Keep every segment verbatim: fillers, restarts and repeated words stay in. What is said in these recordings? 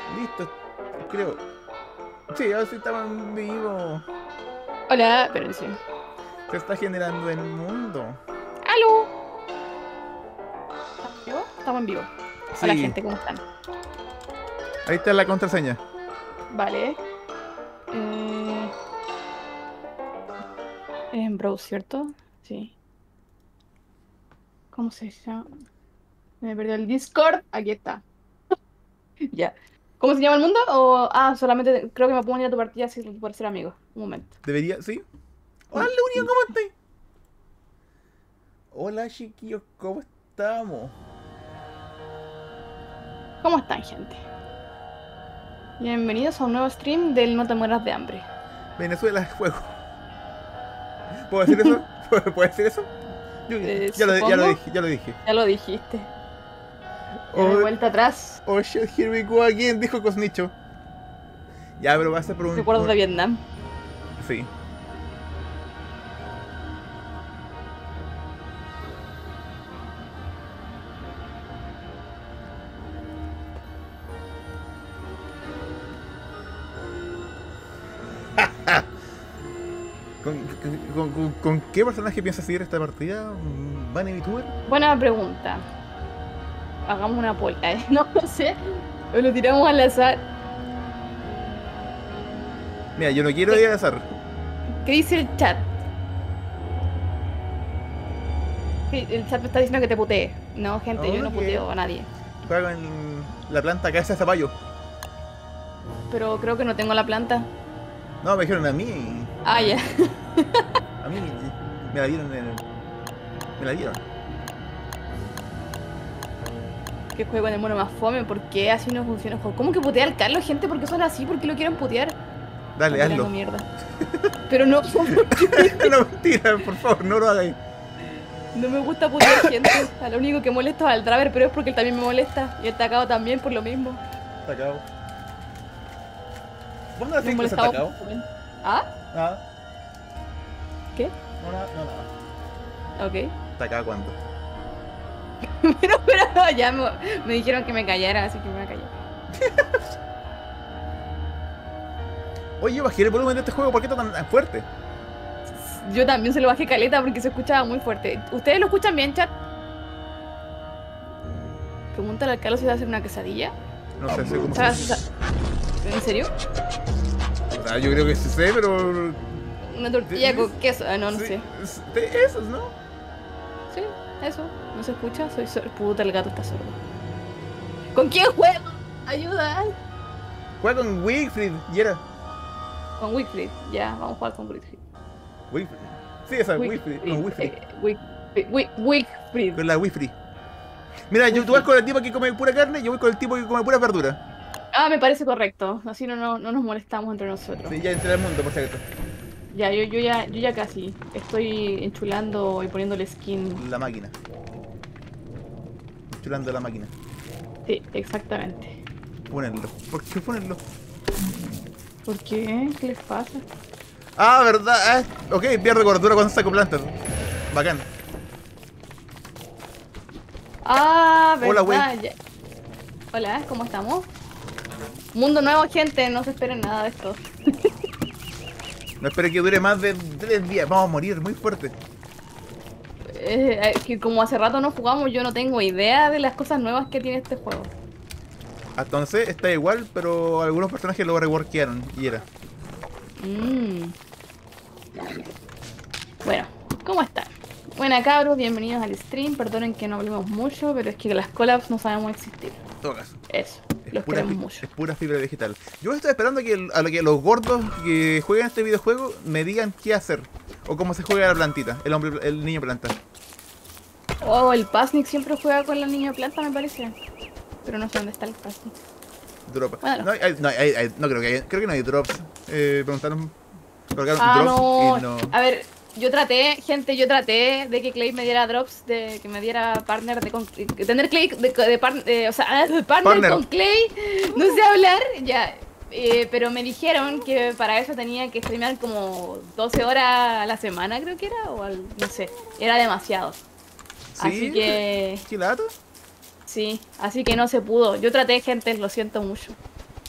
Listo, creo. Sí, ahora sí estamos en vivo. Hola, espérense. Se está generando el mundo. ¡Aló! ¿Estamos en vivo? Estamos en vivo. Hola, Sí, gente, ¿cómo están? ahí está la contraseña. Vale. Eh, es en Browse, ¿cierto? Sí. ¿Cómo se llama? Me perdió el Discord. Aquí está. Ya. ¿Cómo se llama el mundo? O, ah, solamente creo que me puedo unir a tu partida si por ser amigo. Un momento. Debería, ¿sí? Hola, Un- Unión, ¿cómo estás? Hola, chiquillos, ¿cómo estamos? ¿Cómo están, gente? Bienvenidos a un nuevo stream del No te mueras de hambre. Venezuela es fuego. ¿Puedo decir eso? ¿Puedo puedo decir eso? Yo- Eh, ya, lo, ya lo supongo. dije, ya lo dije. Ya lo dijiste. Ya no hay Oh, vuelta atrás. oh shit, here we go again, dijo Cosnicho. Ya, pero va a ser por un... Recuerdos por- de Vietnam. Sí. ¿Con, con, con- con qué personaje piensas seguir esta partida? ¿Bunny VTuber? Buena pregunta. Hagamos una polla. ¿Eh? No lo sé. O lo tiramos al azar. Mira, yo no quiero ir ¿Qué, al azar. qué dice el chat? Sí, el chat me está diciendo que te putee. No, gente, yo Oh, no que puteo a nadie. juega en la planta Casa de Zapallo. Pero creo que no tengo la planta. No, me dijeron a mí. Ah, ya. A mí me la dieron en el- me la dieron. Que juego con el mono más fome. ¿Por qué así no funciona el juego? ¿Cómo que putea al Carlos, gente? ¿Por qué son así? ¿Por qué lo quieren putear? Dale, Están tirando hazlo. mierda. Pero no, ¿por qué? No, mentira, por favor, no lo hagáis. No me gusta putear gente. A lo único que molesto es al Draver, pero es porque él también me molesta. Y el Takao también por lo mismo. Atacado. ¿Vos no Nos decís que los molestamos atacado? mutuamente. ¿Ah? Nada. ¿Qué? No, nada, no, nada. Ok. ¿Atacado cuándo? Pero, pero, ya me, me dijeron que me callara, así que me voy a callar. Oye, bajé el volumen de este juego, ¿por qué está tan tan fuerte? Yo también se lo bajé caleta porque se escuchaba muy fuerte. ¿Ustedes lo escuchan bien, chat? Pregúntale al Carlos si va a hacer una quesadilla. No sé, sé cómo se... ¿Sabes? sa- ¿En serio? O sea, yo creo que sí sé, pero... Una tortilla con queso. Ah, no, no Sí, sé. es- de esos, ¿no? Sí, eso. ¿No se escucha? Soy sordo. Puta, el gato está sordo. ¿Con quién juego? Ayuda. Juega con Wilfried y era... Con Wickfried. Ya, vamos a jugar con Wickfried. Wilfried. Sí, esa, Wilfried, Wickfried. con Wilfried. Eh, Wick- Wick- Wickfried. Con la Wilfried. Mira, yo, tú vas Wickfried. con el tipo que come pura carne y yo voy con el tipo que come pura verdura. Ah, me parece correcto. Así no, no, no nos molestamos entre nosotros. Sí, ya entré al mundo, por cierto. Ya, yo, yo ya, yo ya casi. Estoy enchulando y poniéndole skin. La máquina. Chulando la máquina. Sí, exactamente. Ponerlo. ¿Por qué ponerlo? ¿Por qué? ¿Qué les pasa? Ah, verdad. Ah, ok, pierde gordura cuando saco plantas. Bacán. Ah, Hola, güey. verdad. ya. Hola, ¿cómo estamos? Mundo nuevo, gente. No se esperen nada de esto. No espero que dure más de tres días. Vamos a morir muy fuerte. Eh, eh, que como hace rato no jugamos, yo no tengo idea de las cosas nuevas que tiene este juego. Entonces está igual, pero algunos personajes lo reworkearon y era. Mm. Bueno, ¿cómo están? Buena cabros, bienvenidos al stream. Perdonen que no hablemos mucho, pero es que las collabs no sabemos existir. En todo caso. Eso, Es los pura, queremos fi- mucho. es pura fibra digital. Yo estoy esperando que el- a lo que los gordos que jueguen este videojuego me digan qué hacer. O cómo se juega la plantita, el hombre, el niño planta. Oh, el Pasnik siempre juega con la niña planta, me parece. Pero no sé dónde está el Pasnik. Drop. Bueno. No, hay- no, hay- hay- no creo que hay, creo que no hay drops. Eh, preguntaron, colocaron Ah, drops no. y no. A ver, yo traté, gente, yo traté de que Clay me diera drops, de que me diera partner de, con, de tener Clay de, de, par- de- o sea, de partner, Partner. con Clay. No sé hablar, ya. Eh, pero me dijeron que para eso tenía que streamear como doce horas a la semana, creo que era, o al, no sé, era demasiado. ¿Sí? Así que ¿Qué lata? sí, así que no se pudo. Yo traté, gente, lo siento mucho.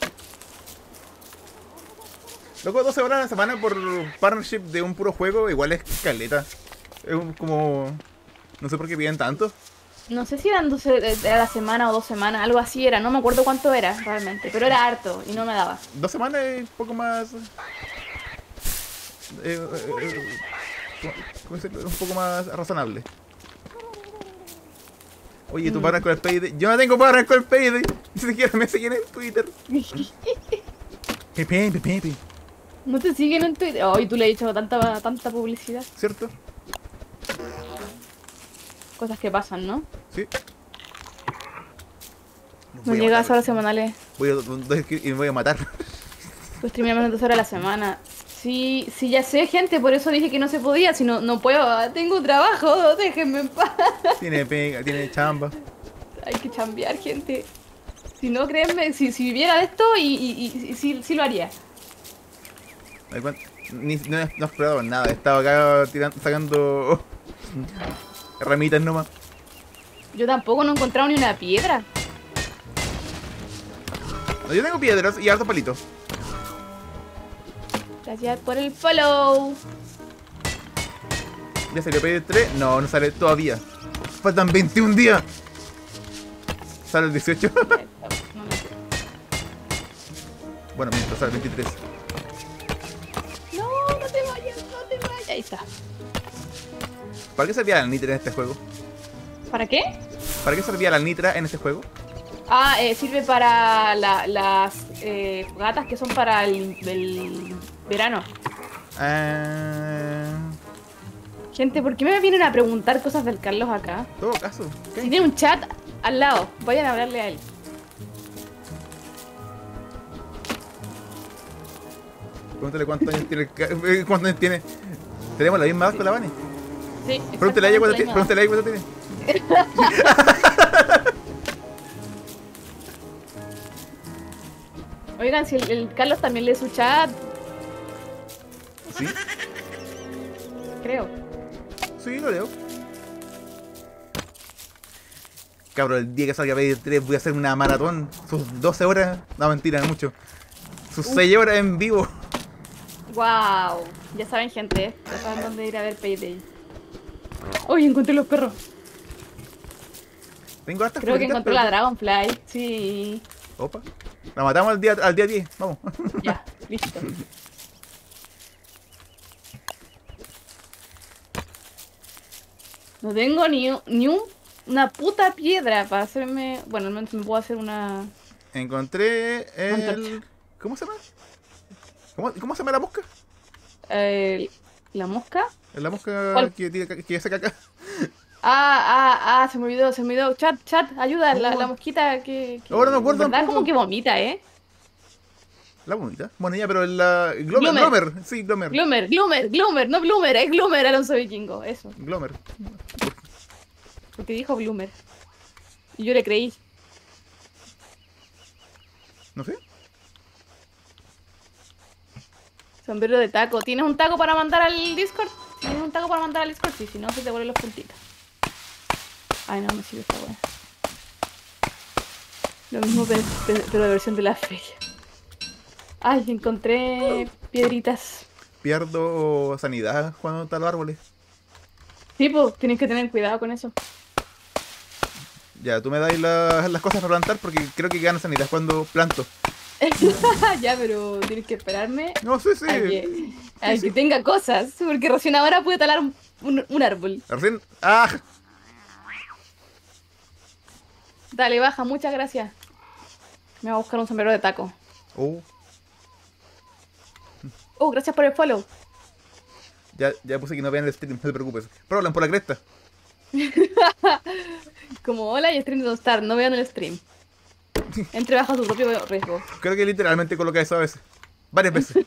Loco, doce horas a la semana por partnership de un puro juego, igual es caleta. Es un- como... No sé por qué piden tanto. No sé si eran doce a la semana o dos semanas, algo así era, no me acuerdo cuánto era realmente, pero era harto y no me daba. Dos semanas es un poco más... eh, eh, eh, ¿cómo decirlo? Un poco más razonable. Oye, tu Mm. partner con el Payday. Yo no tengo partner con el Payday. Ni siquiera me siguen en Twitter. Pepe, pepe, pepe. No te siguen en Twitter. Ay, tú le has hecho tanta, tanta publicidad. ¿Cierto? Cosas que pasan, ¿no? Sí. No Voy a llegas a matar. horas semanales. Voy a, voy a- y me voy a matar. Pues streamear menos de dos horas a la semana. Sí, sí, ya sé, gente, por eso dije que no se podía. Si no, no puedo, tengo trabajo, déjenme en paz. Tiene pega, tiene chamba. Hay que chambear, gente. Si no, créanme, si, si viviera de esto, y, y, y- y sí, sí lo haría. Ay, cuán- Ni, no, he, no he explorado nada. He estado acá tirando, sacando ramitas nomás. Yo tampoco no he encontrado ni una piedra. No, yo tengo piedras y hartos palitos. Gracias por el follow. ¿Ya salió P D tres? No, no sale todavía. Faltan veintiún días. Sale el dieciocho. No me sé. Bueno, mientras sale el veintitrés. No, no te vayas, no te vayas. Ahí está. ¿Para qué servía la nitra en este juego? ¿Para qué? ¿Para qué servía la nitra en este juego? Ah, eh, sirve para la- las eh, gatas que son para el, el verano. Ah, Gente, ¿por qué me vienen a preguntar cosas del Carlos acá? en todo caso. ¿Qué? Si tiene un chat al lado, vayan a hablarle a él. Pregúntale cuántos años tiene. el ca- eh, ¿Cuántos años tiene? Tenemos la misma edad con la Vani. Sí, Pregúntale a ella cuánto exactamente tiene. la Pregúntale a ella cuánto tiene. misma. Oigan, si el, el Carlos también lee su chat, Sí, creo. sí, lo leo. Cabrón, el día que salga P D tres voy a hacer una maratón. Sus doce horas. No, mentira, no mucho. Sus seis horas en vivo. Wow. Ya saben, gente, ya saben dónde ir a ver Payday. Uy, encontré los perros. Tengo hartas Creo que cositas, encontré pero- la Dragonfly. Sí. Opa. La matamos al día, al día diez. Vamos. Ya, listo. No tengo ni, un- ni un- una puta piedra para hacerme... Bueno, al menos me puedo hacer una... Encontré el... Antorcha. ¿Cómo se llama? ¿Cómo, cómo se llama la mosca? eh, ¿la mosca? La mosca ¿Cuál? que, tira ca- que hace caca. Ah, ah, ah, se me olvidó, se me olvidó. Chat, chat, ayuda, la, Oh. la mosquita que... que Ahora no me acuerdo ¿verdad? tampoco. Como que vomita, ¿eh? La bonita. Bueno, ya, pero la... Glomer. Gloomer. Glomer. Sí, Glomer. Gloomer, Gloomer, Gloomer, no Gloomer, es Gloomer, Alonso Vikingo, eso. Glomer. Porque dijo Gloomer. Y yo le creí. No sé. Sombrero de taco. ¿Tienes un taco para mandar al Discord? ¿Tienes un taco para mandar al Discord? Sí, si no, se te vuelven los puntitos. Ay, no, me sirve esta buena. Lo mismo, pero, pero- pero de versión de la feria. Ay, encontré piedritas. Pierdo sanidad cuando están los árboles. Tipo, tienes que tener cuidado con eso. Ya, tú me das la- las cosas para plantar porque creo que gano sanidad cuando planto. Ya, pero tienes que esperarme No, sí, sí. a que, a Sí, sí. que tenga cosas. Porque recién ahora pude talar un, un- un árbol. Recién... ¡Ah! Dale, baja, muchas gracias. Me voy a buscar un sombrero de taco. Oh, Oh, gracias por el follow. ya, ya puse que no vean el stream, no te preocupes. Pero hablan por la cresta. Como hola y stream de Star, no vean el stream. Entre bajo su propio riesgo. Creo que literalmente coloca eso a veces. Varias veces.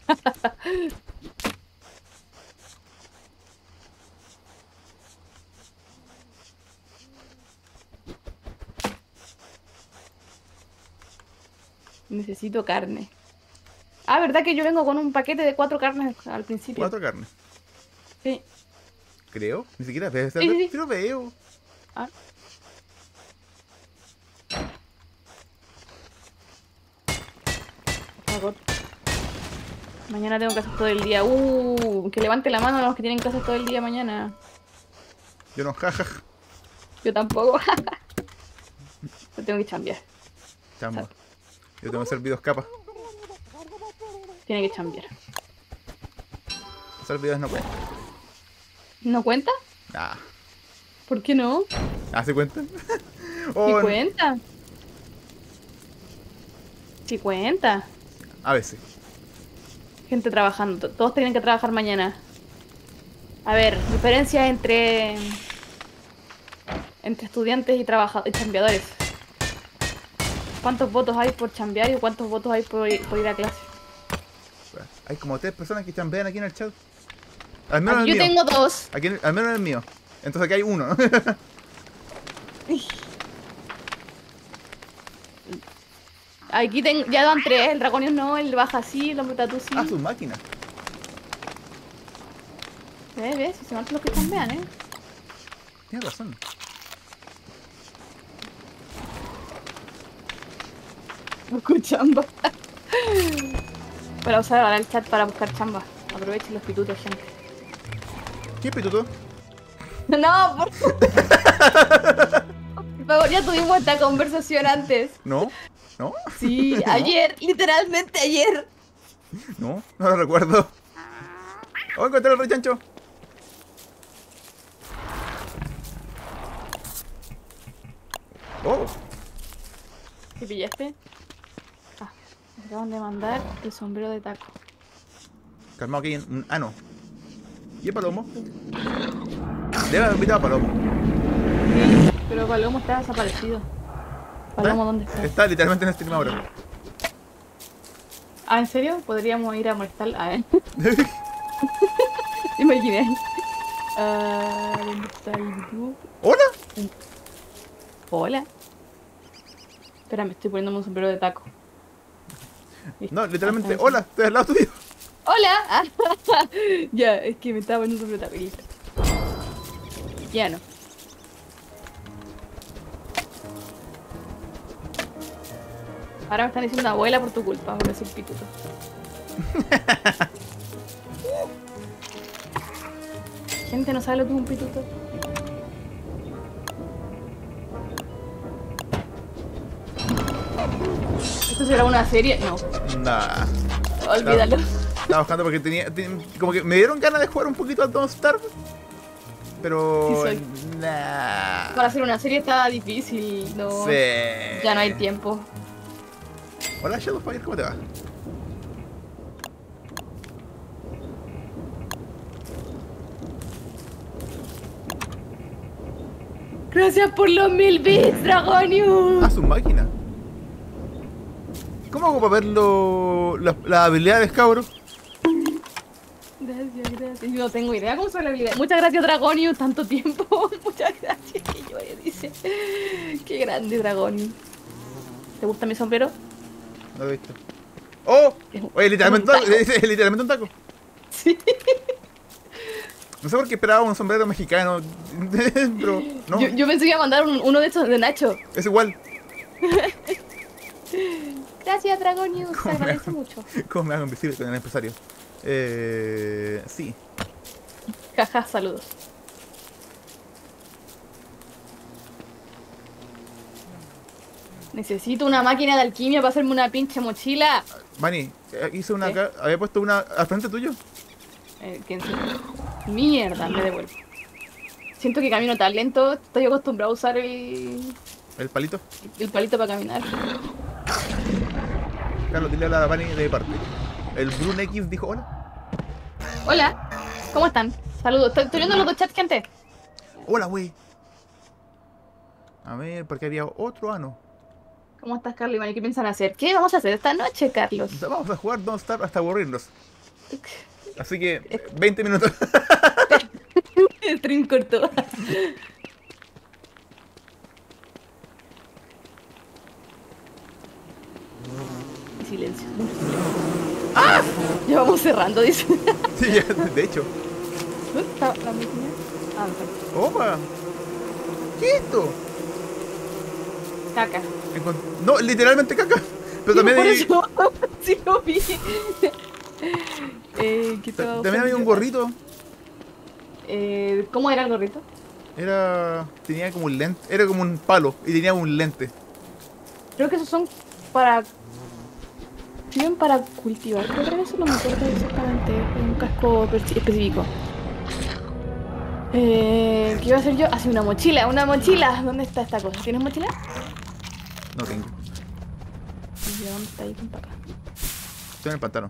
Necesito carne. Ah, ¿verdad que yo vengo con un paquete de cuatro carnes al principio? Cuatro carnes. Sí. Creo. Ni siquiera ves. Sí, sí, sí. Sí lo veo. Ah. Por favor. Mañana tengo clases todo el día. Uh, que levante la mano a los que tienen clases todo el día mañana. Yo no, jajaja. Yo tampoco. Yo tengo que chambear. Chamba. Yo tengo que hacer videos capas. Tiene que chambear. Hacer videos no cuenta. ¿No cuenta? Ah. ¿Por qué no? ¿Ah, se cuenta? Sí Oh, cuenta. Sí cuenta. a veces. Gente trabajando. Todos tienen que trabajar mañana. A ver, diferencia entre... Entre estudiantes y trabajadores, y chambeadores. ¿Cuántos votos hay por chambear y cuántos votos hay por, por ir a clase? Hay como tres personas que chambean aquí en el chat. Al menos en Yo el mío. tengo dos. Aquí en- al menos en el mío. Entonces aquí hay uno. Aquí tengo, ya dan tres. El Dragonio no, el Baja sí, el Hombre Tatu sí. Ah, sus máquinas. ¿Ves? ¿Ves? Si se matan los que chambean, ¿eh? Tienes razón. Busco chamba. Para usar ahora el chat para buscar chamba. Aprovechen los pitutos, gente. ¿Qué pituto? No, por favor. Por favor, ya tuvimos esta conversación antes. ¿No? ¿No? Sí, ¿No? ayer, literalmente ayer. No, no lo recuerdo. ¡Oh, encontré el rechancho! ¡Oh! ¿Qué pillaste? Ah, me acaban de mandar el sombrero de taco. Calmado que hay un... Ah, no. ¿Y el palomo? Debe haber invitado a Palomo. Sí, pero Palomo está desaparecido. Palomo, ¿Eh? ¿dónde está? Está literalmente en el stream ahora. Ah, ¿en serio? Podríamos ir a molestar a él. Imaginé. Ah, ¿dónde está el grupo? ¿Hola? Hola. Espera, me estoy poniéndome un sombrero de taco. Listo. No, literalmente, Ah, está hola, estoy al lado tuyo. ¡Hola! Ya, es que me estaba poniendo un sombrero de taco. Listo. Ya no. Ahora me están diciendo abuela por tu culpa, por decir pituto. Gente no sabe lo que es un pituto. ¿Esto será una serie? No, Nah. olvídalo. Estaba buscando porque tenía, ten- como que me dieron ganas de jugar un poquito al Don't Starve. Pero... Sí soy. Nah. Para hacer una serie está difícil, no. Sí. Ya no hay tiempo. Hola Shadowfire, ¿cómo te va? Gracias por los mil bits, Dragonius. Ah, su máquina. ¿Cómo hago para ver lo, las, las habilidades, cabros? Gracias, gracias. Yo no tengo idea cómo son las habilidades. Muchas gracias, Dragonius. Tanto tiempo. Muchas gracias. Que yo dice. Qué grande, Dragonius. ¿Te gusta mi sombrero? No lo he visto. ¡Oh! Es un- Oye, literalmente, es un taco. es, es literalmente un taco. Sí. No sé por qué esperaba un sombrero mexicano. Pero no, Yo, yo pensé que iba a mandar un- uno de estos de Nacho. es igual. Gracias, Dragonius. Te ¿Cómo me agradezco hago? mucho. ¿Cómo me hago invisible con el empresario? Eh, sí. Jaja, saludos. Necesito una máquina de alquimia para hacerme una pinche mochila. Manny, eh, hice una ¿Qué? acá, había puesto una al frente tuyo. Eh, ¿quién se- Mierda, me devuelvo. Siento que camino tan lento, estoy acostumbrado a usar el, El palito. el palito para caminar. Carlos, dile a la Manny de parte. El Brune X dijo hola. Hola, ¿cómo están? Saludos, estoy, estoy viendo los dos chats, gente. Hola, wey. A ver, porque había otro ano. ¿Cómo estás, Carlos y Mari? ¿Qué piensan hacer? ¿Qué vamos a hacer esta noche, Carlos? Vamos a jugar Don't Starve hasta aburrirnos. Así que, veinte minutos. El stream corto. Silencio. ¡Ah! Ya vamos cerrando, dice. Sí, ya, de hecho. ¿Dónde está la máquina? Ah, me falta. ¡Opa! ¿Qué es esto? Caca. Encont- No, literalmente caca. Pero Sí, también por hay... eso, sí lo vi. Eh, ¿qué te va a También había un ofender? gorrito. Eh, ¿Cómo era el gorrito? Era. Tenía como un lente. Era como un palo y tenía un lente. Creo que esos son para... Sirven para cultivar. Creo que eso no me acuerdo exactamente. Es un casco espe- específico. Eh, ¿qué iba a hacer yo? Hace una mochila, una mochila. ¿Dónde está esta cosa? ¿Tienes mochila? No tengo. ¿Y dónde está ahí? Para acá. Estoy en el pantano.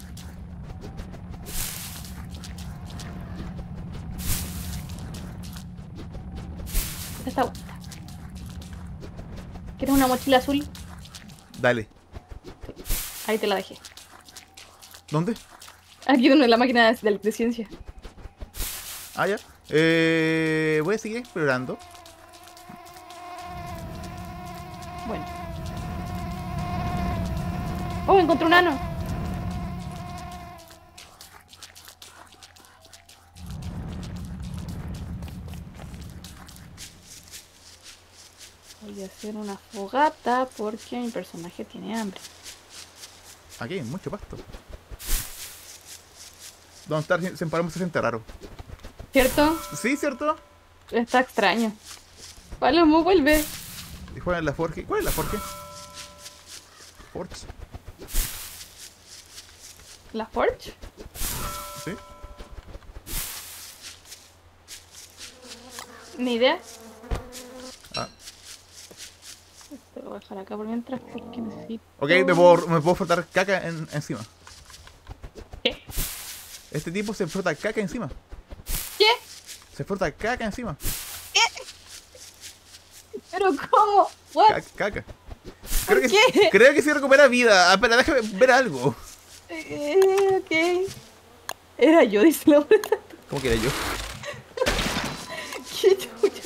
Esta está buena. ¿Quieres una mochila azul? Dale. Ahí te la dejé. ¿Dónde? Aquí en la máquina de, de- de ciencia. Ah, ya. Eh, voy a seguir explorando. Bueno. Oh, encontré un ano. Voy a hacer una fogata porque mi personaje tiene hambre. Aquí hay mucho pasto. Donde estar se paramos se siente raro. ¿Cierto? Sí, ¿cierto? Está extraño. Palomo, vuelve. Y juegan en la Forge. ¿Cuál es la Forge? Forge. ¿La Forge? Sí. Ni idea. Ah. Te lo voy a dejar acá por mientras porque necesito... Ok, me puedo, me puedo frotar caca en- encima. ¿Qué? Este tipo se frota caca encima. ¿Qué? Se frota caca encima. ¿Pero cómo? ¿What? Ca- caca. ¿Por Creo que, qué? creo que sí recupera vida. Ah, espera, déjame ver algo. Eh, ok. Era yo, dice la hombre. ¿Cómo que era yo? Qué chucha.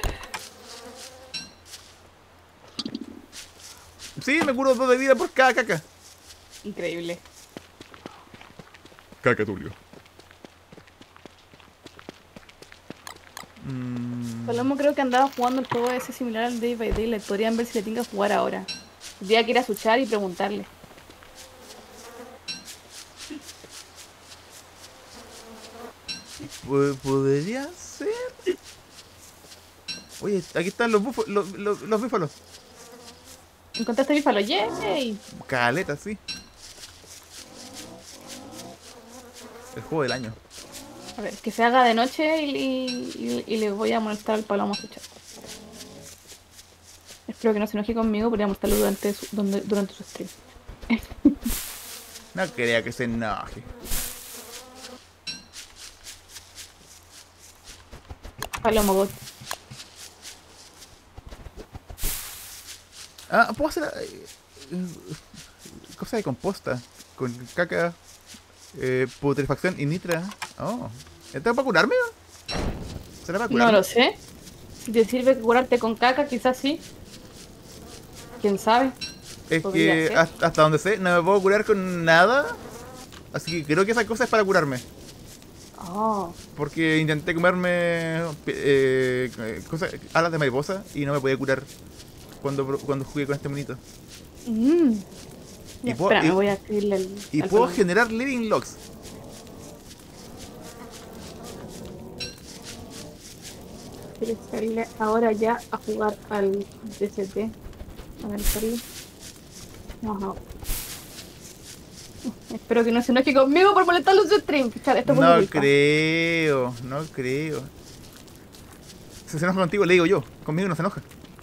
Sí, me curo dos de vida por cada caca. Increíble. Caca, Tulio. Mm, Palomo creo que andaba jugando el juego ese similar al Day by Daylight. Podrían ver si le tenga que jugar ahora. Tendría que ir a su chat y preguntarle. po- podría ser. Oye, aquí están los búfalos. Los, los, los búfalos. ¿Encontraste bífalo? ¡Yay! Caleta, sí. El juego del año. A ver, que se haga de noche y, y- y le voy a molestar al Palomo a su chat. Espero que no se enoje conmigo, podría molestarlo durante su, donde- durante su stream. No quería que se enoje. Palomo God. Ah, puedo hacer. eh, eh, cosa de composta. Con caca. Eh, putrefacción y nitra. Oh. ¿Esto es para curarme? ¿Será para curarme? No lo sé. Si te sirve curarte con caca, quizás sí. ¿Quién sabe? Es podría que ser. hasta, hasta donde sé, no me puedo curar con nada. Así que creo que esa cosa es para curarme. Oh. Porque intenté comerme eh, eh, cosas, alas de mariposa y no me podía curar cuando, cuando jugué con este monito. Mm. Y Ya, puedo- espera, me y- voy a escribirle al, Y al puedo Palomo. generar living logs. Quiero salir ahora ya a jugar al D C T. Analizarlo. Ajá. Espero que no se enoje conmigo por molestarlo en su stream. Pucha, esto fue mi No culpa. creo, no creo. Si se enoja contigo, le digo yo. Conmigo no se enoja.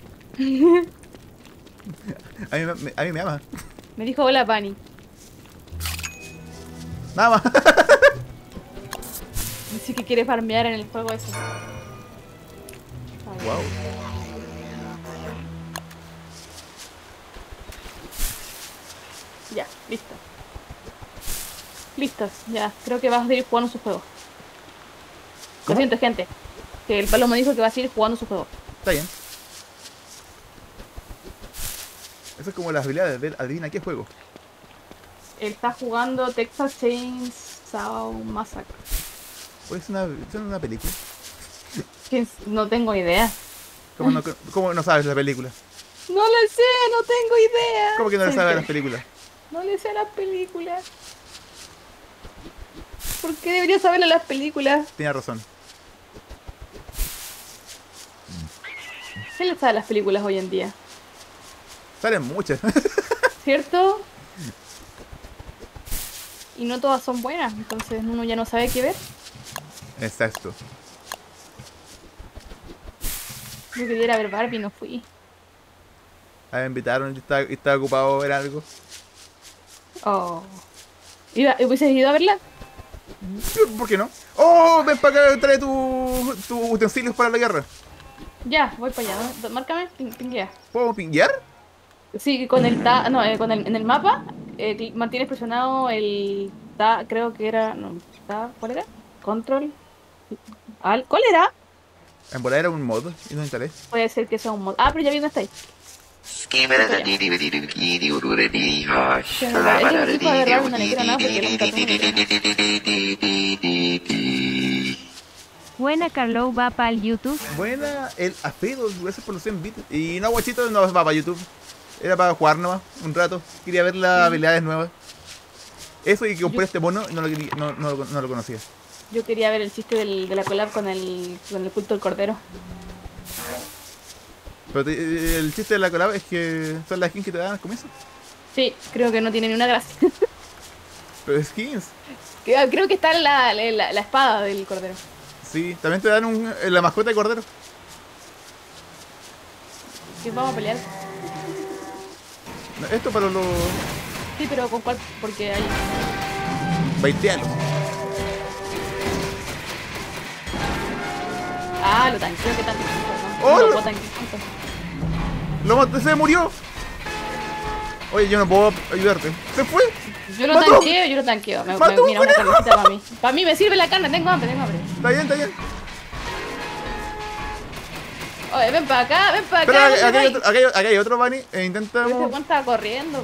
A mí, me- a mí me ama. Me dijo hola, Bunny. Nada más. Dice que quiere farmear en el juego ese. Ay, Wow. Ya, listo. Listos, ya. Creo que vas a seguir jugando su juego. Lo ¿Cómo? siento, gente. Que el palo me dijo que va a seguir jugando su juego. Está bien. Eso es como las habilidades de adivina qué juego. Él está jugando Texas Chainsaw Massacre. O es una, es una película. Que es- no tengo idea. ¿Cómo no, cómo no sabes la película? No le sé, no tengo idea. ¿Cómo que no le Sí, sabes que- las películas? No le sé a las películas. ¿Por qué debería saber en las películas? Tienes razón. ¿Qué le sabe a las películas hoy en día? Salen muchas. ¿Cierto? Y no todas son buenas, entonces uno ya no sabe qué ver. Exacto. Yo quería ir a ver Barbie, no fui. A ver, me invitaron y estaba, y estaba ocupado a ver algo. Oh. ¿Iba, ¿Hubieses ido a verla? ¿Por qué no? ¡Oh! Ven para acá, trae tus tu utensilios para la guerra. Ya, voy para allá. ¿No? Márcame, pin- pinguea. ¿Puedo pinguear? Sí, con el ta, no, eh, con el, en el mapa eh, cli- mantienes presionado el ta, creo que era, no, ta, ¿cuál era? Control. Al, ¿cuál era? En volar era un mod y no instalé. Puede ser que sea un mod. Ah, pero ya vi dónde está ahí. Se me parece un tipo de raro donde le quiero nada porque nunca tuve. Buena Carlo va para el YouTube. Buena, el Afedo, gracias por los cien bits. Y no, guachito, no va para YouTube. Era para jugar nomás, un rato. Quería ver las habilidades nuevas. Eso y que compré Yo- este mono y no lo, quería- no, no lo, no lo conocía. Yo quería ver el chiste del, de la collab con el, con el culto del cordero. Pero te- el chiste de la collab es que son las skins que te dan al comienzo. Sí, creo que no tiene ni una gracia. Pero skins. Creo creo que está la, la, la- la espada del cordero. Sí, también te dan un, la mascota de cordero. Sí, vamos a pelear. No, esto para los Sí, pero ¿con cuál? Porque hay... veinte. Ah, lo tanqueo, ¿qué tanto? No, ¡Oh! no lo puedo tanquear tanto. ¡Lo maté! ¡Se murió! Oye, yo no puedo ayudarte. ¡Se fue! Yo lo ¡Mató! tanqueo, yo lo tanqueo. Me, ¡Mató me- un mira, una conejo! carnecita para mí. Para mí me sirve la carne, tengo hambre, tengo hambre. Está bien, está bien. Oye, ven para acá, ven para Pero acá. acá, no acá hay te otro, acá, hay, acá hay otro Bunny. E Pero ese intentamos. weón estaba corriendo.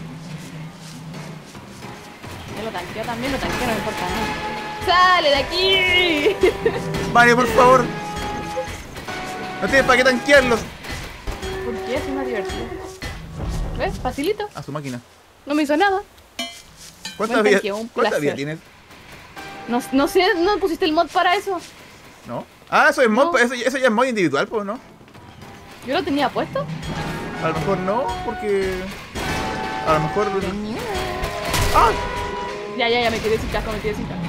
Yo lo tanqueo también, lo tanqueo, no me importa nada. ¡Sale de aquí! Bunny, por favor. No tienes para qué tanquearlos. ¿Por qué? Es más divertido. ¿Ves? Facilito. A su máquina. No me hizo nada. ¿Cuántas Buen vidas tanqueo, un ¿cuántas placer. vidas tienes? No, no sé, ¿no pusiste el mod para eso? ¿No? Ah, eso es mod. No. pues, Eso, eso ya es mod individual, pues, ¿no? ¿Yo lo tenía puesto? A lo mejor no, porque. A lo mejor. ¡Ah! Ya, ya, ya, me quedé sin casco, me quedé sin casco.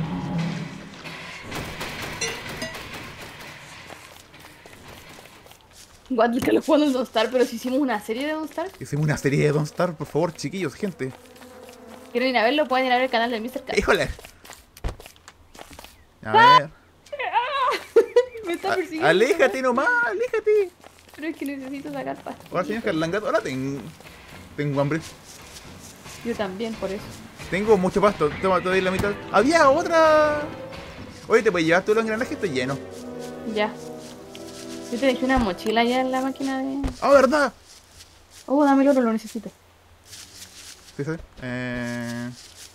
Igual que lo jugando en Don't Star, pero si hicimos una serie de Don't Star. Hicimos una serie de Don't Star, por favor, chiquillos, gente. ¿Quieren ir a verlo? Pueden ir a ver el canal de míster Cat. ¡Híjole! A ver. Me está A- persiguiendo. aléjate nomás, aléjate. Pero es que necesito sacar pasta. Ahora, señor Carlangato, ahora tengo. Tengo hambre. Yo también, por eso. Tengo mucho pasto. Toma, te doy la mitad. Había otra. Oye, te puedes llevar todos los engranajes, estoy lleno. Ya. Yo te dejé una mochila ya en la máquina de... ¡Ah, verdad! Oh, dame el oro, lo necesito. Sí, sí. Eh.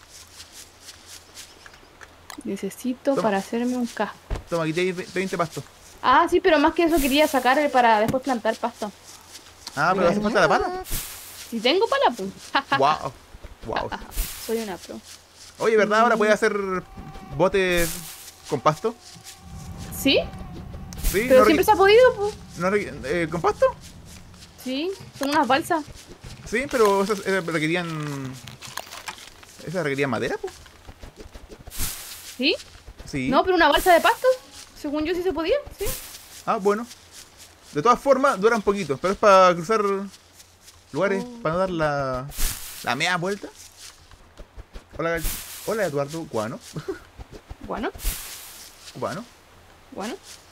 Necesito Toma. para hacerme un casco. Toma, aquí te hay veinte pastos. Ah, sí, pero más que eso quería sacar eh, para después plantar pasto. Ah, pero hace falta la pala. Si tengo pala, pues. Wow. Wow. Soy una pro. Oye, ¿verdad? Ahora puedes hacer botes con pasto. ¿Sí? Sí, Pero no siempre requi- se ha podido, pues. no requi- eh, ¿Con pasto? Sí, son unas balsas. Sí, pero esas eh, requerían. Esas requerían madera, pues. ¿Sí? Sí. No, pero una balsa de pasto. Según yo sí se podía, sí. Ah, bueno. De todas formas, dura un poquito, pero es para cruzar lugares, Oh. para no dar la, la media vuelta. Hola, hola Eduardo, cubano. Bueno, Cubano. bueno.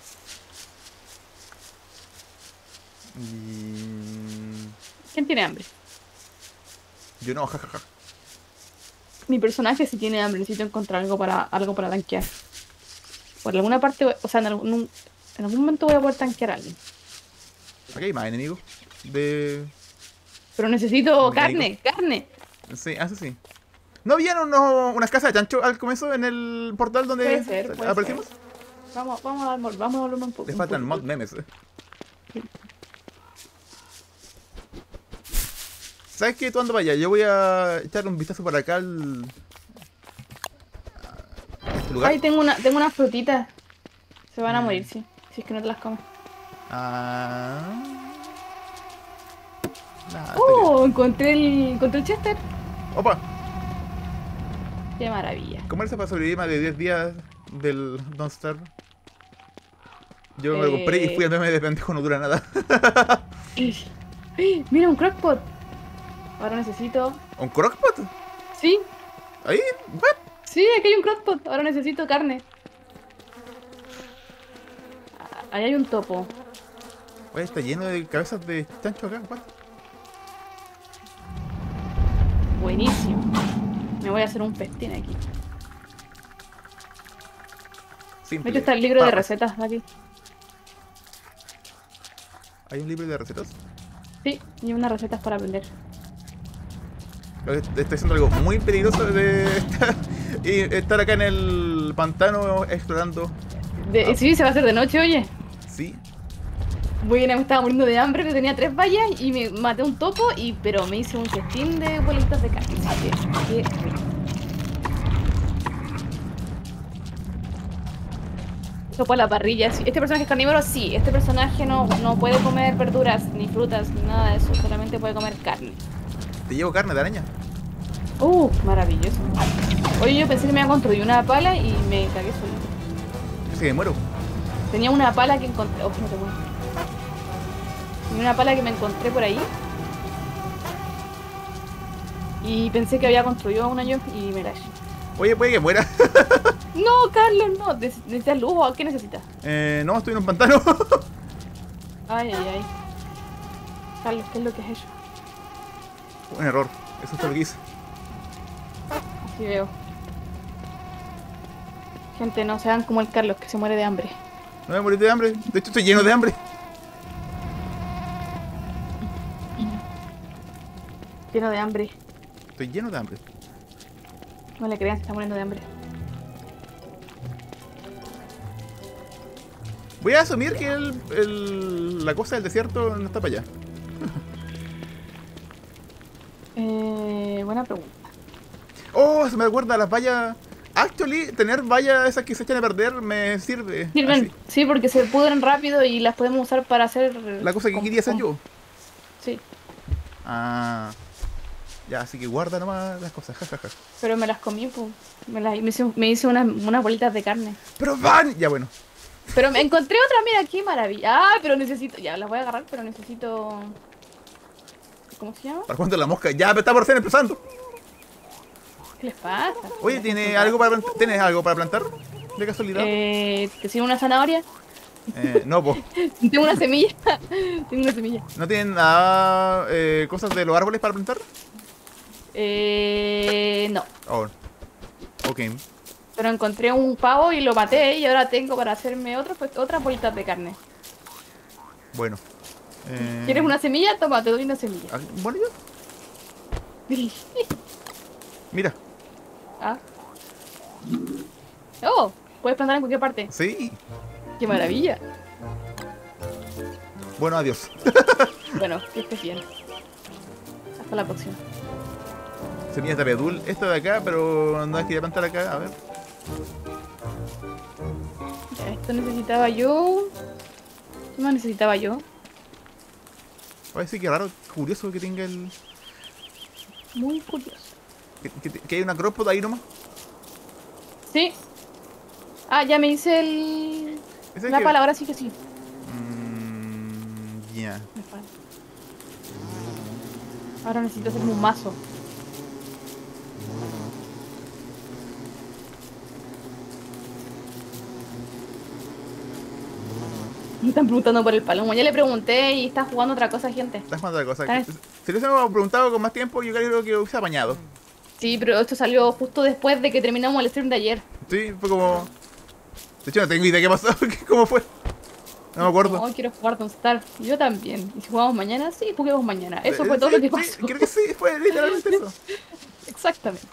Y... ¿Quién tiene hambre? Yo no, jajaja. Mi personaje sí tiene hambre. Necesito encontrar algo para algo para tanquear. Por alguna parte, o sea, en algún, en algún momento voy a poder tanquear a alguien. Aquí hay más enemigos. De... Pero necesito Médico. carne, carne. Sí, eso sí. ¿No habían unos, unas casas de chancho al comienzo en el portal donde Puede ser, puede aparecimos? Vamos, vamos a dar, vamos a darle un poco. Les un faltan poquito. mod memes. eh. ¿Sabes qué? Tú anda para allá. Yo voy a echar un vistazo para acá al... a este lugar. Ay, tengo una, tengo unas frutitas. Se van a Mm. morir, sí. Si es que no te las comes. Ah. Nada, ¡Oh! Encontré el, encontré el Chester. estoy- Opa, Qué maravilla. ¿cómo eres para sobrevivir más de diez días del Don't Starve? Yo me lo compré y Eh. fui al meme de pendejo, no dura nada. ¡Ay! Mira, un crockpot. Ahora necesito... ¿Un crockpot? Sí, ¿Ahí? ¿What? sí, aquí hay un crockpot. Ahora necesito carne. Ah, ahí hay un topo. Oye, está lleno de cabezas de chancho acá, what? Buenísimo. Me voy a hacer un festín aquí. De Simple. hecho está el libro de Papas. recetas aquí. ¿Hay un libro de recetas? Sí, y unas recetas para aprender. Creo que estoy haciendo algo muy peligroso de estar, y estar acá en el pantano explorando. De- Ah. Sí, se va a hacer de noche, oye. Sí. Bueno, me estaba muriendo de hambre, que tenía tres vallas y me maté un topo, y pero me hice un festín de bolitas de carne. Así que, qué rico. Sopa a la parrilla. Sí. ¿Este personaje es carnívoro? Sí. Este personaje no, no puede comer verduras, ni frutas, ni nada de eso. Solamente puede comer carne. Te llevo carne de araña. Uh, maravilloso. Oye, yo pensé que me iba a construir una pala y me cagué solito. Yo sé que muero. Tenía una pala que encontré. Oh, no te muero. Tenía una pala que me encontré por ahí. Y pensé que había construido una yo y me la eché. Oye, puede que muera. No, Carlos, no. Neces- ¿Necesitas luz o qué necesitas? Eh, no, estoy en un pantano. Ay, ay, ay. Carlos, ¿qué es lo que has hecho? Un error. Eso fue lo que hice. Así veo. Gente, no sean como el Carlos que se muere de hambre. No voy a morir de hambre. De hecho, estoy lleno de hambre. Lleno de hambre. Estoy lleno de hambre. No le crean, se está muriendo de hambre. Voy a asumir que el, el- la cosa del desierto no está para allá. Eh, buena pregunta. Oh, se me acuerda las vallas. Actually, tener vallas esas que se echan a perder me sirve. Sirven, Así. sí, porque se pudren rápido y las podemos usar para hacer... La cosa que com- quería hacer com- yo. Sí, Ah. Ya, así que guarda nomás las cosas, jajaja. pero me las comí, pues. Me, las, me hice, me hice unas, unas bolitas de carne. Pero van. Ya bueno. Pero me encontré otra, mira, qué maravilla. Ah, pero necesito... Ya, las voy a agarrar, pero necesito... ¿Cómo se llama? ¿Para cuándo la mosca? Ya está por ser empezando. ¿Qué les pasa? Oye, ¿tiene algo para plantar? ¿Tienes algo para plantar? De casualidad. Eh, ¿te sirve una zanahoria? Eh, no, po. Tengo una semilla. Tengo una semilla. ¿No tienen nada, eh, cosas de los árboles para plantar? Eh, no. Oh. Ok. Pero encontré un pavo y lo maté y ahora tengo para hacerme otro, pues, otras bolitas de carne. Bueno. Eh, ¿Quieres una semilla? Toma, te doy una semilla. ah, Bueno, yo. Mira. Ah. Oh, puedes plantar en cualquier parte. Sí. ¡Qué maravilla! Bueno, adiós. Bueno, que estés bien. Hasta la próxima. Semillas de abedul. Esta de acá, pero no es que voy a plantar acá. A ver. Ya, esto necesitaba yo. ¿Qué más necesitaba yo? Oye, sí, qué raro, curioso que tenga el... Muy curioso. Que, que, que hay una crossbow ahí nomás. Sí. Ah, ya me hice el... Ese es La que- palabra sí que sí. Mm, ya. Me falta. Ahora necesito hacerme un mazo. Me están preguntando por el palomo. Ya le pregunté y está jugando otra cosa, gente. Estás jugando otra cosa. ¿Sabes? Si lo hubiésemos preguntado con más tiempo, yo creo que hubiese apañado. Sí, pero esto salió justo después de que terminamos el stream de ayer. Sí, fue como... De hecho, no tengo idea qué pasó, cómo fue. No me acuerdo. No, quiero jugar Don't Starve. Yo también. ¿Y si jugamos mañana? Sí, juguemos mañana. Eso fue todo lo que Sí, pasó. sí, creo que sí, fue literalmente eso. Exactamente.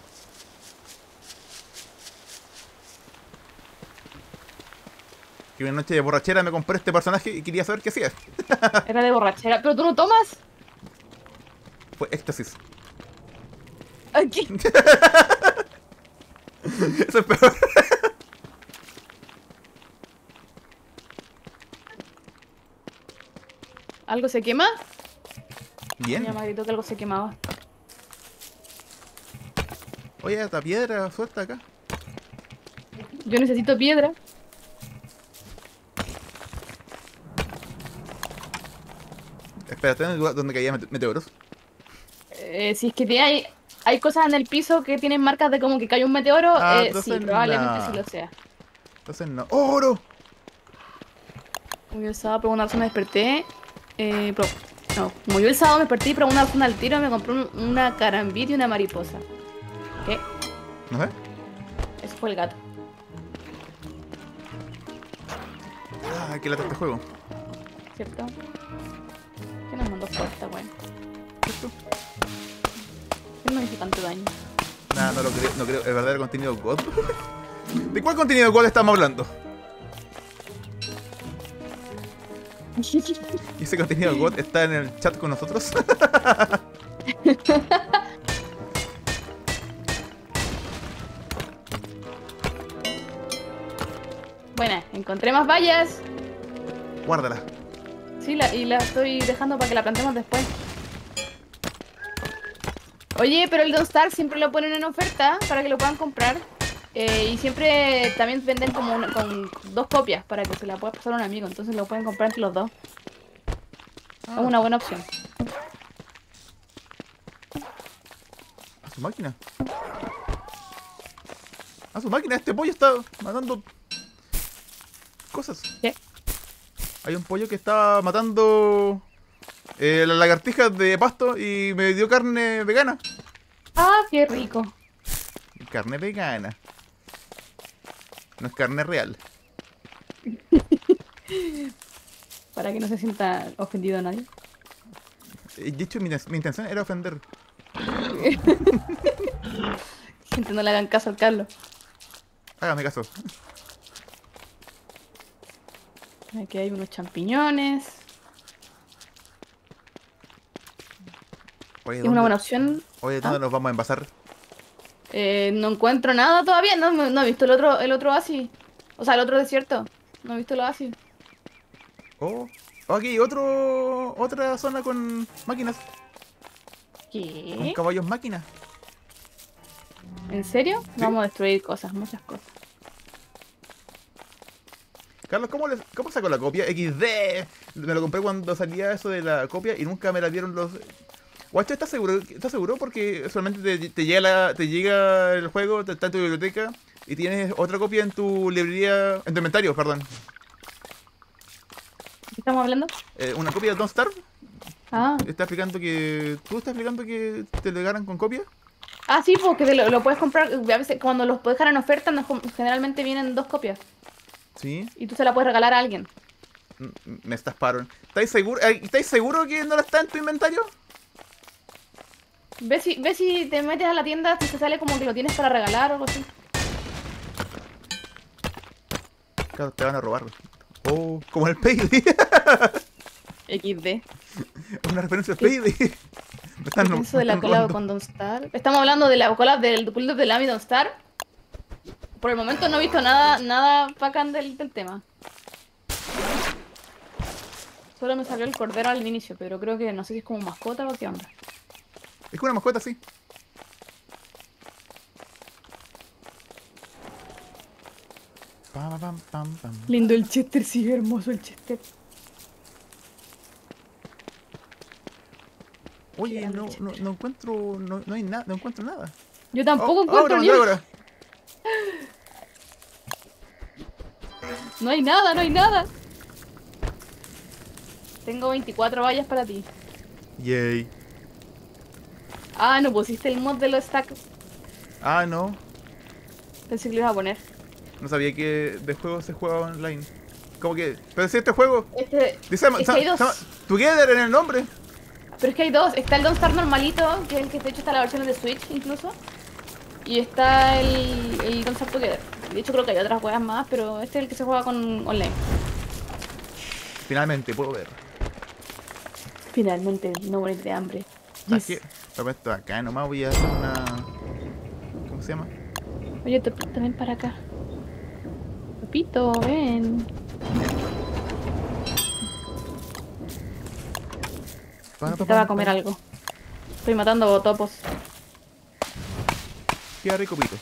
Que una noche de borrachera me compré este personaje y quería saber qué hacía. Era de borrachera. ¿Pero tú no tomas? Fue éxtasis. Aquí. Eso es peor. ¿Algo se quema? Bien. Ya me gritó que algo se quemaba. Oye, esta piedra suelta acá. Yo necesito piedra. Espérate, en el lugar donde caía mete- meteoros. Eh, si es que tiene- hay, hay cosas en el piso que tienen marcas de como que cayó un meteoro, Ah, eh, entonces sí, probablemente no. sí lo sea. Entonces no. ¡Oh, oro! Muy el sábado, pero una razón me desperté. Eh, pro- no, como yo el sábado me desperté y por una razón al tiro me compré un- una carambita y una mariposa. ¿Qué? No sé. Eso fue el gato. Ah, qué lata este juego. ¿Cierto? ¿Qué nos mandó fuerza, weón? ¿Esto? ¿Qué nos hizo tanto daño? Nada, no lo creo, no creo. ¿Es verdadero contenido God? ¿De cuál contenido God estamos hablando? ¿Y ese contenido God está en el chat con nosotros? Buena, encontré más vallas. Guárdala. Sí, la, y la estoy dejando para que la plantemos después. Oye, pero el Don't Starve siempre lo ponen en oferta para que lo puedan comprar. Eh, y siempre también venden como una- con dos copias para que se la pueda pasar a un amigo. Entonces lo pueden comprar entre los dos. Ah, Es una buena opción. a su máquina. A su máquina, este pollo está matando cosas. ¿Qué? Hay un pollo que está matando eh, las lagartijas de pasto y me dio carne vegana. Ah, qué rico. Carne vegana. No es carne real. Para que no se sienta ofendido a nadie. Eh, De hecho, mi, mi intención era ofender. Gente, no le hagan caso al Carlos. Hágame caso. Aquí hay unos champiñones. Oye, Es ¿dónde, una buena opción. oye, ¿dónde ¿Ah? nos vamos a envasar? Eh, no encuentro nada todavía. No, no he visto el otro, el otro oasis. O sea, el otro desierto. No he visto el oasis. Oh, oh, aquí otro, otra zona con máquinas. Con ¿Qué? caballos máquinas. ¿En serio? Sí. Vamos a destruir cosas, muchas cosas. Carlos, ¿cómo, les, ¿cómo saco la copia? equis de. Me lo compré cuando salía eso de la copia y nunca me la dieron los... Guacho, ¿estás seguro? ¿Estás seguro? Porque solamente te, te llega la, te llega el juego, te- está en tu biblioteca y tienes otra copia en tu librería, en tu inventario, perdón. ¿Qué estamos hablando? Eh, una copia de Don't Starve. Ah, Está explicando que... ¿Tú estás explicando que te le ganan con copia? ah sí, porque te lo, lo puedes comprar. A veces cuando los puedes dejar en oferta, nos- generalmente vienen dos copias. Sí. Y tú se la puedes regalar a alguien. M- Me estás paro. ¿Estáis seguro, eh, ¿Estáis seguro que no la está en tu inventario? Ve si, ve si te metes a la tienda, si te sale como que lo tienes para regalar o algo así. Claro, te van a robar. Oh, como el Payday. equis de. Una referencia al Payday. Me están, ¿Qué me pienso de la están collab robando. con Don't Starve? Estamos hablando de la collab del Cult of the Lamb y Don't Starve. Por el momento no he visto nada, nada bacán del, del tema. Solo me salió el cordero al inicio, pero creo que no sé si es como mascota o qué onda. Es que una mascota, sí. Pam, pam, pam, pam. Lindo el Chester, sí, hermoso el Chester. Oye, Qué no, grande no, no encuentro, no, no hay nada, no encuentro nada. Yo tampoco Oh, encuentro ahora, ni un- ahora. No hay nada, no hay nada. Tengo veinticuatro vallas para ti. Yay. Ah, no pusiste el mod de los stacks. Ah, no. Pensé que lo ibas a poner. No sabía que de juego se juega online. Como que, pero si este juego Este, dice es que hay dos. se llama Together en el nombre. Pero es que hay dos. Está el Don't Starve normalito, que es el que de hecho está en la versión de Switch incluso. Y está el, el Don't Starve Together. De hecho creo que hay otras weas más, pero este es el que se juega con online. Finalmente puedo ver. Finalmente, no morir de hambre. ¿Sabes Yes. qué? Lo meto acá nomás, voy a hacer una... ¿Cómo se llama? Oye, Topito, ven para acá. Topito, ven. Necesitaba comer algo. Estoy matando topos. Queda rico pito.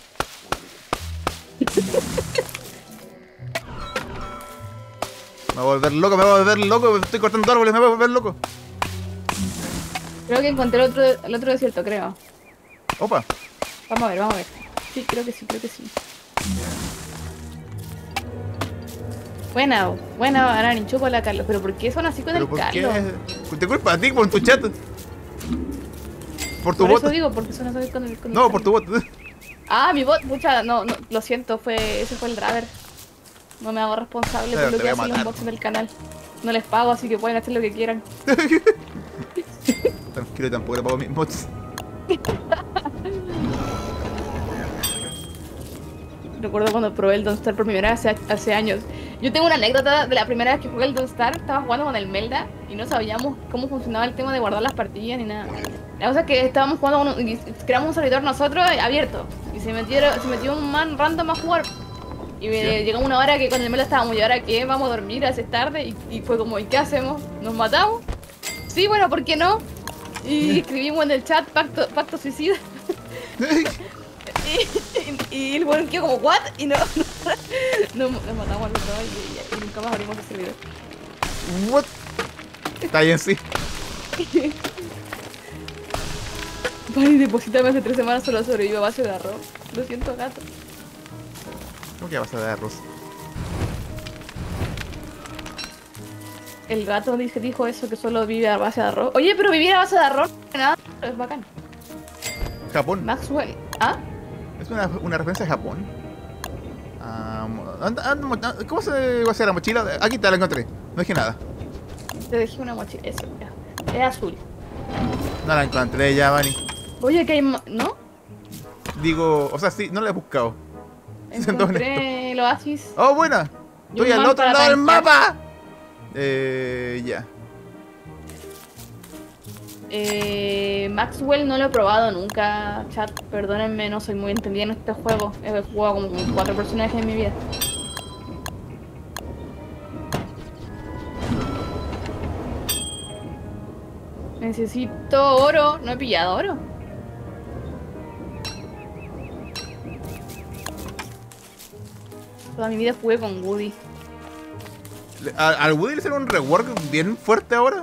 Me voy a volver loco, me voy a volver loco. Estoy cortando árboles, me voy a volver loco. Creo que encontré el otro, el otro desierto, creo. Opa. Vamos a ver, vamos a ver. Sí, creo que sí, creo que sí. Buena, buena, Arani, chúpala, Carlos. Pero ¿por qué son así con ¿Pero el por qué? Carlos? Te culpa a ti por tu chat. Por tu Por bot. eso digo, porque son así con el, con el No, por Carlos. tu bot. Ah, mi bot, mucha, no, no, lo siento, fue, ese fue el driver. No me hago responsable Pero por lo te que voy a hacen los matar. bots del canal. No les pago, así que pueden hacer lo que quieran. Tranquilo, tampoco le pago mis bots. Recuerdo cuando probé el Don't Star por primera vez hace, hace años. Yo tengo una anécdota de la primera vez que jugué el Don't Star. Estaba jugando con el Melda y no sabíamos cómo funcionaba el tema de guardar las partidas ni nada. La cosa es que estábamos jugando con un, y creamos un servidor nosotros eh, abierto. Y se metieron, se metió un man random a jugar. Y me, Sí. llegó una hora que con el Melda estábamos, ¿y ahora qué? Vamos a dormir, hace tarde. Y, y fue como, ¿y qué hacemos? ¿Nos matamos? Sí, bueno, ¿por qué no? Y escribimos en el chat pacto, pacto suicida. Y, y, y el weón quedó como, ¿what? Y no, no, nos, nos matamos a los dos y, y, y nunca más abrimos el servidor. What? Está bien, sí. Vale, deposítame hace tres semanas solo sobrevivo a base de arroz. Lo siento, gato. ¿Cómo que vas a dar arroz? El gato dice, dijo eso, que solo vive a base de arroz. Oye, pero vivir a base de arroz, nada, es bacán. Japón. Maxwell, ¿ah? Es una, una referencia a Japón. Ah, mo- anda- anda- anda- ¿Cómo se hace la mochila? Aquí te la encontré. No dije nada. Te dejé una mochila, eso, ya. Es azul. No la encontré ya, Vani. Oye, que hay, ma- ¿no? Digo, o sea, sí, no la he buscado. Siendo honesto. Encontré el oasis. ¡Oh, buena! Y un Estoy al man otro para lado del tanquear. mapa. Eh, ya. Eh, Maxwell no lo he probado nunca, chat. Perdónenme, no soy muy entendida en este juego. He jugado como con cuatro personajes en mi vida. Necesito oro. No he pillado oro. Toda mi vida jugué con Woody. Le- a- Al Woody le hicieron un rework bien fuerte ahora.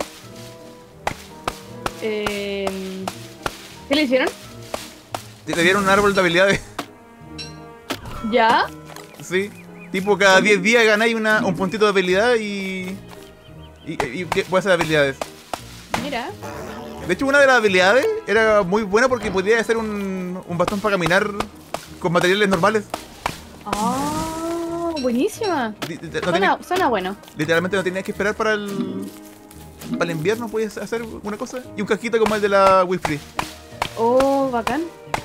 Eh, ¿Qué le hicieron? Le dieron un árbol de habilidades. ¿Ya? Sí. Tipo, cada diez días ganáis una, un puntito de habilidad y. Y, y ¿qué puede ser habilidades? Mira. De hecho, una de las habilidades era muy buena porque podía hacer un, un bastón para caminar con materiales normales. Ah, buenísima. Li- li- no Suena, tenías- suena bueno. literalmente no tenías que esperar para el. Para el invierno, podías hacer una cosa. Y un casquito como el de la Wii Free. Oh, bacán.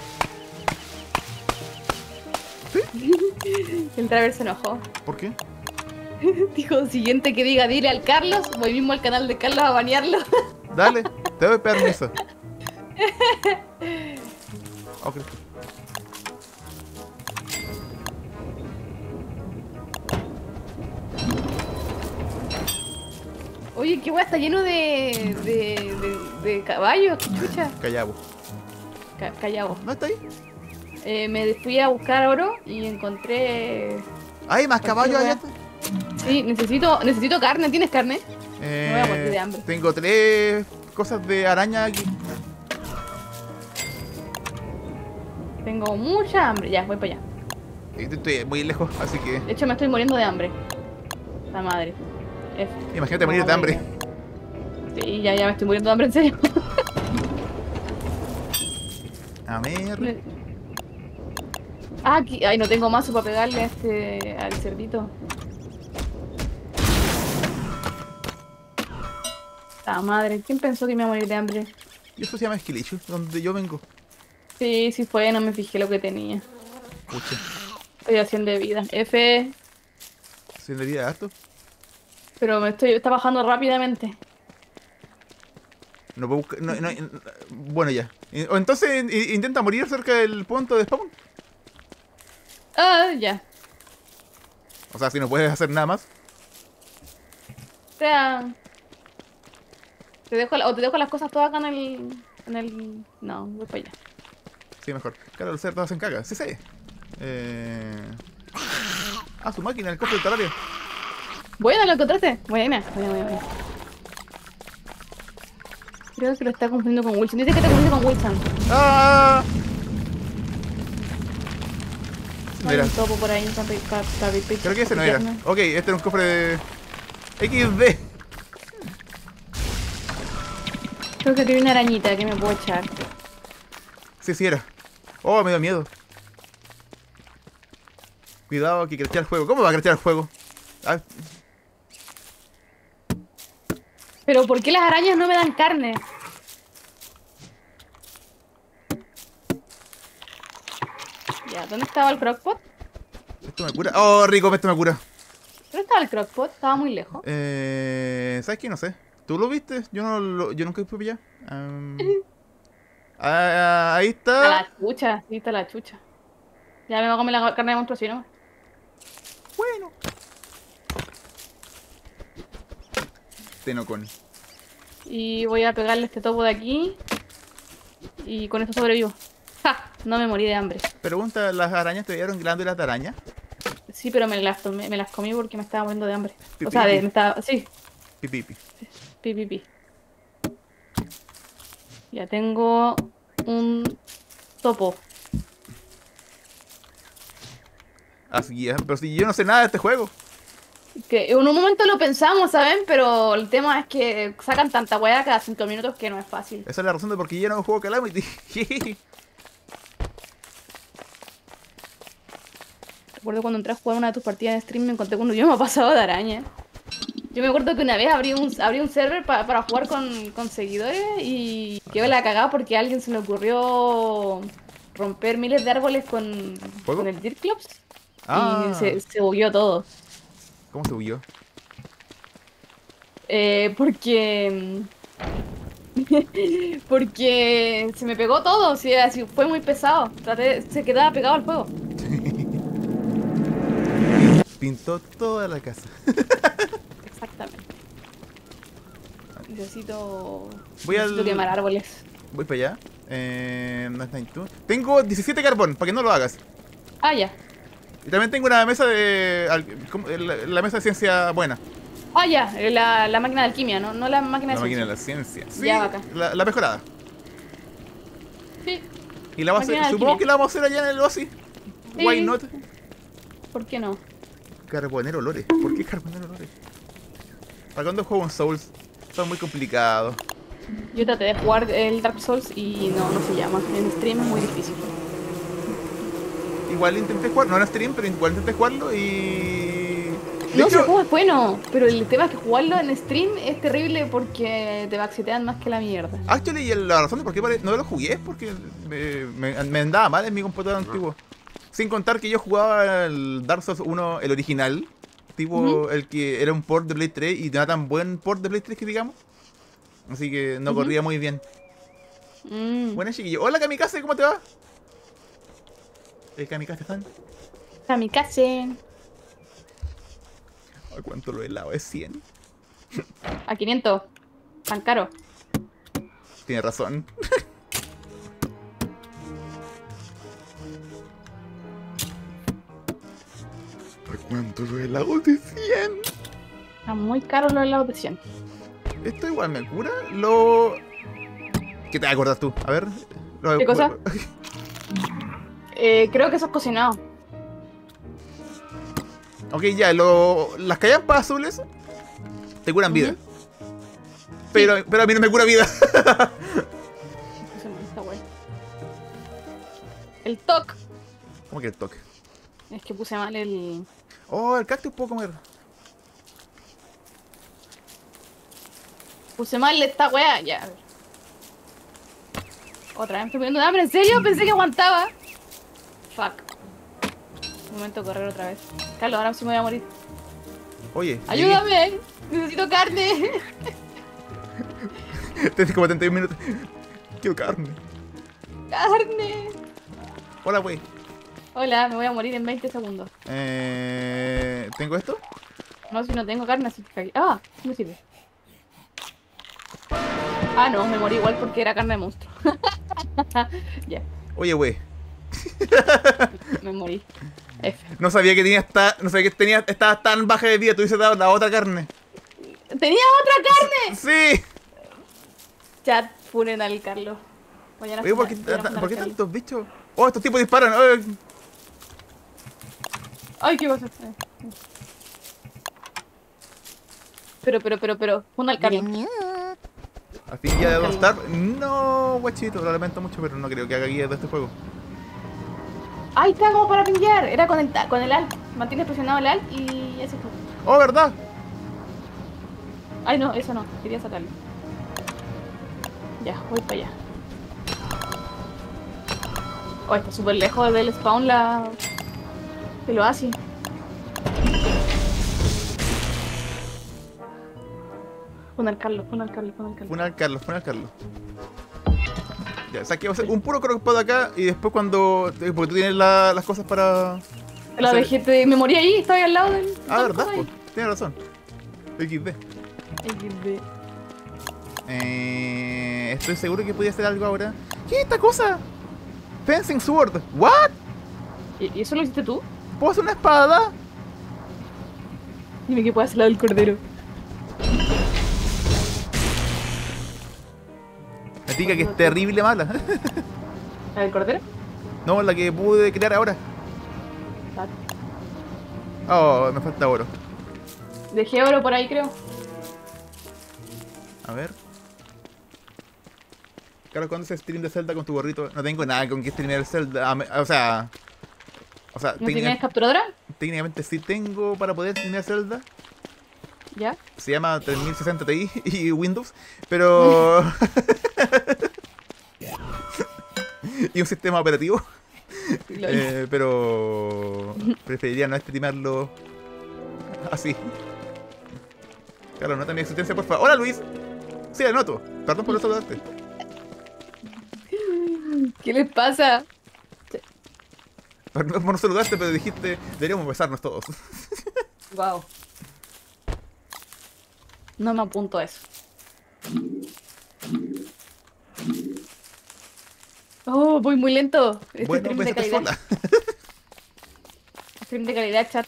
El driver se enojó. ¿Por qué? Dijo, siguiente que diga, dile al Carlos. Voy mismo al canal de Carlos a banearlo. Dale, te doy permiso. Ok. Oye, qué weá, está lleno de, de, de, de caballos, qué chucha. Callabo. Ca- Callao. ¿No está ahí? Eh, me fui a buscar oro y encontré... ¡Ay, más caballos allá! Sí, necesito, necesito carne. ¿Tienes carne? Eh, Me voy a morir de hambre. Tengo tres cosas de araña aquí. Tengo mucha hambre. Ya, voy para allá. Y Estoy muy lejos, así que. De hecho, me estoy muriendo de hambre. La madre. F. Imagínate morir de hambre. Sí, ya, ya me estoy muriendo de hambre, en serio. A ver. Ah, aquí. Ay, no tengo mazo para pegarle a este. Al cerdito. La madre. ¿Quién pensó que me iba a morir de hambre? Y eso se llama Esquilicho, donde yo vengo. Sí, sí fue, no me fijé lo que tenía. Pucha, Estoy haciendo de vida. F. se le diría harto. Pero me estoy. Está bajando rápidamente. No puedo buscar. No, no, no, bueno, ya. Y- O entonces i- intenta morir cerca del punto de spawn. Ah, ya. O sea, si no puedes hacer nada más. O sea. Te dejo, la- o te dejo las cosas todas acá en el... En el... No, voy para allá. Sí, mejor. Claro, los cerdos hacen caga. Sí, sí. Eh... Ah, su máquina, el cofre del talario. Buena, ¿lo encontraste? Buena, buena, buena, buena. Creo que lo está confundiendo con Wilson. Dice que te confunde con Wilson. ¡Ah! No Mira, hay un topo por ahí, un capi- cap- capi- creo que ese no era. capitano. Ok, este era un cofre de... equis de. Creo que aquí hay una arañita que me puedo echar. Sí, sí era. Oh, me dio miedo. Cuidado que crashea el juego. ¿Cómo va a crashear el juego? Ah, Pero ¿por qué las arañas no me dan carne? Ya, ¿dónde estaba el crockpot? esto me cura. Oh, rico, esto me cura. ¿Dónde estaba el crockpot? Estaba muy lejos. Eh, ¿Sabes qué? No sé. ¿Tú lo viste? Yo no lo, yo nunca fui para allá. Um, ah, ahí A está. la chucha, sí, está la chucha. Ya me voy a comer la carne de monstruo, ¿no? Bueno. Tenocon. Y voy a pegarle este topo de aquí. Y con esto sobrevivo. ¡Ja! No me morí de hambre. Pregunta, ¿las arañas te dieron glándulas de araña? Sí, pero me las, tomé- me las comí porque me estaba muriendo de hambre. Pi, O pi, sea, de, pi. me estaba... Sí, Pi, pi, pi. pi, pi, pi. Ya tengo un topo. Así es, pero si yo no sé nada de este juego. Que en un momento lo pensamos, ¿saben? Pero el tema es que sacan tanta weá cada cinco minutos que no es fácil. Esa es la razón de por qué yo no juego Calamity. Recuerdo cuando entré a jugar una de tus partidas de stream me encontré con un idioma pasado de araña. Yo me acuerdo que una vez abrí un, abrí un server pa- para jugar con, con seguidores y quedó la cagada porque a alguien se le ocurrió romper miles de árboles con, ¿Fuego? con el Dirt Clubs Ah, y se, se bugueó todo. ¿cómo se huyó? Eh, porque... porque se me pegó todo, o sea, así fue muy pesado. Traté, se quedaba pegado al fuego. Pintó toda la casa. Exactamente. Necesito... Voy al- necesito quemar árboles. Voy para allá. Eh, no está en tú. Tengo diecisiete carbón, para que no lo hagas. Ah, ya. Y también tengo una mesa de... al- ¿cómo? La, la mesa de ciencia buena. Ah, ya, eh, la, la máquina de alquimia, ¿no? No la máquina La de máquina de ciencia. la ciencia. Sí, Ya, bacán. la, la mejorada. Sí, Y la vamos a Máquina hacer, de supongo alquimia. que la vamos a hacer allá en el Oasis. Why Sí. not? ¿por qué no? Carbonero Lore. ¿Por qué Carbonero Lore? ¿Para cuándo juego en Souls? Son muy complicados. Yo traté de jugar el Dark Souls y no, no se llama. En stream es muy difícil. Igual intenté jugar, no en stream, pero igual intenté jugarlo y... De No, hecho, ese juego es bueno, pero el tema es que jugarlo en stream es terrible porque te backsetean más que la mierda. actually, y la razón de por qué pare- no lo jugué es porque me, me, me andaba mal en mi computador antiguo. Sin contar que yo jugaba el Dark Souls uno, el original, tipo Ujú. el que era un port de Play tres y no era tan buen port de Play tres que digamos. Así que no Ujú. corría muy bien. Mm. Buena chiquillo. Hola Kamikaze, ¿cómo te va? ¿El Kamikaze fan? Kamikaze. ¿A cuánto lo helado? ¿Es cien? A quinientos. Tan caro. Tiene razón. ¿A cuánto lo helado de cien? Está muy caro lo de la obsesión. Esto igual me cura. Lo... ¿Qué te acuerdas tú? A ver. Lo- ¿Qué cosa? Eh, creo que eso es cocinado. Ok, ya. Lo... Las callampas azules te curan vida. Ujú. Pero, pero a mí no me cura vida. Puse mal esta wea. El toc. ¿Cómo que el toque? Es que puse mal el... Oh, el cactus puedo comer. Puse mal esta wea. Ya, a ver. Otra vez me estoy poniendo de hambre. ¿En serio? Pensé que aguantaba. Fuck. Momento de correr otra vez. Carlos, ahora sí me voy a morir. Oye. ¡Ayúdame! Necesito carne. Tienes como treinta y un minutos. Quiero carne. ¡Carne! Hola, wey. Hola, me voy a morir en veinte segundos. Eh, ¿Tengo esto? No, si no tengo carne, así que... Ah, sí me sirve. Ah, no, me morí igual porque era carne de monstruo. Ya, Oye, wey. me morí. F. No sabía que tenía esta, no sabía que tenía, estaba tan baja de vida, tú hubiese dado la otra carne. ¡Tenía otra carne! Sí. Chat, funen al Carlos. Mañana Oye, ¿por qué, funen- voy a funar ¿por qué al Carlos. tantos bichos? Oh, estos tipos disparan. Ay, Ay, qué cosa. Pero, pero, pero, pero, funa al Carlos. al fin guía de Don't Starve. No, guachito, lo lamento mucho, pero no creo que haga guía de este juego. Ay, está como para pinguear. Era con el, ta- con el alt. Mantienes presionado el alt y eso fue. Oh, ¿verdad? Ay, no, eso no. Quería sacarlo. Ya, voy para allá. Oh, está súper lejos del spawn la... Que lo hace. Pon al Carlos, pon al Carlos, pon al Carlos. Fue al Carlos, fue al Carlos. Ya, saqué un puro crockpot acá y después cuando... Porque tú tienes la- las cosas para... La hacer- dejé, te- me morí ahí, estaba ahí al lado del... Ah, del ¿verdad? coso ahí. Pues, tienes razón. equis de. equis de. Eh, estoy seguro que podía hacer algo ahora. ¿Qué es esta cosa? Fencing Sword. ¿What? ¿Y, y eso lo hiciste tú? ¿Puedo hacer una espada? Dime que puedes hacer la del cordero. La tica que es terrible mala. ¿La del cordero? No, la que pude crear ahora. Ah, Oh, me falta oro. dejé oro por ahí, creo. A ver. Claro, ¿cuándo se stream de Zelda con tu gorrito? No tengo nada con que streamear Zelda. Ah, me- O sea... O sea, ¿No técnica- tienes capturadora? técnicamente sí tengo para poder streamear Zelda. ¿Ya? Se llama tres mil sesenta Ti y Windows, pero... y un sistema operativo. Lo- Eh, pero... preferiría no streamarlo así. Claro, nota mi existencia, por favor. ¡Hola, Luis! Sí, la noto. Perdón por no saludarte. ¿Qué les pasa? Perdón por no saludarte, pero dijiste, deberíamos besarnos todos. Wow. No me apunto a eso. Oh, voy muy lento. Este Bueno, stream de bésate calidad. sola. Stream de calidad, chat.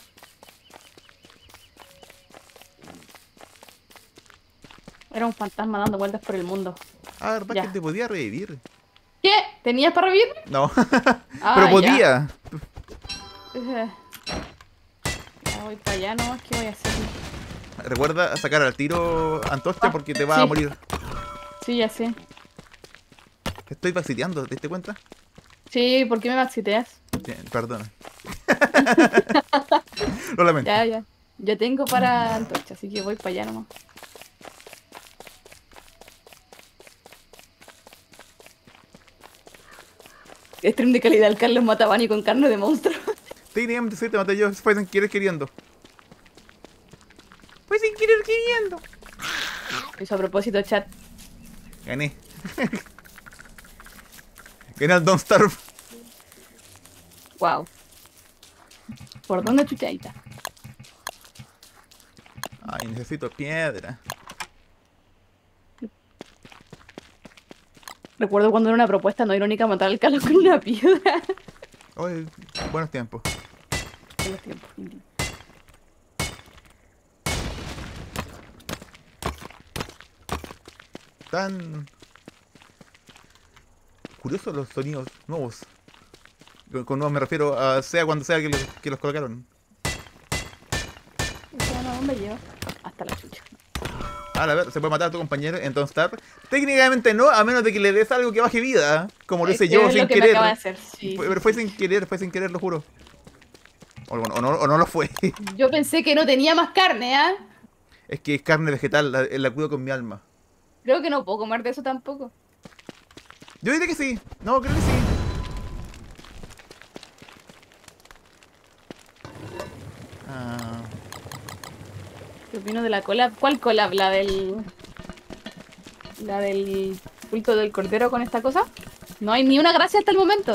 Era un fantasma dando vueltas por el mundo. Ah, ¿verdad Ya. que te podía revivir? ¿Qué? ¿Tenías para revivir? No, Ah, pero ya. podía. Eh, Ya voy para allá nomás. ¿Qué voy a hacer? Recuerda sacar al tiro antorcha Ah, porque te vas a sí. morir. Sí, ya sé. Te estoy vaxiteando, ¿te diste cuenta? Sí, ¿por qué me maxiteas? Bien, perdona. Lo lamento. Ya, ya. Ya tengo para antorcha, así que voy para allá nomás. Stream de calidad, el Carlos Matabani con carne de monstruo. Técnicamente sí, te maté yo, fue sin querer queriendo. Fue sin querer queriendo. Eso a propósito, chat. Gané. Gané al Don't Starve. Wow. ¿Por dónde chuchadita? Ay, necesito piedra. Recuerdo cuando era una propuesta no irónica matar al Carlos con una piedra. Ay, buenos tiempos. En los tiempos, indeed. Tan curiosos los sonidos nuevos. Con con nuevos me refiero a sea cuando sea que los, que los colocaron. Bueno, ¿a dónde lleva? Hasta la chucha. Ahora, a ver, ¿se puede matar a tu compañero en Don't Starve? Técnicamente no, a menos de que le des algo que baje vida. Como lo hice Es que yo es sin lo que me querer. acaba de hacer, sí, Fue- sí, pero fue sí. sin querer, fue sin querer, lo juro. O, bueno, o no, o no lo fue. Yo pensé que no tenía más carne, ¿ah? Es que es carne vegetal, la, la cuido con mi alma. Creo que no puedo comer de eso tampoco. Yo diría que sí. No, creo que sí. Ah, ¿Qué opino de la collab? ¿Cuál collab? ¿La del... la del culto del cordero con esta cosa? No hay ni una gracia hasta el momento.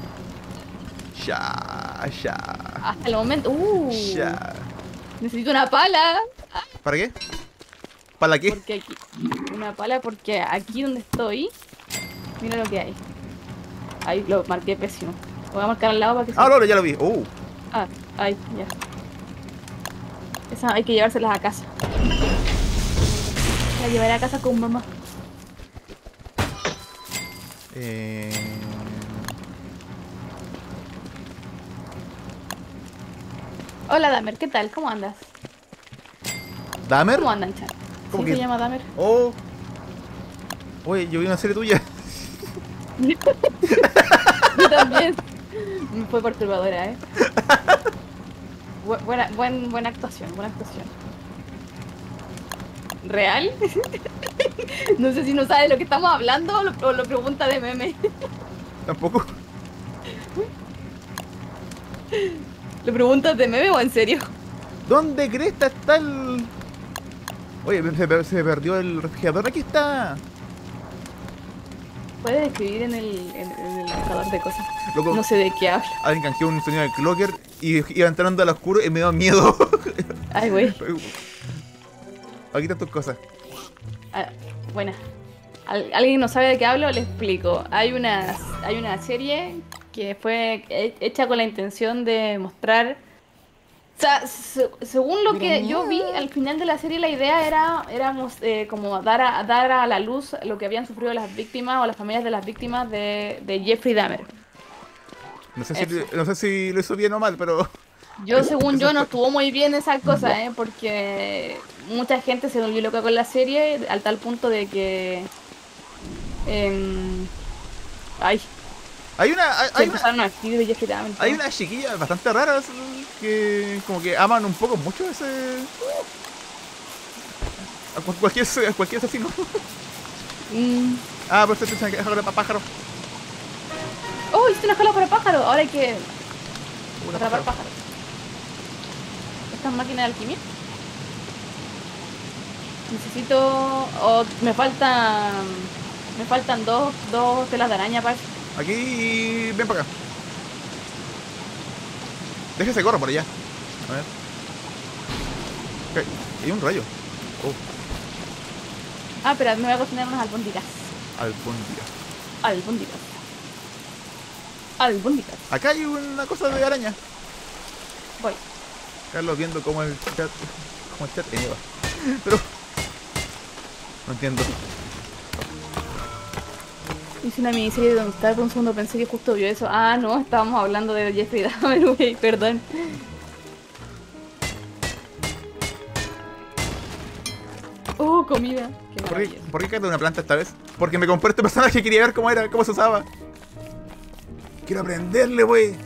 ya, ya, Hasta el momento. Uh, ya. necesito una pala. ¿Para qué? ¿Para qué? Porque aquí... Una una pala porque aquí donde estoy, mira lo que hay. Ahí lo marqué pésimo. Lo voy a marcar al lado para que se... Ah, Lolo, ya lo vi. Uh. Ah, ahí, ya. Esa hay que llevárselas a casa. La llevaré a casa con mamá. Eh... Hola Damer, ¿qué tal? ¿Cómo andas? ¿Damer? ¿Cómo andan, chat? ¿Cómo ¿Sí que? se llama Damer? Oh. Oye, yo vi una serie tuya. Yo también. Fue perturbadora, ¿eh? Bu- buena, buen, buena actuación, buena actuación. ¿Real? No sé si no sabe de lo que estamos hablando o lo, o lo pregunta de meme. Tampoco. ¿Lo preguntas de meme o en serio? ¿Dónde cresta está el...? Oye, se, per- se perdió el refrigerador. Aquí está. Puedes escribir en el, en, en el buscador de cosas. Loco, No sé de qué habla. alguien canjeó un sonido de Clocker y iba entrando al oscuro y me dio miedo. Ay, güey. Aquí están tus cosas. Ah, buena. Al- ¿Alguien no sabe de qué hablo? Le explico. Hay una, hay una serie que fue he- hecha con la intención de mostrar... O sea, se- según lo que yo vi, al final de la serie la idea era, era mos- eh, como dar a, dar a la luz lo que habían sufrido las víctimas o las familias de las víctimas de, de Jeffrey Dahmer. No sé, si, Eso. no sé si lo hizo bien o mal, pero... Yo, según Eso yo, no fue- estuvo muy bien esa cosa, ¿eh? Porque mucha gente se volvió loca con la serie al tal punto de que... em, ay, Hay una... Hay, se hay una, empezaron a escribir de Jeffrey Dahmer. hay unas chiquillas bastante raras que como que aman un poco mucho ese... A cual- cualquier, a cualquier asesino. Mm. Ah, pero este es para pájaro. Oh, hiciste una jaula para pájaro. Ahora hay que Una atrapar pájaro. pájaros. ¿Esta es máquina de alquimia? Necesito... Oh, me faltan... Me faltan dos, dos telas de araña, parece. Aquí... Ven para acá. Déjese corro por allá. A ver. Ok, hay un rayo. Oh, Ah, pero me voy a cocinar unas albóndigas. algún día. Albóndigas. Albóndigas. Acá hay una cosa de araña. Voy. Carlos viendo cómo el chat... Cómo el chat eleva. Pero... No entiendo. Hice una miniserie de Don't Starve, por un segundo pensé que justo vio eso. Ah, no, estábamos hablando de Jeffrey Dahmer, güey, perdón. Oh, comida. Qué ¿Por qué, maravilloso. ¿Por qué cae de una planta esta vez? Porque me compré este personaje y quería ver cómo era, cómo se usaba. Quiero aprenderle, wey.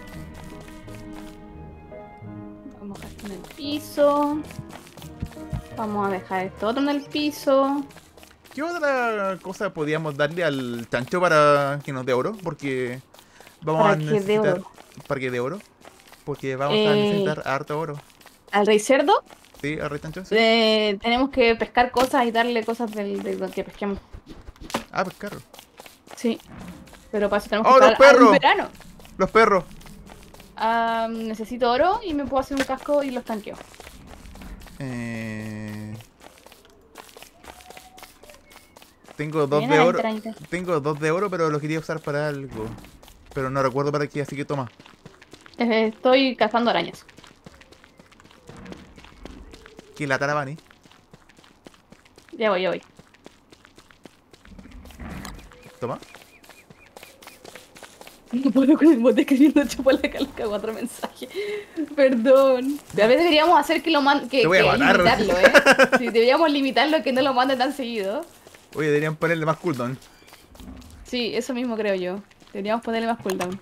Vamos a dejar esto en el piso. Vamos a dejar esto otro en el piso. ¿Qué otra cosa podíamos darle al chancho para que nos dé oro? Porque vamos ¿Para a qué dé necesitar... oro? ¿Para que dé oro? Porque vamos a Eh, necesitar harto oro. Al rey cerdo ¿Sí, al rey chancho? Sí. eh, tenemos que pescar cosas y darle cosas del, de lo que pesquemos. Ah, pues carro. Sí. Pero para eso tenemos ¡Oh, que los estar al perros! verano. Los perros. Ah, necesito oro y me puedo hacer un casco y los tanqueo. Eh... Tengo dos Bien, de oro. arañita, arañita. Tengo dos de oro, pero los quería usar para algo. Pero no recuerdo para qué, así que toma. Eh, Estoy cazando arañas. Que la Taravani. Ya voy, ya voy. Toma. No puedo con el bot escribiendo chupa la calca otro mensaje. Perdón. A veces deberíamos hacer que lo manden. Que, Te voy a que matar. limitarlo, ¿eh? Sí, deberíamos limitarlo, que no lo manden tan seguido. Oye, deberían ponerle más cooldown. Sí, eso mismo creo yo. Deberíamos ponerle más cooldown.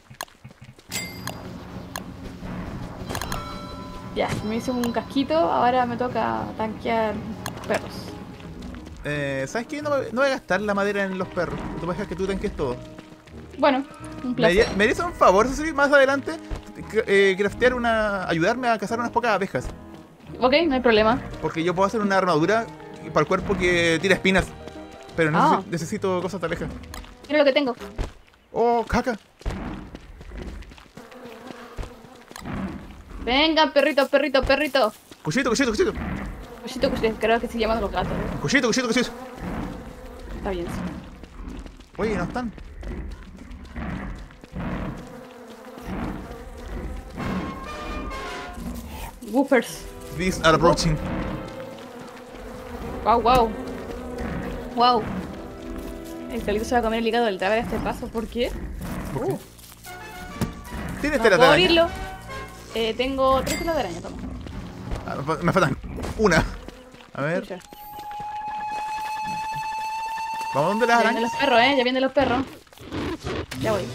Ya, me hice un casquito, ahora me toca tanquear perros. Eh, ¿Sabes qué? No, me- no voy a gastar la madera en los perros. Tú vas a dejar que tú tanques todo. Bueno, un ¿Me placer. haría- me harías un favor, Ceci, más adelante? c- Eh, craftear una... Ayudarme a cazar unas pocas abejas. Ok, no hay problema. Porque yo puedo hacer una armadura para el cuerpo que tira espinas. Pero Ah. necesi- necesito cosas de abeja. Mira lo que tengo. Oh, caca. Venga, perrito, perrito, perrito. Cuchito, cuchito, cuchito. Cuchito, cuchito, creo que se llaman los gatos. Cuchito, cuchito, cuchito. Está bien, sí. Oye, no están. Woofers. These are approaching. Wow, wow. Wow. El Calito se va a comer el hígado del Traver a este paso. ¿Por qué? ¿Por qué? Uh, ¿Tienes no telas de puedo araña? abrirlo. Eh, tengo tres telas de araña, toma. Ah, me fa- me faltan una. A ver. Escucha. ¿Vamos donde las Ya vienen arañas? los perros, eh. Ya vienen los perros. Ya voy.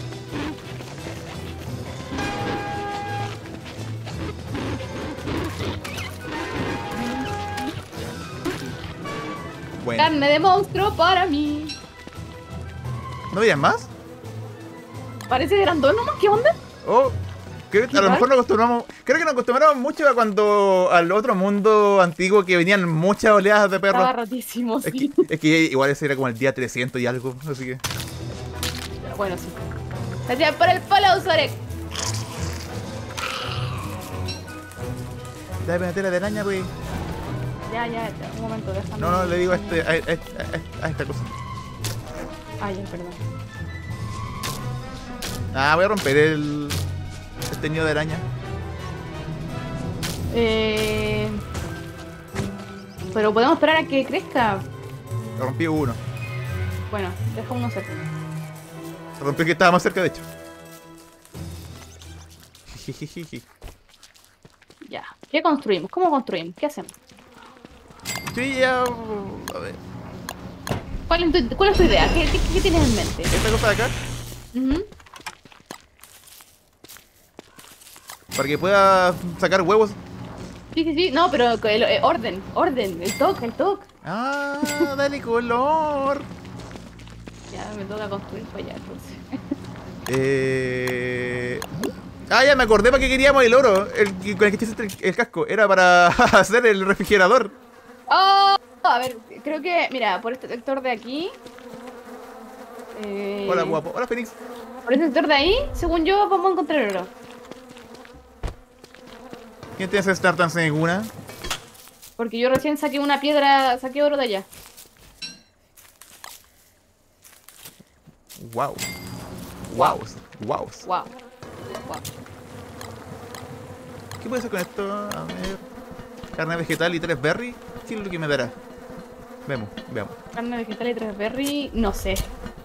Bueno. Carne de monstruo para mí. ¿No había más? Parece que eran dos nomás. ¿Qué onda? Oh, creo que a lo Igual. mejor nos acostumbramos. Creo que nos acostumbramos mucho a cuando al otro mundo antiguo que venían muchas oleadas de perros. Estaba rotísimo, Es sí. que, es que igual ese era como el día trescientos y algo, así que. Bueno, sí. Gracias por el follow, Sorek. Dame la tela de araña, wey. Ya, ya, ya, un momento, déjame. No, no, le digo a, este, a, a- a- a esta cosa. Ah, ya, perdón. Ah, voy a romper el. Este nido de araña. Eh... Pero podemos esperar a que crezca. Rompí uno. Bueno, deja uno cerca. Rompí el que estaba más cerca, de hecho. Jijijiji. Ya. ¿Qué construimos? ¿Cómo construimos? ¿Qué hacemos? Sí, ya. A ver. ¿Cuál es tu, cuál es tu idea? ¿Qué, qué, qué tienes en mente? Esta cosa de acá. Ujú. Para que pueda sacar huevos. Sí, sí, sí. No, pero el, eh, orden, orden. El toque, el toque. Ah, dale color. Ya me toca construir para allá, entonces. Eh... Ah, ya me acordé para qué queríamos el oro. El, que- con el que hiciste el, el casco. Era para hacer el refrigerador. Oh, a ver, creo que, mira, por este sector de aquí. eh, Hola, guapo. Hola, Fénix. Por este sector de ahí, según yo, vamos a encontrar oro. ¿Quién te hace estar tan segura? Porque yo recién saqué una piedra, saqué oro de allá. Wow. Wow. Wow. Wow. Wow. ¿Qué puede hacer con esto? A ver. Carne vegetal y tres berry. ¿Qué es lo que me dará? Vemos, veamos. Carne vegetal y tres berry, no sé.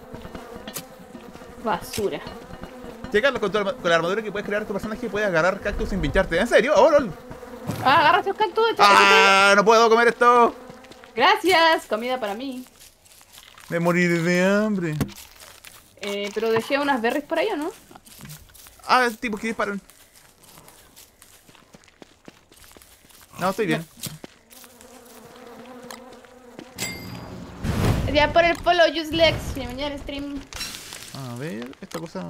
Basura. Che, Carlos, con, tu arma- con la armadura que puedes crear tu personaje puedes agarrar cactus sin pincharte. ¿En serio? ¡Oh, lol! Ah, agarra estos cactus. échate, ¡Ah! ¡No puedo comer esto! échate. Gracias, comida para mí. Me moriré de hambre. Eh, pero dejé unas berries por ahí, ¿o no? Ah, tipos que disparan. No, estoy bien. Ya por el follow, Useless. Bienvenido al stream. A ver, esta cosa.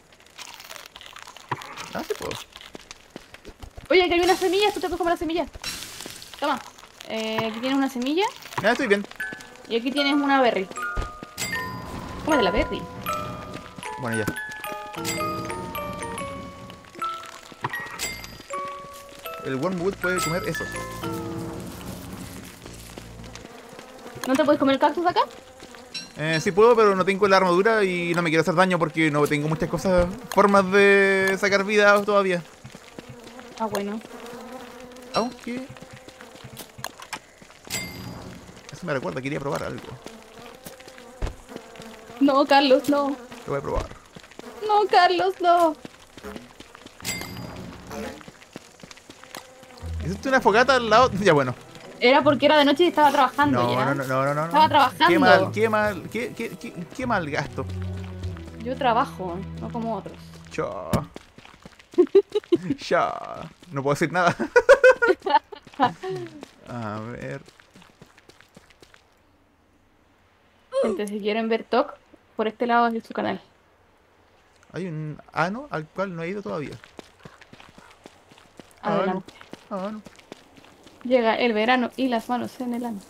Ah, sí puedo. Oye, aquí hay unas semillas, tú te puedes comer las semillas. Toma. Eh, aquí tienes una semilla Ya estoy bien. y aquí tienes una berry. Cómete la berry. Bueno, ya. El wormwood puede comer eso. ¿No te puedes comer el cactus acá? Eh, sí puedo, pero no tengo la armadura y no me quiero hacer daño porque no tengo muchas cosas, formas de sacar vida todavía. Ah, bueno. Aunque... Eso me recuerda, quería probar algo. No, Carlos, no. Lo voy a probar. No, Carlos, no. ¿Hiciste una fogata al lado? Ya bueno. Era porque era de noche y estaba trabajando No, ya. no, no, no, no, no. Estaba trabajando. Qué mal, qué mal, qué, qué, qué, qué mal gasto. Yo trabajo, no como otros. Cha. Ya. No puedo decir nada. A ver. Gente, si quieren ver Tok, por este lado de su canal. Hay un ano al cual no he ido todavía. Ah, Adelante. Ah, no. Llega el verano y las manos en el ano.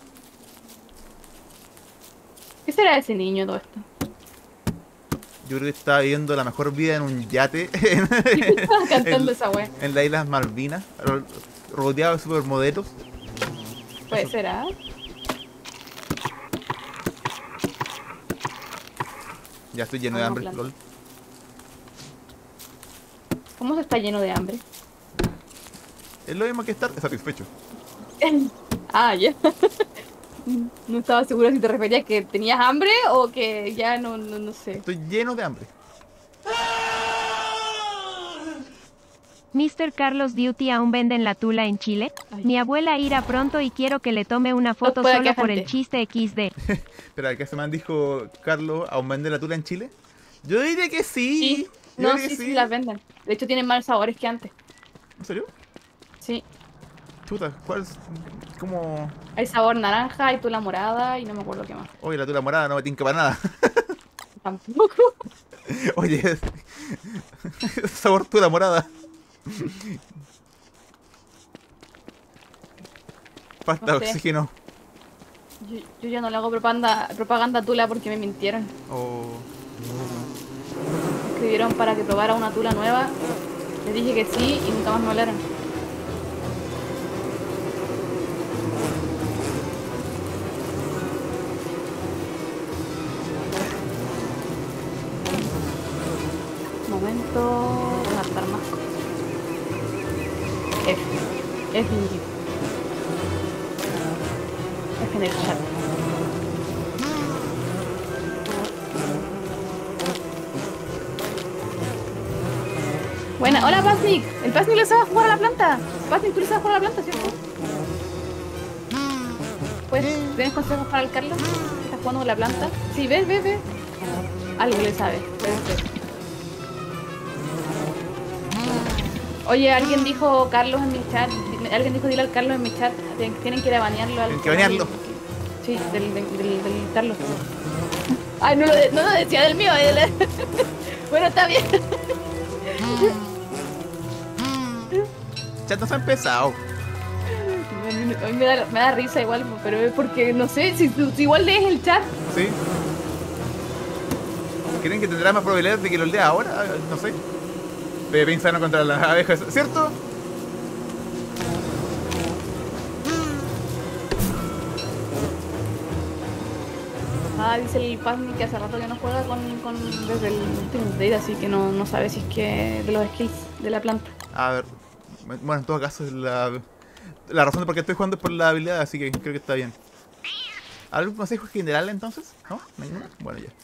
¿Qué será de ese niño todo esto? Yo creo que está viviendo la mejor vida en un yate Estaba cantando en, esa wea. en las Islas Malvinas, ro- rodeado de supermodelos. Puede Eso. ser, ¿ah? Ya estoy lleno de Ah, hambre, planta. lol. ¿Cómo se está lleno de hambre? Es lo mismo que estar satisfecho. Ah, ya. No estaba segura si te referías que tenías hambre o que ya no, no, no sé. Estoy lleno de hambre. mister Carlos Duty aún venden la tula en Chile. Ay. Mi abuela irá pronto y quiero que le tome una foto puede solo que por el gente. chiste equis de. Pero acá se me dijo Carlos, ¿aún vende la tula en Chile? Yo diría que sí. Sí. Yo No, diría sí, que sí, las venden. De hecho, tienen más sabores que antes. ¿En serio? Sí. Chuta, ¿cuál es? Como... Hay sabor naranja, hay tula morada y no me acuerdo qué más. Oye, la tula morada no me tinca para nada. Tampoco. Oye, es... sabor tula morada. Falta No sé. oxígeno. Yo, yo ya no le hago propaganda, propaganda a tula porque me mintieron. Oh. Me escribieron para que probara una tula nueva. Les dije que sí y nunca más me hablaron. Momento. Adaptar más cosas. F. F en G. F en el chat. Buena, hola Paznik. El Paznik le sabe jugar a la planta. Paznik, tú le sabes jugar a la planta, ¿cierto? Pues, ¿tienes consejos para el Carlos? ¿Estás jugando con la planta? Sí, ves, ves, ves. Algo le sabe, puede ser. Oye, alguien dijo Carlos en mi chat. Alguien dijo dile al Carlos en mi chat. Tienen tienen que ir a banearlo. Al Tienen que banearlo. Sí, del, del, del, del Carlos. Ay, no lo, de- no lo decía del mío. del- Bueno, está bien. Ya nos ha empezado. A mí me da, me da risa igual, pero es porque no sé, si, si igual lees el chat. ¿Sí? ¿Creen que tendrá más probabilidades de que lo lea ahora? No sé. Pepe insano contra las abejas, ¿cierto? Ah, dice el Pazmi que hace rato que no juega con, con desde el último update, así que no, no sabe si es que de los skills de la planta. A ver. Bueno, en todo caso, la, la razón de por qué estoy jugando es por la habilidad, así que creo que está bien. ¿Algún consejo general entonces? ¿No? ¿Ninguno? Bueno, ya.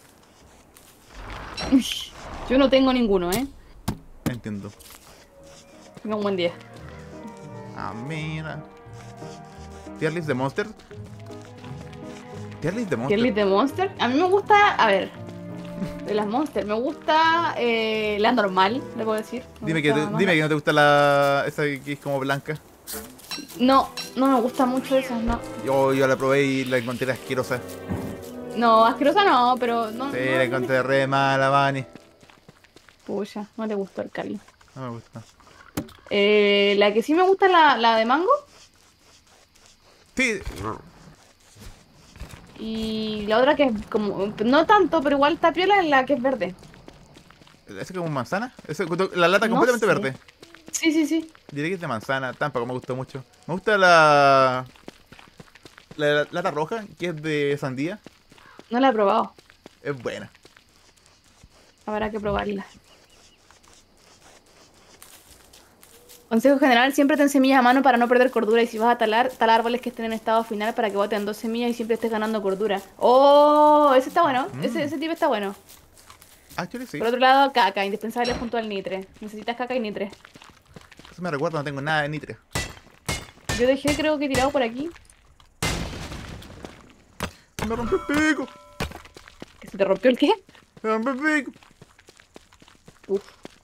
Yo no tengo ninguno, ¿eh? Entiendo. Tenga un buen día. Ah, mira. Tier list de Monster. Tier list de ¿Qué Monster. list de Monster? A mí me gusta, a ver, de las Monster, me gusta eh, la normal, le puedo decir. Me Dime que, gusta te- más dime la- que no te gusta la esa que es como blanca. No, no me gusta mucho esas, no. Yo, yo la probé y la encontré asquerosa. No, asquerosa no, pero no. Sí, no, la encontré re mala, Vani. Pucha, no le gustó el Cali. No me gusta. Eh, la que sí me gusta es la, la de mango. Sí, Y la otra que es como, no tanto, pero igual está piola es la que es verde. ¿esa es como manzana? Esa- la lata No completamente sé. verde. Sí, sí, sí. Diré que es de manzana, tampoco me gustó mucho. Me gusta la, la, la lata roja, que es de sandía. No la he probado. Es buena. Habrá que probarla. Consejo general, siempre ten semillas a mano para no perder cordura y si vas a talar, tal árboles que estén en estado final para que boten dos semillas y siempre estés ganando cordura. ¡Oh! Ese está bueno. Mm. Ese, ese tip está bueno. Actually, sí. Por otro lado, caca, indispensable junto al nitre. Necesitas caca y nitre. Eso me recuerda, no tengo nada de nitre. Yo dejé, creo que tirado por aquí. Me rompió el pico. ¿Que se te rompió el qué? Me rompió el pico. Uf.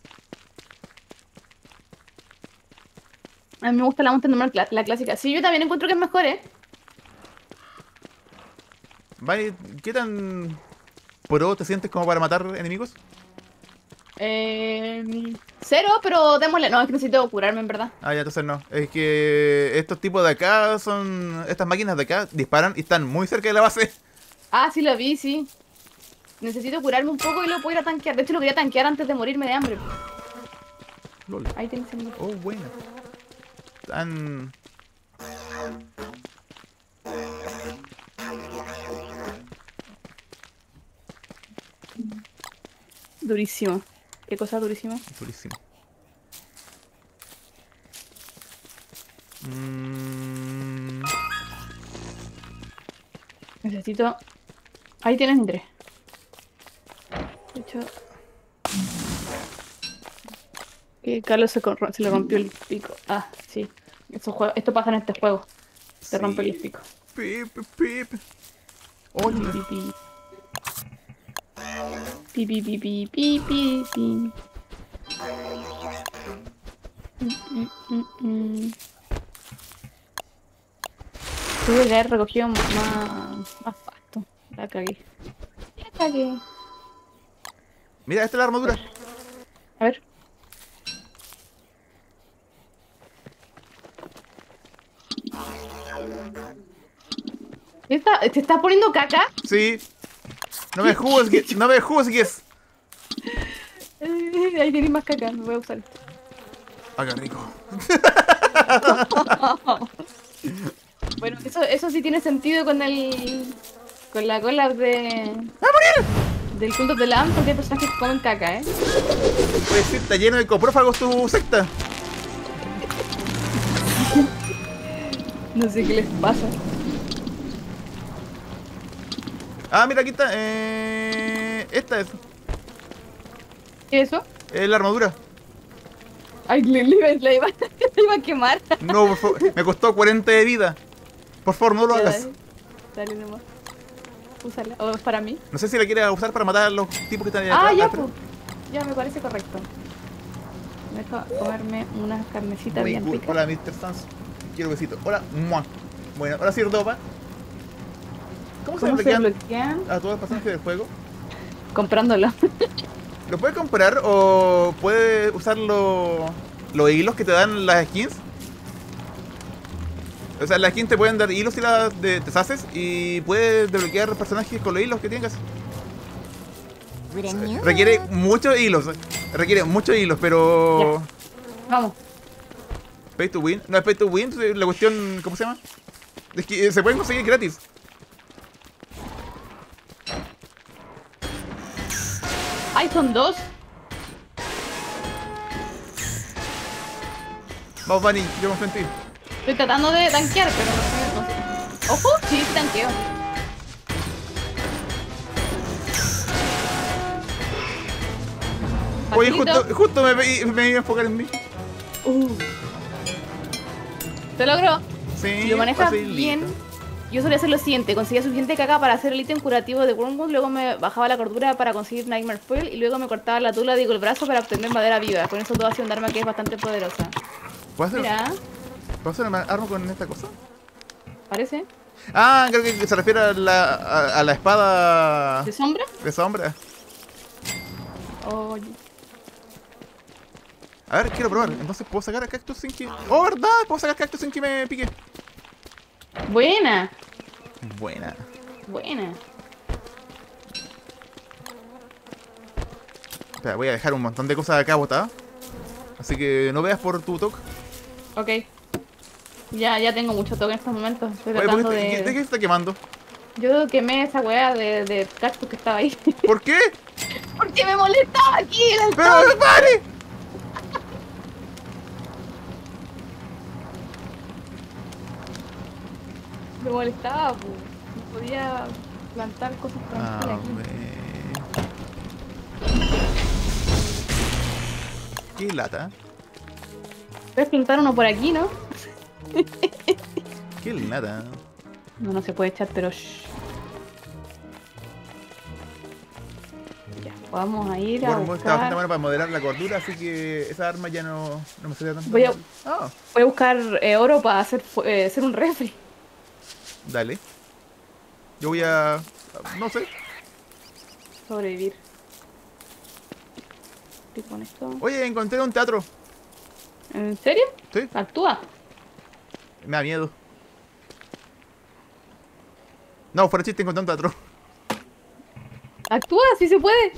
A mí me gusta la Mountain normal, cla- la clásica. Sí, yo también encuentro que es mejor, ¿eh? Vale, ¿qué tan pro te sientes como para matar enemigos? Eh, cero, pero démosle. No, es que necesito curarme, en verdad. Ah, ya, entonces no. Es que estos tipos de acá son... Estas máquinas de acá disparan y están muy cerca de la base. Ah, sí lo vi, sí. Necesito curarme un poco y lo puedo ir a tanquear. De hecho, lo quería tanquear antes de morirme de hambre. Lol. Ahí tienes el... Oh, buena. Tan... Durísimo. ¿Qué cosa durísima? Durísimo. Mm, Necesito... Ahí tienes mi tres. De hecho... Que Carlos se, corro- se le rompió el pico. Ah, sí. Eso jue- Esto pasa en este juego. Se sí. rompe el pico. Pip, pip, pip. Oye, Pi, pi, pi. Pi, pi, pi, pi, pi, pi, pi. Mm, mm, mm. Tuve que haber recogido más, más pasto. La cagué. La cagué. mira, esta es la armadura. A ver. ¿Te está- ¿Te estás poniendo caca? Sí. No me juzgues, no me juzgues. Eh, Ahí tienes más caca, me voy a usar esto. Ah, qué rico. Bueno, eso, eso sí tiene sentido con el. Con la cola de. Del culto de Lam, porque hay personajes que comen caca, ¿eh? Oye, sí, está lleno de coprófagos tu secta. No sé qué les pasa. Ah, mira, aquí está. Eh, esta es, ¿Qué es eso? es la armadura. Ay, le, le, iba- le iba, le iba a quemar. No, por favor. Me costó cuarenta de vida. Por favor, no lo Ya, hagas. Dale, dale nomás. Úsala. ¿O es para mí? No sé si la quieres usar para matar a los tipos que están ahí Ah, atrás. ya, pero- pues. Ya, me parece correcto. Me dejo comerme una carnecita Muy bien cool. rica. Hola, mister Sans. Quiero besito. Hola. Mua. Bueno, ahora sí, Dopa. ¿Cómo se ¿Cómo se desbloquean bloquean? a todos los personajes del juego? Comprándolo. ¿Lo puedes comprar o puedes usar lo- los hilos que te dan las skins? O sea, las skins te pueden dar hilos si las de- deshaces y puedes desbloquear personajes con los hilos que tengas. Requiere muchos hilos, requiere muchos hilos, pero... Vamos. Pay to win, no es pay to win, la cuestión, ¿cómo se llama? Es que se pueden conseguir gratis. Ay, son dos. Vamos, Bunny, yo confío en ti. Estoy tratando de tanquear, pero no sé. No sé. ¡Ojo! Sí, sí tanqueo. Oye, Facilito. justo, justo me, me iba a enfocar en mí. Uh. ¿Se logró? Sí, Si lo manejas facilito. bien, yo solía hacer lo siguiente: conseguía suficiente caca para hacer el ítem curativo de Wormwood, luego me bajaba la cordura para conseguir Nightmare Fuel y luego me cortaba la tula de el brazo para obtener madera viva. Con eso todo hacía un arma que es bastante poderosa. ¿Puedo hacer, Mira, ¿puedo hacer una arma con esta cosa? ¿parece? Ah, creo que se refiere a la, a, a la espada ¿De sombra? de sombra. Oye. A ver, quiero probar. Entonces, ¿puedo sacar a Cactus sin que...? ¡Oh, verdad! ¿Puedo sacar a Cactus sin que me pique? Buena, Buena. buena. Espera, voy a dejar un montón de cosas acá botadas. Así que no veas por tu toque. Ok. Ya, ya tengo mucho toque en estos momentos. Estoy Oye, ¿por tratando qué, te- de... ¿de qué se está quemando? Yo quemé esa weá de, de cactus que estaba ahí. ¿Por qué? Porque me molestaba aquí el ¡Pero altar. pare! Me molestaba, pues. No podía plantar cosas A tranquilas aquí. ver. Qué lata. Puedes plantar uno por aquí, ¿no? Qué lata. No, no se puede echar, pero shh. Ya, vamos a ir a Bueno, está bastante buscar... bueno para moderar la cordura, así que esa arma ya no, no me sirve tanto. Voy a- Ah, Voy a buscar eh, oro para hacer, fu- eh, hacer un refri. dale. Yo voy a... no sé. Sobrevivir. ¿Qué con esto? Oye, encontré un teatro. ¿En serio? Sí, Actúa. me da miedo. No, fuera chiste, encontré un teatro. Actúa, sí se puede.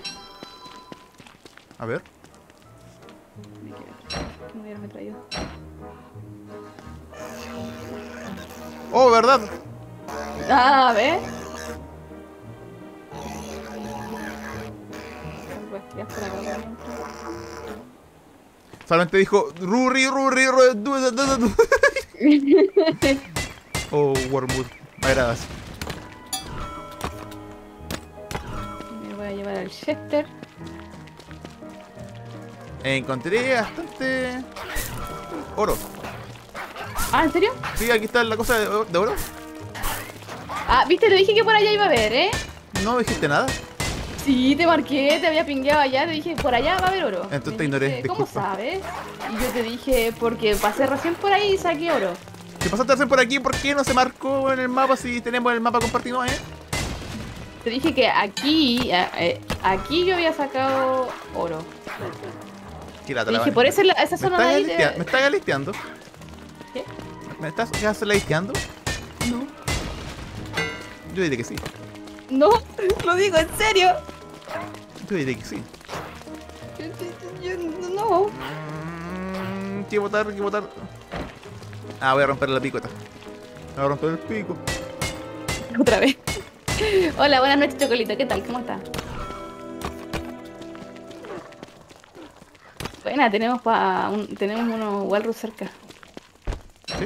A ver. Me quiero. Que me hubiera traído. Oh, ¿verdad? Ah, a ver. Algo Ya por acá también. Solamente dijo Ruri, Ruri, Ruri. du- du- du- du- Oh, Wormwood. Me agradas. Me voy a llevar al Chester. Encontré bastante oro. Ah, ¿en serio? Sí, aquí está la cosa de, de oro. Ah, viste, te dije que por allá iba a haber, ¿eh? No dijiste nada. Sí, te marqué, te había pingueado allá, te dije, por allá va a haber oro. Entonces Me te ignoré, dijiste, ¿cómo disculpa. sabes? Y yo te dije, porque pasé recién por ahí y saqué oro. Si pasaste recién por aquí, ¿por qué no se marcó en el mapa si tenemos el mapa compartido, eh? Te dije que aquí, eh, eh, aquí yo había sacado oro. Qué lata Te la dije, vaina. por eso la- esa ¿Me zona de estás ahí alistea- te... ¿Me estás alisteando? ¿Qué? ¿Me estás ya se listeando? No. Yo diré que sí. No, lo digo en serio. Yo diré que sí. Yo, yo- yo- no. Mm, ¿Qué votar? ¿Qué votar? Ah, voy a romper la picota. Voy a romper el pico. Otra vez. Hola, buenas noches, Chocolito. ¿Qué tal? ¿Cómo estás? Buena, tenemos pa un, tenemos unos Walrus cerca. ¿Sí?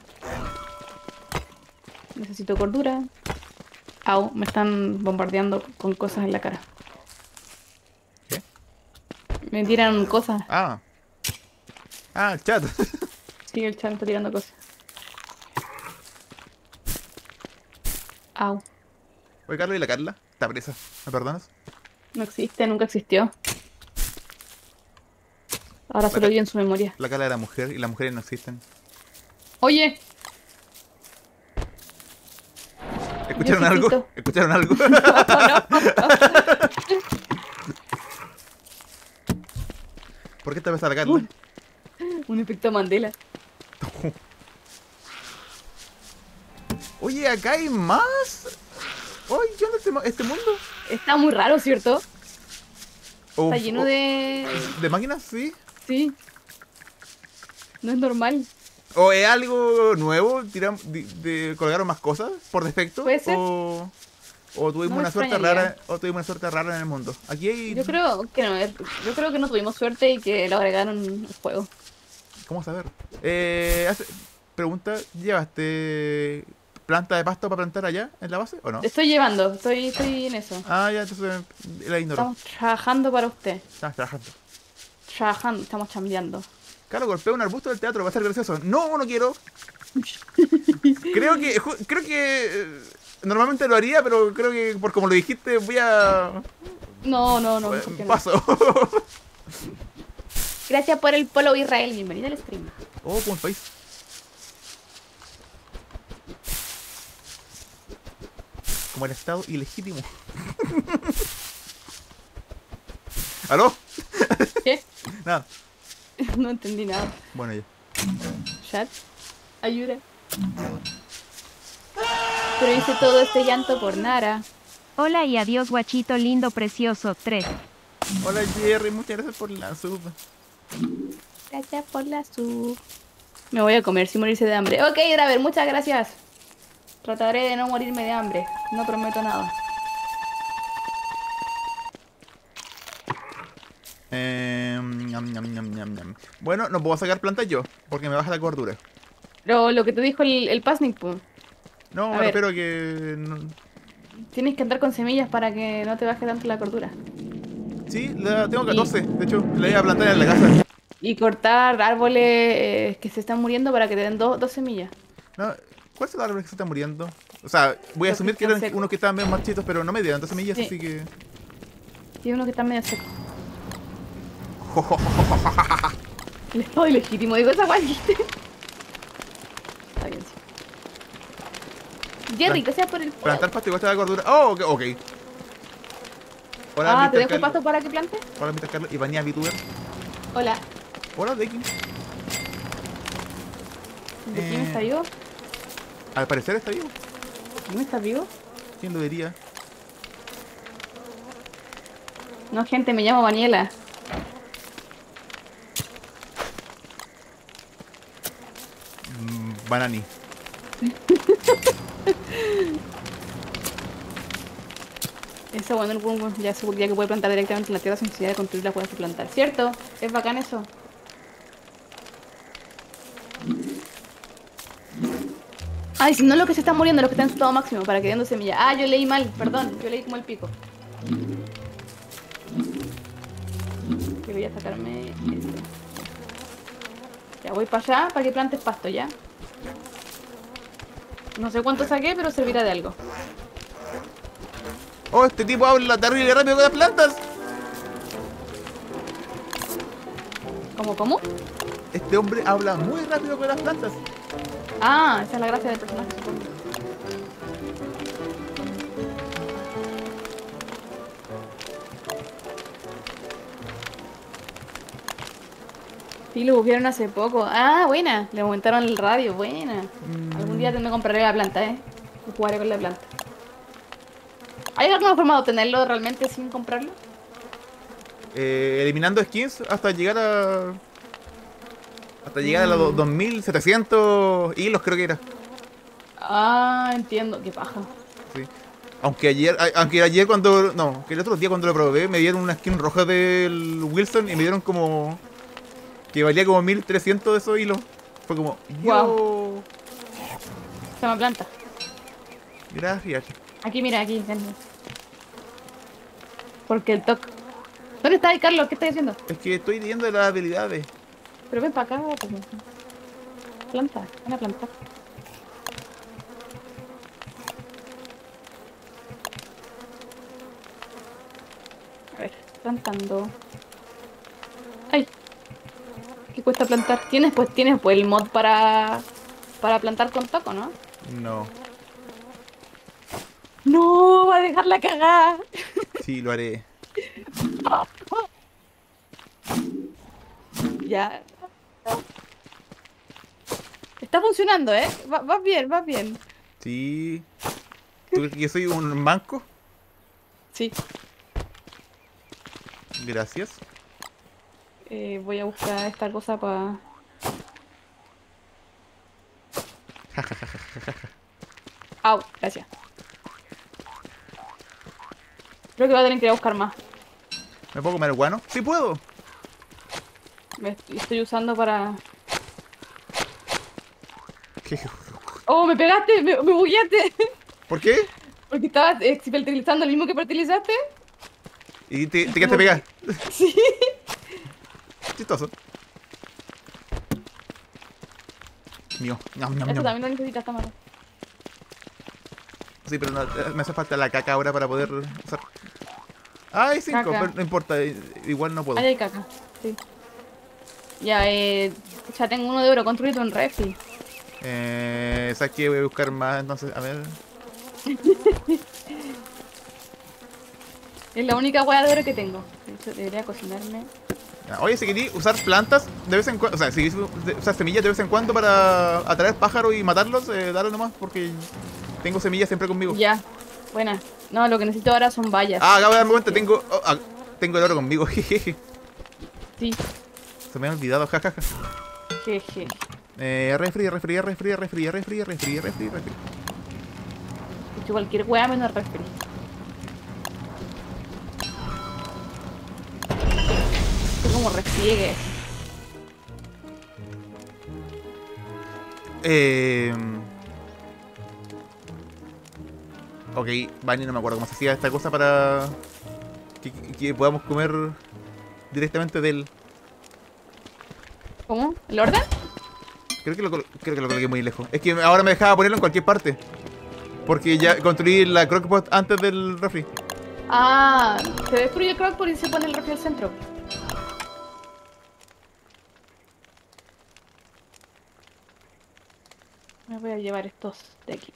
Necesito cordura. Au, me están bombardeando con cosas en la cara. ¿Qué? Me tiran cosas. Ah. Ah, el chat. Sí, el chat me está tirando cosas. Au. Oye, Carlos, ¿y la Carla? Está presa. ¿Me perdonas? No existe, nunca existió. Ahora solo Acá. vive en su memoria. La Carla era mujer y las mujeres no existen. Oye, ¿Escucharon Yo sí algo? quito. ¿Escucharon algo? ¿Por qué está presa la Carla? Uy. Un efecto Mandela. Oye, acá hay más. Oye, ¿qué onda este, ma- este mundo? Está muy raro, ¿cierto? O- Está lleno o- de... ¿De máquinas? Sí. Sí. No es normal. ¿O es algo nuevo? Tiram- de, de- ¿Colgaron más cosas por defecto? Puede ser. O, o tuvimos No me una suerte extrañaría. rara. O tuvimos una suerte rara en el mundo. Aquí hay. Yo creo que no, es- yo creo que no tuvimos suerte y que lo agregaron al juego. ¿Cómo saber? Eh, hace- pregunta, ¿llevaste planta de pasto para plantar allá en la base o no? Te estoy llevando, estoy, estoy en eso. Ah, ya, entonces la ignoro. Estamos trabajando para usted. Estás trabajando. Trabajando, estamos chambeando. Claro, golpea un arbusto del teatro, va a ser gracioso. No, no quiero. Creo que, ju- creo que eh, normalmente lo haría, pero creo que por como lo dijiste voy a... No, no, no, eh, ¿por qué no? paso. Gracias por el follow, Israel. Bienvenido al stream. Oh, como el país. Como el estado ilegítimo. ¿Aló? ¿Qué? Nada. No entendí nada. Bueno, ya. Chat, ayuda. Pero hice todo este llanto por Nara. Hola y adiós guachito lindo precioso. tres. Hola Jerry, muchas gracias por la sub. Gracias por la sub. Me voy a comer sin morirse de hambre. Ok, Draver, muchas gracias. Trataré de no morirme de hambre. No prometo nada. Eh, ñam, ñam, ñam, ñam, ñam. Bueno, no puedo sacar plantas yo, porque me baja la cordura. Lo, lo que te dijo el, el Pasnik, pues. No, A me ver. espero que... no- Tienes que andar con semillas para que no te baje tanto la cordura. Sí, la tengo catorce. De hecho, la iba a plantar en la casa. Y cortar árboles eh, que se están muriendo para que te den do- dos semillas. No, ¿cuáles son los árboles que se están muriendo? O sea, voy a Los que asumir que están eran secos. unos que estaban bien marchitos, pero no me dieron dos semillas, Sí. así que... Y uno que está medio seco. El estado ilegítimo, digo, esa guay. Está bien, sí. Jerry, Plan- que sea por el... Plantar pasto igual te da cordura. Oh, ok. ok. Hola, Ah, ¿te mister dejo el Carlos. pasto para que plantes? Hola, mister Carlos. Ivanía VTuber. Hola. Hola, Dekin. ¿De quién Eh. está vivo? Al parecer está vivo. ¿Quién está vivo? ¿Quién lo diría? No, gente, me llamo Daniela. Mm, Banani. Eso bueno, el Gungun ya se ya que puede plantar directamente en la tierra sin necesidad de construirla, puede plantar. ¿Cierto? Es bacán eso. Ay, si no los que se están muriendo, los que están en su estado máximo, para que den semillas. Ah, yo leí mal, perdón, yo leí como el pico. Que voy a sacarme esto. Ya voy para allá para que plantes pasto, ¿ya? No sé cuánto saqué, pero servirá de algo. Oh, este tipo habla terrible rápido con las plantas. ¿Cómo, cómo? Este hombre habla muy rápido con las plantas. Ah, esa es la gracia del personaje, supongo. Sí, lo buscaron hace poco. Ah, buena. Le aumentaron el radio, buena. Mm. Algún día me compraré la planta, ¿eh? Y jugaré con la planta. ¿Hay alguna forma de obtenerlo realmente sin comprarlo? Eh, eliminando skins hasta llegar a... Hasta llegar Mm. a los dos mil setecientos hilos, creo que era. Ah, entiendo. Qué paja. Sí. Aunque ayer, a- aunque ayer cuando... No, que el otro día cuando lo probé me dieron una skin roja del Wilson y me dieron como... Que valía como mil trescientos de esos hilos. Fue como... Yo... Se llama planta. Gracias. Aquí, mira, aquí. Ven. Porque el toque. ¿Dónde está ahí, Carlos? ¿Qué estás haciendo? Es que estoy viendo las habilidades. Pero ven para acá. Pues. Planta. Ven a plantar. A ver, plantando. ¡Ay! ¿Qué cuesta plantar? ¿Tienes pues, tienes pues el mod para, para plantar con toco, ¿no? No. ¡No! ¡Va a dejar la cagada! Sí, lo haré. Ya. Está funcionando, ¿eh? Va- Vas bien, vas bien. Sí. ¿Tú crees que yo soy un manco? Sí. Gracias. Eh, voy a buscar esta cosa para... Au, gracias. Creo que voy a tener que ir a buscar más. ¿Me puedo comer el guano? ¡Sí puedo! Me estoy, estoy usando para... ¿Qué? ¡Oh, me pegaste! ¡Me, me bugueaste! ¿Por qué? Porque estabas eh, fertilizando el mismo que fertilizaste. Y te, te quedaste pegada. Sí. Chistoso. Mío. Ñam, ñam, Esto ñam. también lo necesitas, Tamara. Sí, pero no, eh, me hace falta la caca ahora para poder usar. Ah, hay cinco, Caca. pero no importa. eh, Igual no puedo. Ahí hay caca. Sí. Ya, eh... Ya tengo uno de oro. Construido en refri. Eh, ¿Sabes qué? Voy a buscar más, entonces, a ver. Es la única hueá de oro que tengo. De hecho, debería cocinarme. Ah, oye, si queréis usar plantas de vez en cuando, o sea, si queréis usar semillas de vez en cuando para atraer pájaros y matarlos, eh, dale nomás, porque tengo semillas siempre conmigo. Ya. Buena. No, lo que necesito ahora son vallas. Ah, acabo de darme cuenta, tengo, oh, ah, tengo el oro conmigo, jejeje. Sí. Se me ha olvidado, jajaja. Jeje. Eh, refri, refri, refri, refri, refri, refri, refri, refri. De hecho, cualquier hueá menos refri. Esto como refriegue. Eh... Ok, Bunny, no me acuerdo cómo se hacía esta cosa para que, que- que podamos comer directamente del... ¿Cómo? ¿El orden? Creo que, lo, colo- creo que lo coloqué muy lejos. Es que ahora me dejaba ponerlo en cualquier parte. Porque ya construí la crockpot antes del refri. Ah, se destruye el crockpot y se pone el refri al centro. Me voy a llevar estos de aquí.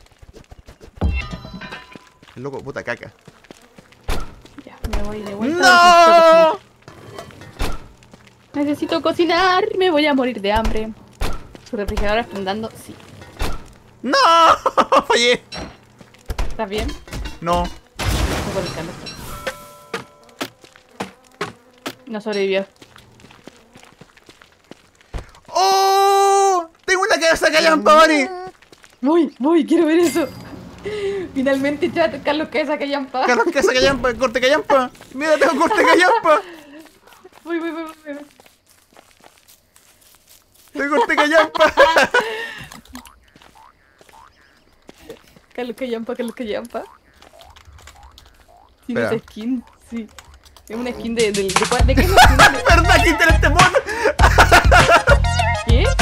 El loco, puta caca. Ya, me voy de vuelta. ¡No! Necesito cocinar, me voy a morir de hambre. ¿Su refrigerador está andando? Sí. ¡No! Fallé. ¿Estás bien? No. No puedo buscarlo. No sobrevivió. ¡Oh! ¡Tengo una cabeza callampa, Bunny! Voy, voy, quiero ver eso. Finalmente, chat, Carlos que saca llampa. Carlos, ¿qué hace callampa? Corte callampa. Mira, tengo corte callampa. Voy, voy, voy, voy. voy. Tengo corte callampa. Carlos que llampa, Carlos que llampa. Tiene esa Espera. skin, sí. Es una skin de, de, de, cuál- ¿de qué es la skin? de- ¿Verdad que interesa este mod? ¿Qué?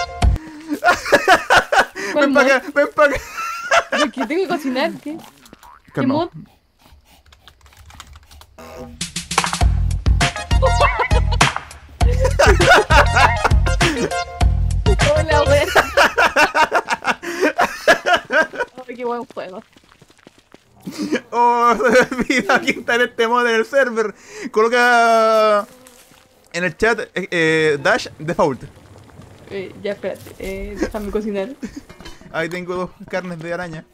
¿Cuál Ven mod? para acá, ven para acá. ¿De qué tengo que cocinar? ¿Qué? ¿Qué Calma. mod? Hola, wea. Ay, qué buen juego. Oh, se me olvida quitar este mod en el server. Coloca en el chat eh, eh, dash default. Eh, ya, espérate. Eh, déjame cocinar. Ahí tengo dos carnes de araña.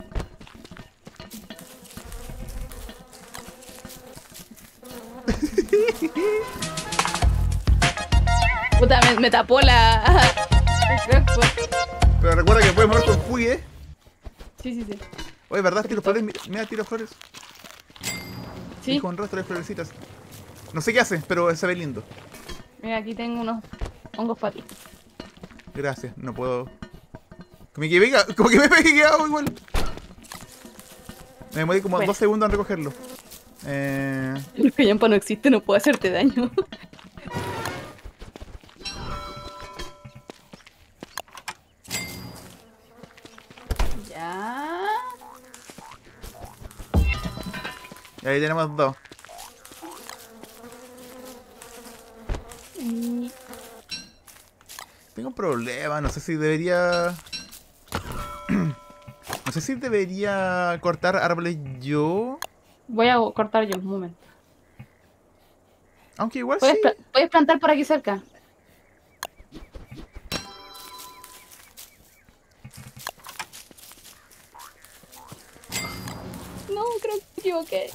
Puta, me, me tapó la... el cuerpo. Pero recuerda que puedes mover con Q I, ¿eh? Sí, sí, sí. Oye, ¿verdad? Tiro flores. Mira, mira, tiro flores. Sí. Y con rastro de florecitas. No sé qué hace, pero se ve lindo. Mira, aquí tengo unos hongos para ti. Gracias, no puedo. Como que, venga, como que me he quedado igual. Me demoré como Bueno. dos segundos en recogerlo. Eh, El callampa no existe, no puede hacerte daño. Ya. y ahí tenemos dos. Y- Tengo un problema, no sé si debería... no sé si debería cortar árboles yo. Voy a cortar yo un momento. Aunque igual ¿Puedes, sí. pla- puedes plantar por aquí cerca? No, creo que me equivoqué.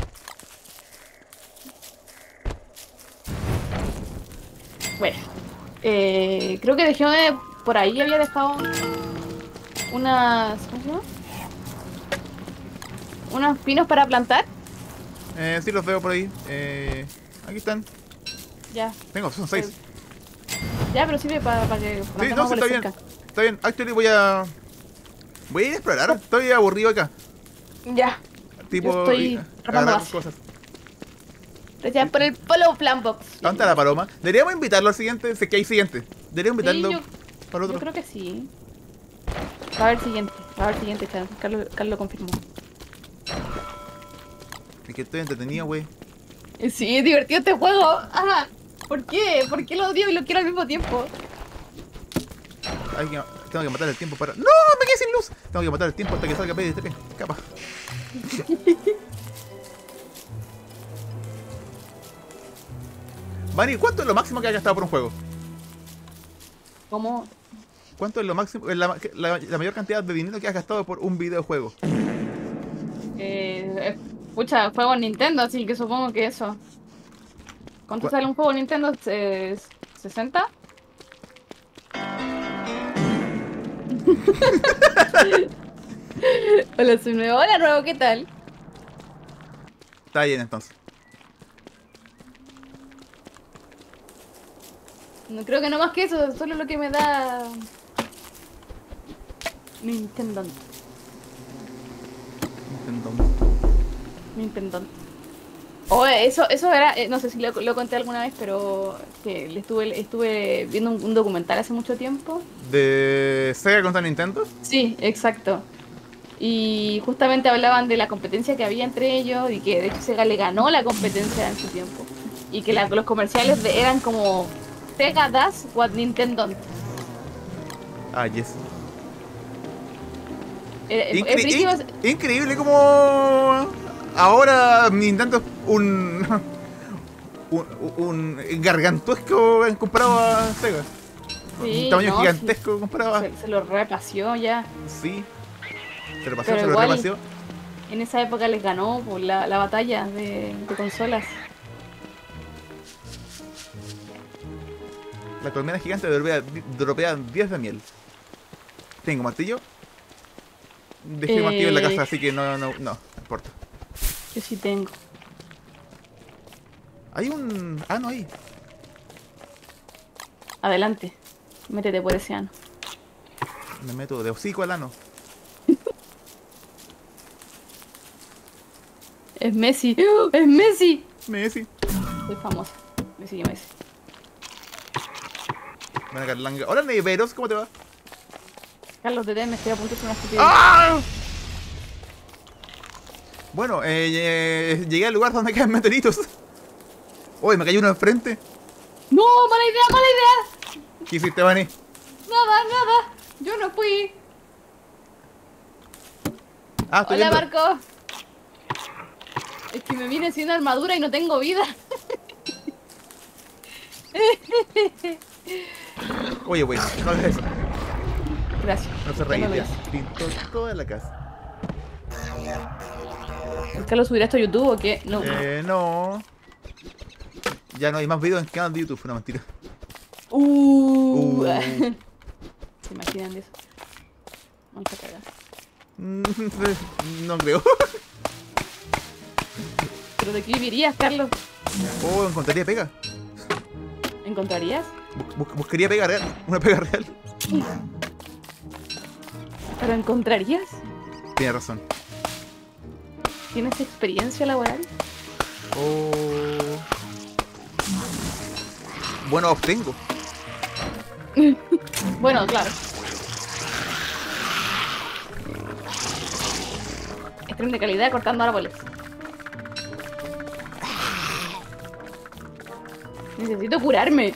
Bueno, eh, creo que dejé de- por ahí había dejado unas, ¿cómo se llama? Unos pinos para plantar. Eh, sí los veo por ahí. Eh, aquí están. Ya, Tengo, son seis. ya, pero sirve para, para que Sí, plantemos no, sí, por está bien. cerca. Está bien. Actually voy a... Voy a ir a explorar. Estoy aburrido acá. Ya, Tipo, Yo estoy y- armando agarrar base. cosas. gracias por el follow plan box. ¿Dónde está la paloma? Deberíamos invitarlo al siguiente. Sé que hay siguiente. Deberíamos Sí, invitarlo yo, para yo otro. creo que sí. Va a haber siguiente, va a haber siguiente, Chan. Carlos, Carlos lo confirmó. Es que estoy entretenido, güey. Eh, Sí, es divertido este juego. Ajá. ¿Por qué? ¿Por qué lo odio y lo quiero al mismo tiempo? Hay que- Tengo que matar el tiempo para... ¡No! ¡Me quedé sin luz! Tengo que matar el tiempo hasta que salga P D T P. Capa. Vani, ¿cuánto es lo máximo que has gastado por un juego? ¿Cómo? ¿Cuánto es lo máximo, la, la- la mayor cantidad de dinero que has gastado por un videojuego? Eh, eh, pucha, juego en Nintendo, así que supongo que eso. ¿Cuánto ¿Cuá- sale un juego en Nintendo? Eh, ¿sesenta? Hola, soy nuevo. Hola, nuevo, ¿qué tal? Está bien, entonces. No creo que no más que eso, solo lo que me da Nintendo. Nintendo. Nintendo. Oh, eso, eso era, eh, no sé si lo, lo conté alguna vez, pero que le estuve, estuve viendo un, un documental hace mucho tiempo. ¿De Sega contra Nintendo? Sí, exacto. Y justamente hablaban de la competencia que había entre ellos y que de hecho Sega le ganó la competencia en su tiempo. Y que la- los comerciales de- eran como Sega does what Nintendo. Ah, yes. Eh, eh, Incre- es brígido, in- increíble como ahora Nintendo es un, un, un gargantuesco comparado a Sega. sí, Un tamaño no, gigantesco comparado a... se, se lo repaseó ya. Sí. Se lo pasó, Pero se lo igual- repaseó. En esa época les ganó por la, la batalla de, de consolas. La colmena gigante dropea, dropea diez de miel. Tengo martillo. Dejé más activo en la Eh. casa, así que no, no, no, no importa. Yo sí tengo. Hay un... Ah, no hay. Adelante. Métete por ese ano. Me meto de hocico al ano. Es Messi. ¡Oh! ¡Es Messi! Messi. Soy famosa. Me sigue Messi. Buena Carlanga. Hola, Neveros, ¿cómo te va? Carlos, deténme, estoy a punto de hacer una estupidez. ¡Ah! Bueno, eh, eh, llegué al lugar donde quedan meteoritos. Uy, me cayó uno enfrente. ¡No! ¡Mala idea, mala idea! ¿Qué hiciste, Vani? Nada, nada. Yo no fui. Ah, estoy Hola, viendo. Marco. Es que me viene sin armadura y no tengo vida. Oye, güey, no hagas eso. Gracias. No se Ya reí, no lo ya. hice. Pintó toda la casa. ¿El Carlos subirá esto a YouTube o qué? No. Eh, no. Ya no hay más videos en el canal de YouTube, una mentira. Uh. Uh. ¿Se imaginan de eso? Vamos a cagar. Mm, No creo. ¿Pero de qué vivirías, Carlos? Oh, encontraría pega. ¿Encontrarías? Bus- buscaría pega real. Una pega real. ¿Pero encontrarías? Tiene razón. ¿Tienes experiencia laboral? Oh. Bueno, obtengo. Bueno, claro. Stream de calidad cortando árboles. Necesito curarme.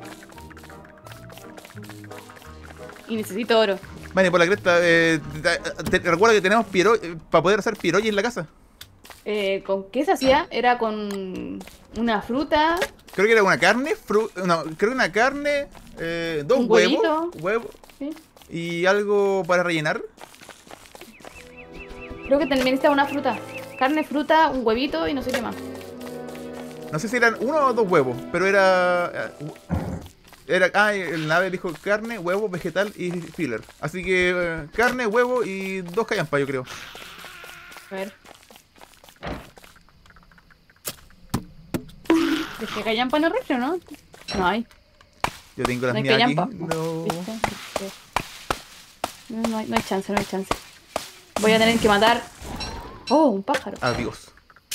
Y necesito oro. Vale, por la cresta, eh, te, te recuerda que tenemos piero, eh, para poder hacer pirolli en la casa. Eh, ¿Con qué se hacía? Era con una fruta, Creo que era una carne, fru no, creo que una carne, eh, dos Un huevos, huevito. huevo, ¿sí? y algo para rellenar. Creo que también necesitaba una fruta. Carne, fruta, un huevito y no sé qué más. No sé si eran uno o dos huevos, pero era... eh, Era, ah, el nave dijo carne, huevo, vegetal y filler. Así que eh, carne, huevo y dos callampa, yo creo. A ver. ¿Es que callampa en el refri, no? No hay. Yo tengo las No hay mías aquí. callampa. No. ¿Viste? ¿Viste? No, no hay, no hay chance, no hay chance. Voy a tener que matar... Oh, un pájaro. Adiós.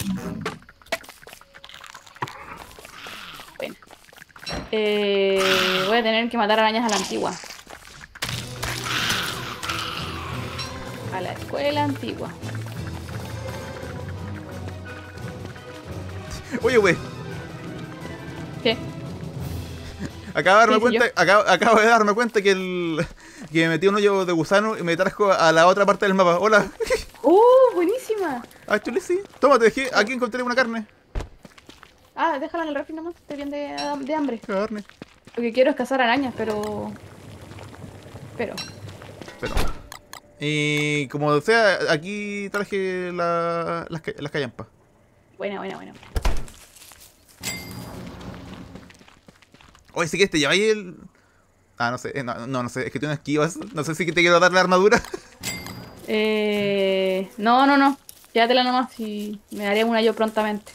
Bueno. Eh, voy a tener que matar arañas a la antigua. A la escuela antigua. Oye, güey, ¿Qué? acabo de darme ¿Qué hice cuenta, acabo, acabo de darme cuenta que el que me metí un hoyo de gusano y me trajo a la otra parte del mapa. Hola. ¡Uh! Buenísima. Ah, chule, sí. Toma, te dejé. Aquí encontré una carne. Ah, déjala en el refri nomás. Estoy bien de, de hambre. Carne. Lo que quiero es cazar arañas, pero... Pero... Pero. Y como sea, aquí traje la, las, ca- las callampas. Buena, buena, buena. Oye, si quieres te lleváis el. Ah, no sé, eh, no, no, no sé, es que tienes esquivas. No sé si te quiero dar la armadura. Eh... No, no, no. Quédatela nomás y me daré una yo prontamente.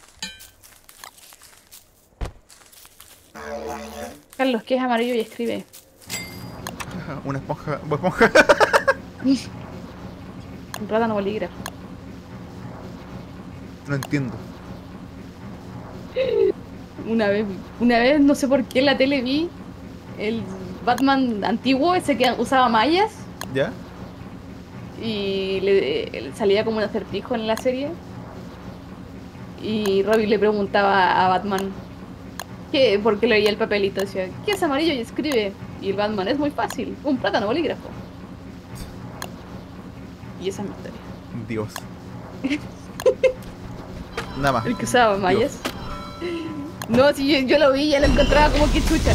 Carlos, que es amarillo y escribe. Una esponja. Una esponja. Un plátano bolígrafo. No entiendo. Una vez, una vez, no sé por qué en la tele vi el Batman antiguo, ese que usaba mallas, ¿Ya? y le, él salía como un acertijo en la serie. Y Robin le preguntaba a Batman ¿qué? ¿Por qué leía el papelito? Decía, ¿qué es amarillo? Y escribe. Y el Batman, es muy fácil, un plátano bolígrafo. Y esa es mi historia. Dios. Nada más. El que usaba mallas. No, si yo, yo lo vi, ya lo encontraba como que chucha.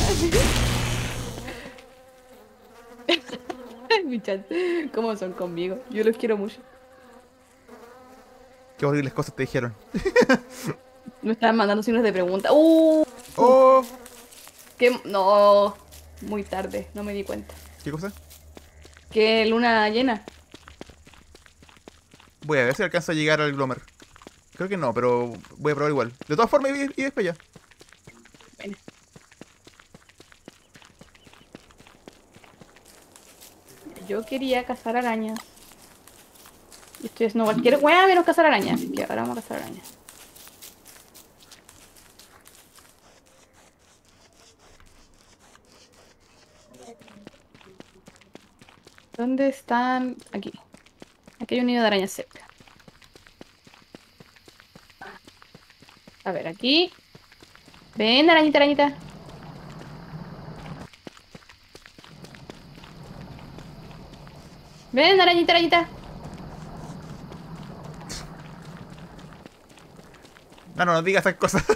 Mi chat, ¿cómo son conmigo? Yo los quiero mucho. Qué horribles cosas te dijeron. Me estaban mandando signos de pregunta. ¡Uh! Oh, ¿Qué? No, muy tarde, no me di cuenta. ¿qué cosa? ¿Qué luna llena? Voy a ver si alcanzo a llegar al Glomer. Creo que no, pero voy a probar igual. De todas formas, y ves para allá. Bueno. Yo quería cazar arañas. Y estoy haciendo cualquier weá menos cazar arañas. Así que ahora vamos a cazar arañas. ¿Dónde están? Aquí. Aquí hay un nido de arañas cerca. A ver, aquí. Ven, arañita, arañita. Ven, arañita, arañita. No, no, no digas esas cosas.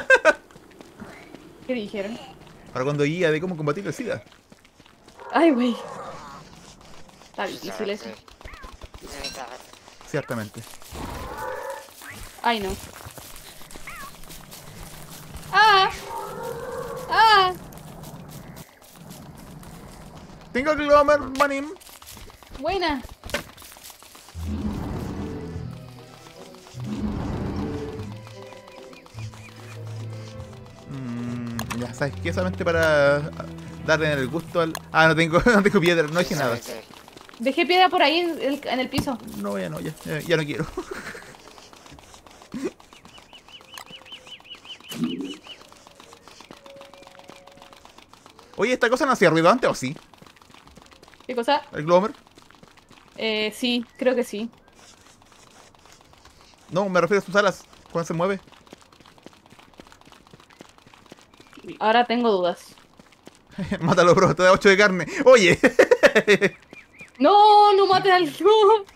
¿Qué dijeron? Para cuando guía de cómo combatir el SIDA. Ay, güey. Está difícil eso. Ciertamente. Ay, no. ¡Ah! ¡Ah! Tengo Glomer, manim. Buena. Mm, ya sabes que solamente para darle el gusto al... Ah, no tengo, no tengo piedra, no dije nada. Dejé piedra por ahí en el, en el piso. No, ya no, ya, ya, ya no quiero. Oye, ¿esta cosa no hacía ruido antes o sí? ¿Qué cosa? ¿El Glomer? Eh, sí, creo que sí. No, me refiero a sus alas. ¿Cuándo se mueve? Ahora tengo dudas. Mátalo, bro, te da ocho de carne. Oye. No, no maten al noob.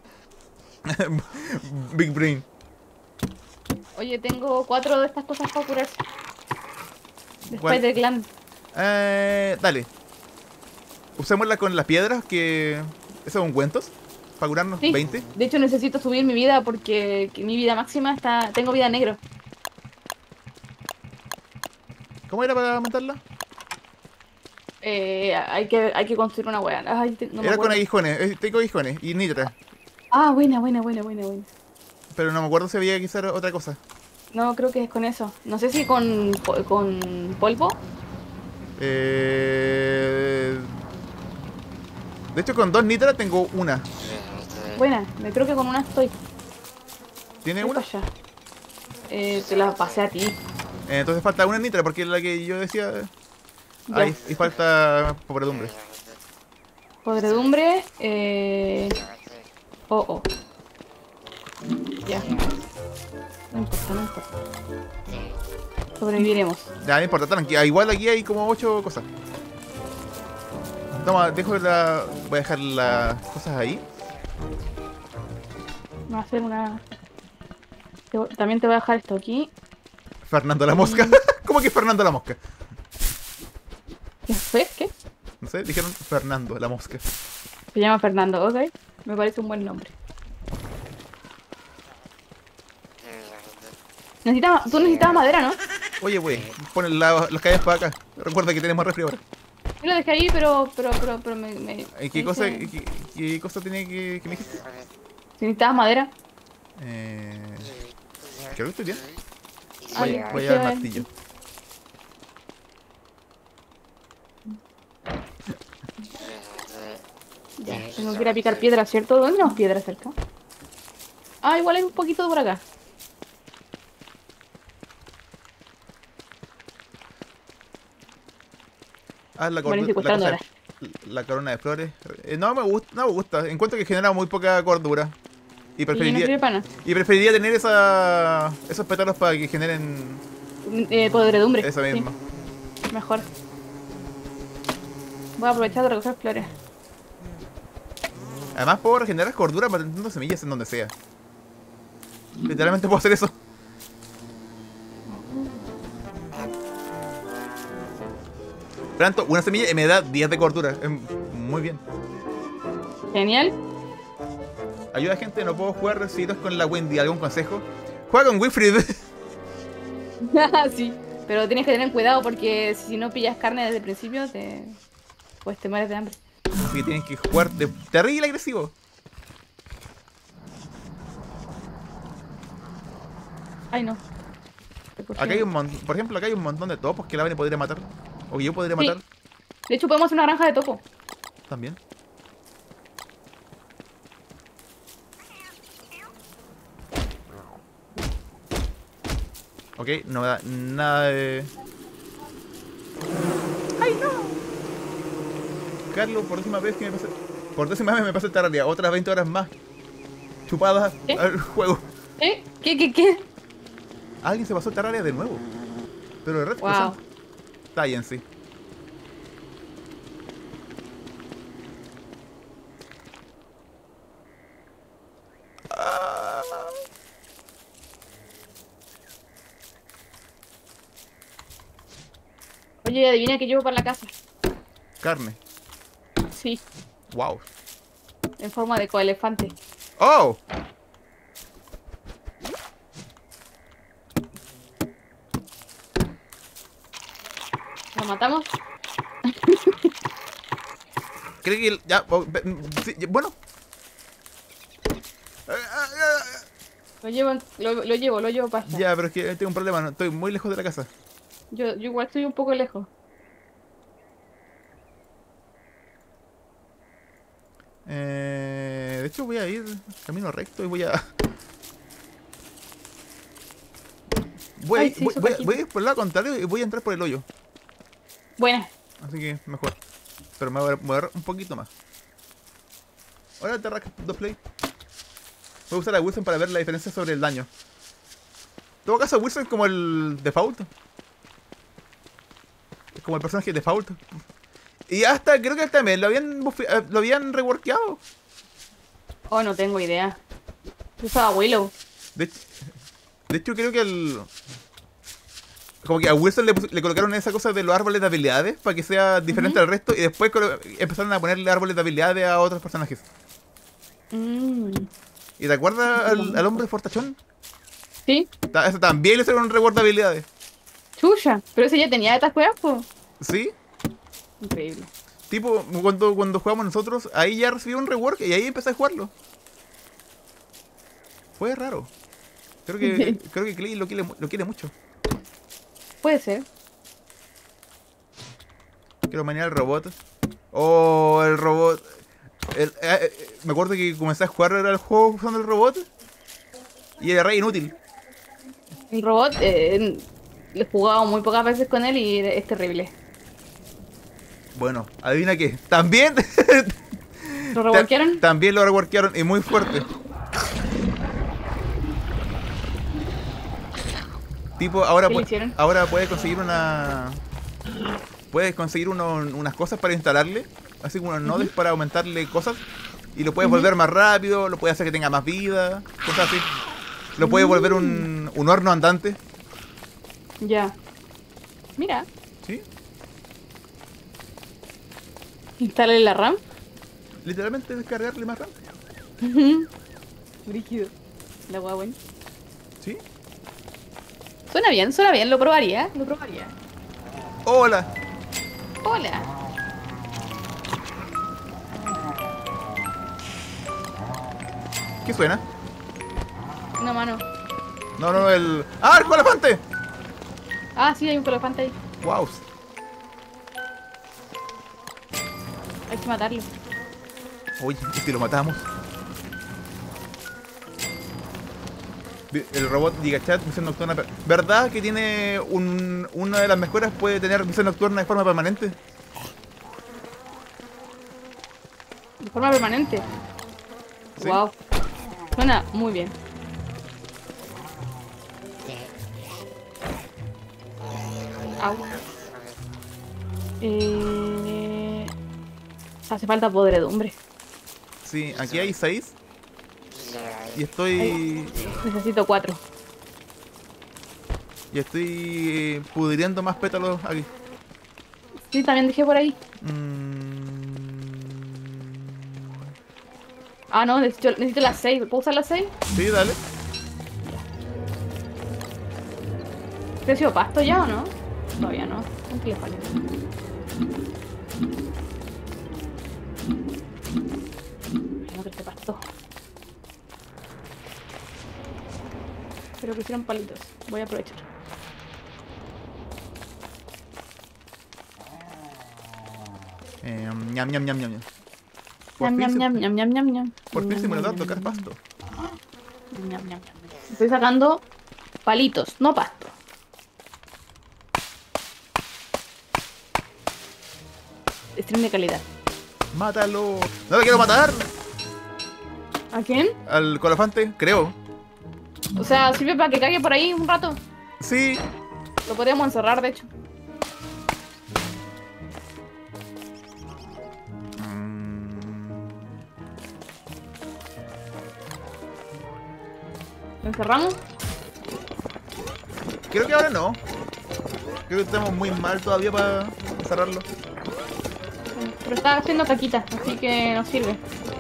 Big Brain. Oye, tengo cuatro de estas cosas para curarse. De ¿Cuál? Spider Clan. Eh, dale. Usémosla con las piedras que... ¿Esos ungüentos? Para curarnos Sí. veinte. De hecho, necesito subir mi vida porque que mi vida máxima está. Tengo vida negro. ¿Cómo era para aumentarla? Eh, hay que, hay que construir una wea. Ay, te- no me Era con acuerdo. aguijones. eh, Tengo aguijones y nitra. Ah, buena, buena, buena, buena, buena. Pero no me acuerdo si había que usar otra cosa. No, creo que es con eso. No sé si con, po- con polvo. Eh... De hecho, con dos nitras tengo una. Buena, me creo que con una estoy. ¿Tiene Voy una? para allá. Eh, te la pasé a ti. Eh, entonces falta una nitra porque es la que yo decía. Ya. Ahí, y falta pobredumbre. Podredumbre. Eh... Oh, oh. Ya. No importa, no importa. Sobreviviremos. Ya, no importa, tranquila. Igual aquí hay como ocho cosas. Toma, dejo la... Voy a dejar las cosas ahí. Voy a hacer una... te voy- También te voy a dejar esto aquí. Fernando la mosca. ¿Cómo que Fernando la mosca? ¿Qué fue? ¿Qué? No sé, dijeron Fernando la mosca. Se llama Fernando, ok. Me parece un buen nombre. Necesita, tú necesitabas madera, ¿no? Oye, güey, pon la- las calles para acá. Recuerda que tenemos refri ahora. Yo lo dejé ahí, pero, pero, pero, pero me... me ¿Y ¿Qué me cosa, dice- qué, qué cosa tiene que, que me dijiste? Si necesitabas madera. Eh... Creo que estoy bien. Ay, Voy, voy a ¿qué dar va? martillo. Ya, tengo que ir a picar piedra, ¿cierto? ¿Dónde tenemos piedra cerca? Ah, igual hay un poquito por acá. Ah, la, Bueno, cordu- estoy la, secuestrando cosa- la corona de flores. Eh, no me gusta, no me gusta. Encuentro que genera muy poca cordura. Y Y no preferiría, sirve para nada. y preferiría tener esa, esos pétalos para que generen Eh, podredumbre. esa sí, misma. mejor. Voy a aprovechar de recoger flores. Además puedo regenerar cordura plantando semillas en donde sea. Literalmente puedo hacer eso. Planto una semilla y me da diez de cordura. Es muy bien. Genial. Ayuda gente, no puedo jugar recitos con la Wendy. ¿Algún consejo? Juega con Wilfrid. Sí. Pero tienes que tener cuidado porque si no pillas carne desde el principio, te... pues te mueres de hambre. Así que tienes que jugar de terrible agresivo. Ay, no. Acá hay un montón, por ejemplo, acá hay un montón de topos que la Vane podría matar. O que yo podría Sí. matar De hecho, podemos hacer una granja de topo. también. Ok, no me da nada de... ¡Ay, no! Carlos, por décima vez que me pasa... Por décima vez me pasa el Terraria. Otras veinte horas más chupadas ¿Qué? al juego. ¿Eh? ¿Qué, qué, qué? Alguien se pasó el Terraria de nuevo. Pero de Red Wow. Crescent. Está bien, sí. Ah. Oye, adivina que llevo para la casa. Carne. Sí, Wow. en forma de coelefante. ¡Oh! ¿Lo matamos? Creo que el- ya... oh, ve- sí, bueno. Ah, ah, ah. Lo llevo, en- lo, lo llevo, lo llevo para allá. Ya, pero es que tengo un problema. No, estoy muy lejos de la casa. Yo, yo igual estoy un poco lejos. Eh, de hecho, voy a ir camino recto y voy a... Voy, a Ay, ir- sí, voy, su voy a- cajita. voy a ir por el lado contrario y voy a entrar por el hoyo. Buena. Así que mejor. Pero me voy a mover un poquito más. Hola, Terrac dos Play. Voy a usar a Wilson para ver la diferencia sobre el daño. En todo caso, Wilson es como el default. Es como el personaje default. Y hasta, creo que hasta me lo habían, buffe- eh, lo habían reworkeado. Oh, no tengo idea. Yo usaba Willow. De, hecho- de hecho, creo que el... Como que a Wilson le, pus- le colocaron esa cosa de los árboles de habilidades para que sea diferente Ujú. al resto. Y después colo- empezaron a ponerle árboles de habilidades a otros personajes. Mm. ¿Y te acuerdas al, al hombre fortachón? Sí, Ta- Eso también le hicieron un reward de habilidades. chucha. Pero ese ya tenía estas cuevas, pues. ¿Sí? Increíble. Tipo, cuando, cuando jugamos nosotros, ahí ya recibí un rework y ahí empecé a jugarlo. Fue raro. Creo que creo que Clay lo quiere, mu- lo quiere mucho. Puede ser. Quiero manejar el robot. Oh, el robot. El- eh, eh, me acuerdo que comencé a jugar era el juego usando el robot. Y era re inútil. El robot, eh, he jugado muy pocas veces con él y es terrible. Bueno, adivina qué. También. ¿Lo reworkearon? También lo reworkearon y muy fuerte. Tipo, ahora, ¿Qué le pu- hicieron? ahora puedes conseguir una. Puedes conseguir uno- unas cosas para instalarle. Así como unos nodes para aumentarle cosas. Y lo puedes Ujú. volver más rápido, lo puedes hacer que tenga más vida, cosas así. Lo puedes volver un, un horno andante. Ya. Mira, ¿Sí? instale la RAM. Literalmente descargarle más RAM. Brígido. La guagua. ¿Sí? Suena bien, suena bien, lo probaría, lo probaría. Hola. Hola. ¿Qué suena? Una mano. No, no, no, el. ¡Ah, el elefante! Ah, sí, hay un colofante ahí. Wow. Hay que matarlo. Oye, ¿y si lo matamos? Vi- El robot Gigachat, visión nocturna. per- ¿Verdad que tiene un, una de las mejoras? Puede tener visión nocturna de forma permanente. De forma permanente. Sí. Wow. Suena muy bien. Au. Eh... Hace falta podredumbre. Sí, aquí hay seis. Y estoy. Necesito cuatro. Y estoy pudriendo más pétalos aquí. Sí, también dejé por ahí. Mm, Ah, no, necesito, necesito las seis. ¿Puedo usar las seis? sí, dale. ¿Creció pasto ya o no? Todavía no. ¿Cuánto le falta? Ay, no crece pasto. Espero ofrecieron palitos. Voy a aprovechar. Eh, ñam, ñam, ñam, ñam, ñam. Por Ñam, fin ñam, se- ñam, ñam, ñam, ñam, ñam. Por fin Ñam, se me lo da ñam, tocar ñam, pasto. ñam, ñam, ñam, ñam. Estoy sacando palitos, no pasto. Stream de calidad. ¡Mátalo! ¡No lo quiero matar! ¿A quién? Al colofante, creo. O sea, sirve para que cague por ahí un rato. Sí. Lo podríamos encerrar, de hecho. Mm, ¿Lo encerramos? creo que ahora no. Creo que estamos muy mal todavía para cerrarlo. Pero está haciendo caquita, así que nos sirve.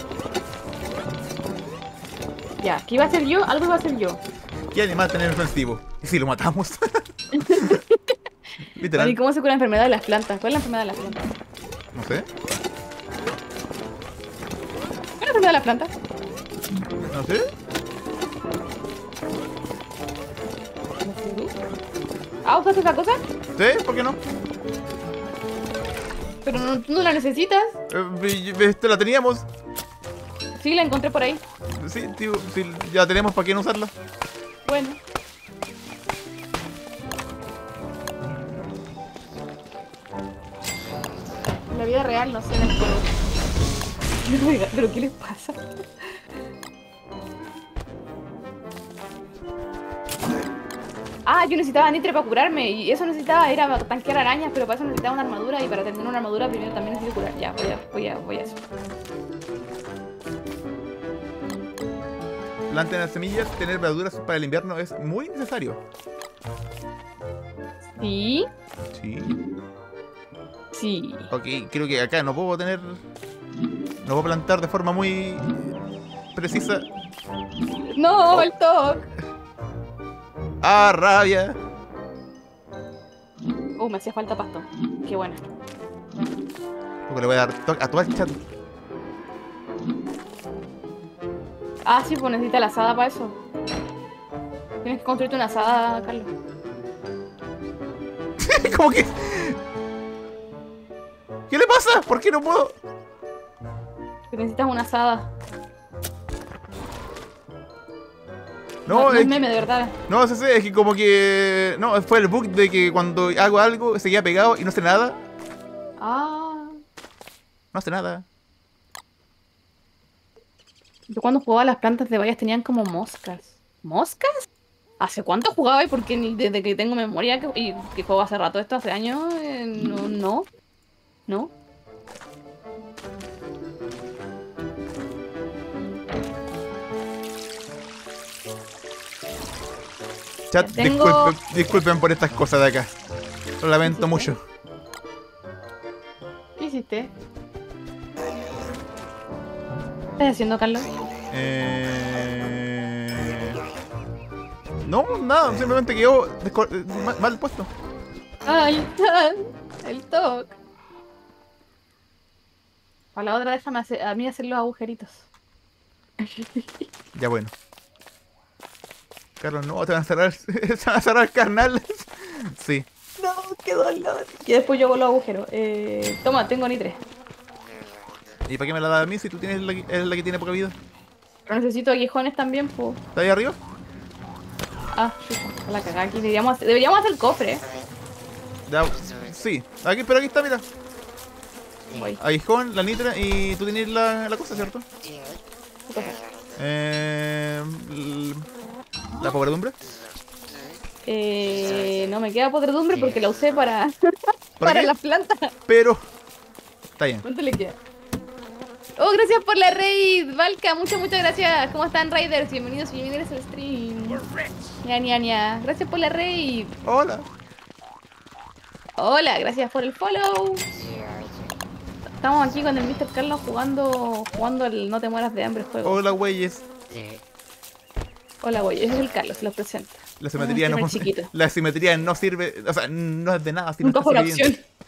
Ya, ¿qué iba a hacer yo? Algo iba a hacer yo. ¿Qué animal tener ofensivo? ¿Y si lo matamos? Literal. ¿Y cómo se cura la enfermedad de las plantas? ¿Cuál es la enfermedad de las plantas? No sé. ¿Cuál es la enfermedad de las plantas? No sé. Ah, ¿usaste esa cosa? ¿Sí? ¿Por qué no? Pero no, tú no la necesitas. Eh, este, la teníamos. Sí, la encontré por ahí. Sí, tío, sí, ya la tenemos, ¿para qué no usarla? Bueno. En la vida real, no sé, en el juego. Oiga, ¿pero qué les pasa? Ah, yo necesitaba nitre para curarme y eso necesitaba era tanquear arañas, pero para eso necesitaba una armadura y para tener una armadura primero también necesito curar. Ya, voy a, voy a, voy a eso. Planten las semillas, tener verduras para el invierno es muy necesario. Sí, Sí. sí. Ok, creo que acá no puedo tener... No puedo plantar de forma muy precisa. No, el toque. ¡Ah, rabia! Uh, me hacía falta pasto. Qué bueno. Porque le voy a dar toque a todo el chat. Ah, sí, pues necesita la asada para eso. Tienes que construirte una asada, Carlos. ¿Cómo que? ¿Qué le pasa? ¿Por qué no puedo? Que necesitas una asada. No, no, no es es meme, de verdad. No, sí, sí, es que como que... No, fue el bug de que cuando hago algo se queda pegado y no hace nada. Ah. No hace nada. Yo cuando jugaba las plantas de bayas tenían como moscas. ¿Moscas? ¿Hace cuánto jugaba? Y porque ni desde que tengo memoria que, y que juego hace rato esto, hace años, eh, no, no. ¿No? Chat, Tengo- disculpen, disculpen por estas cosas de acá. Lo lamento mucho. ¿Qué hiciste? ¿Qué estás haciendo, Carlos? Eh... No, nada, simplemente quedó desco- eh, mal, mal puesto. Ay, el toque. Para la otra déjame hacer, a mí hacer los agujeritos. Ya bueno. Carlos, no, te van a cerrar, te van a cerrar carnal. Sí. No, qué dolor. Y después yo hago los agujeros. Eh, toma, tengo nitre. ¿Y para qué me la das a mí si tú tienes la, que- eres la que tiene poca vida? Pero necesito aguijones también, pues. ¿Está ahí arriba? Ah, chuta, a la cagada aquí. Deberíamos hacer, deberíamos hacer el cofre, ¿eh? Ya, sí. Aquí, pero aquí está, mira. Voy. Aguijón, la nitra y tú tienes la, la cosa, ¿cierto? ¿Qué cosa? Eh, l- la pobredumbre. Eh, no me queda podredumbre porque la usé para, ¿Para para qué? las plantas. Pero está bien. ¿Cuánto le queda? Oh, gracias por la raid, Valka. Muchas, muchas gracias. ¿Cómo están, raiders? Bienvenidos y bienvenidas al stream. Ña, ña, ña. Gracias por la raid. Hola. Hola, gracias por el follow. Estamos aquí con el mister Carlos jugando jugando el No te mueras de hambre juego. Hola, güeyes. Hola, güey, ese es el Carlos, los presento. La simetría Ah, no qué chiquito. La simetría no sirve, o sea, no es de nada si no Nunca está fue una sobreviviendo. opción.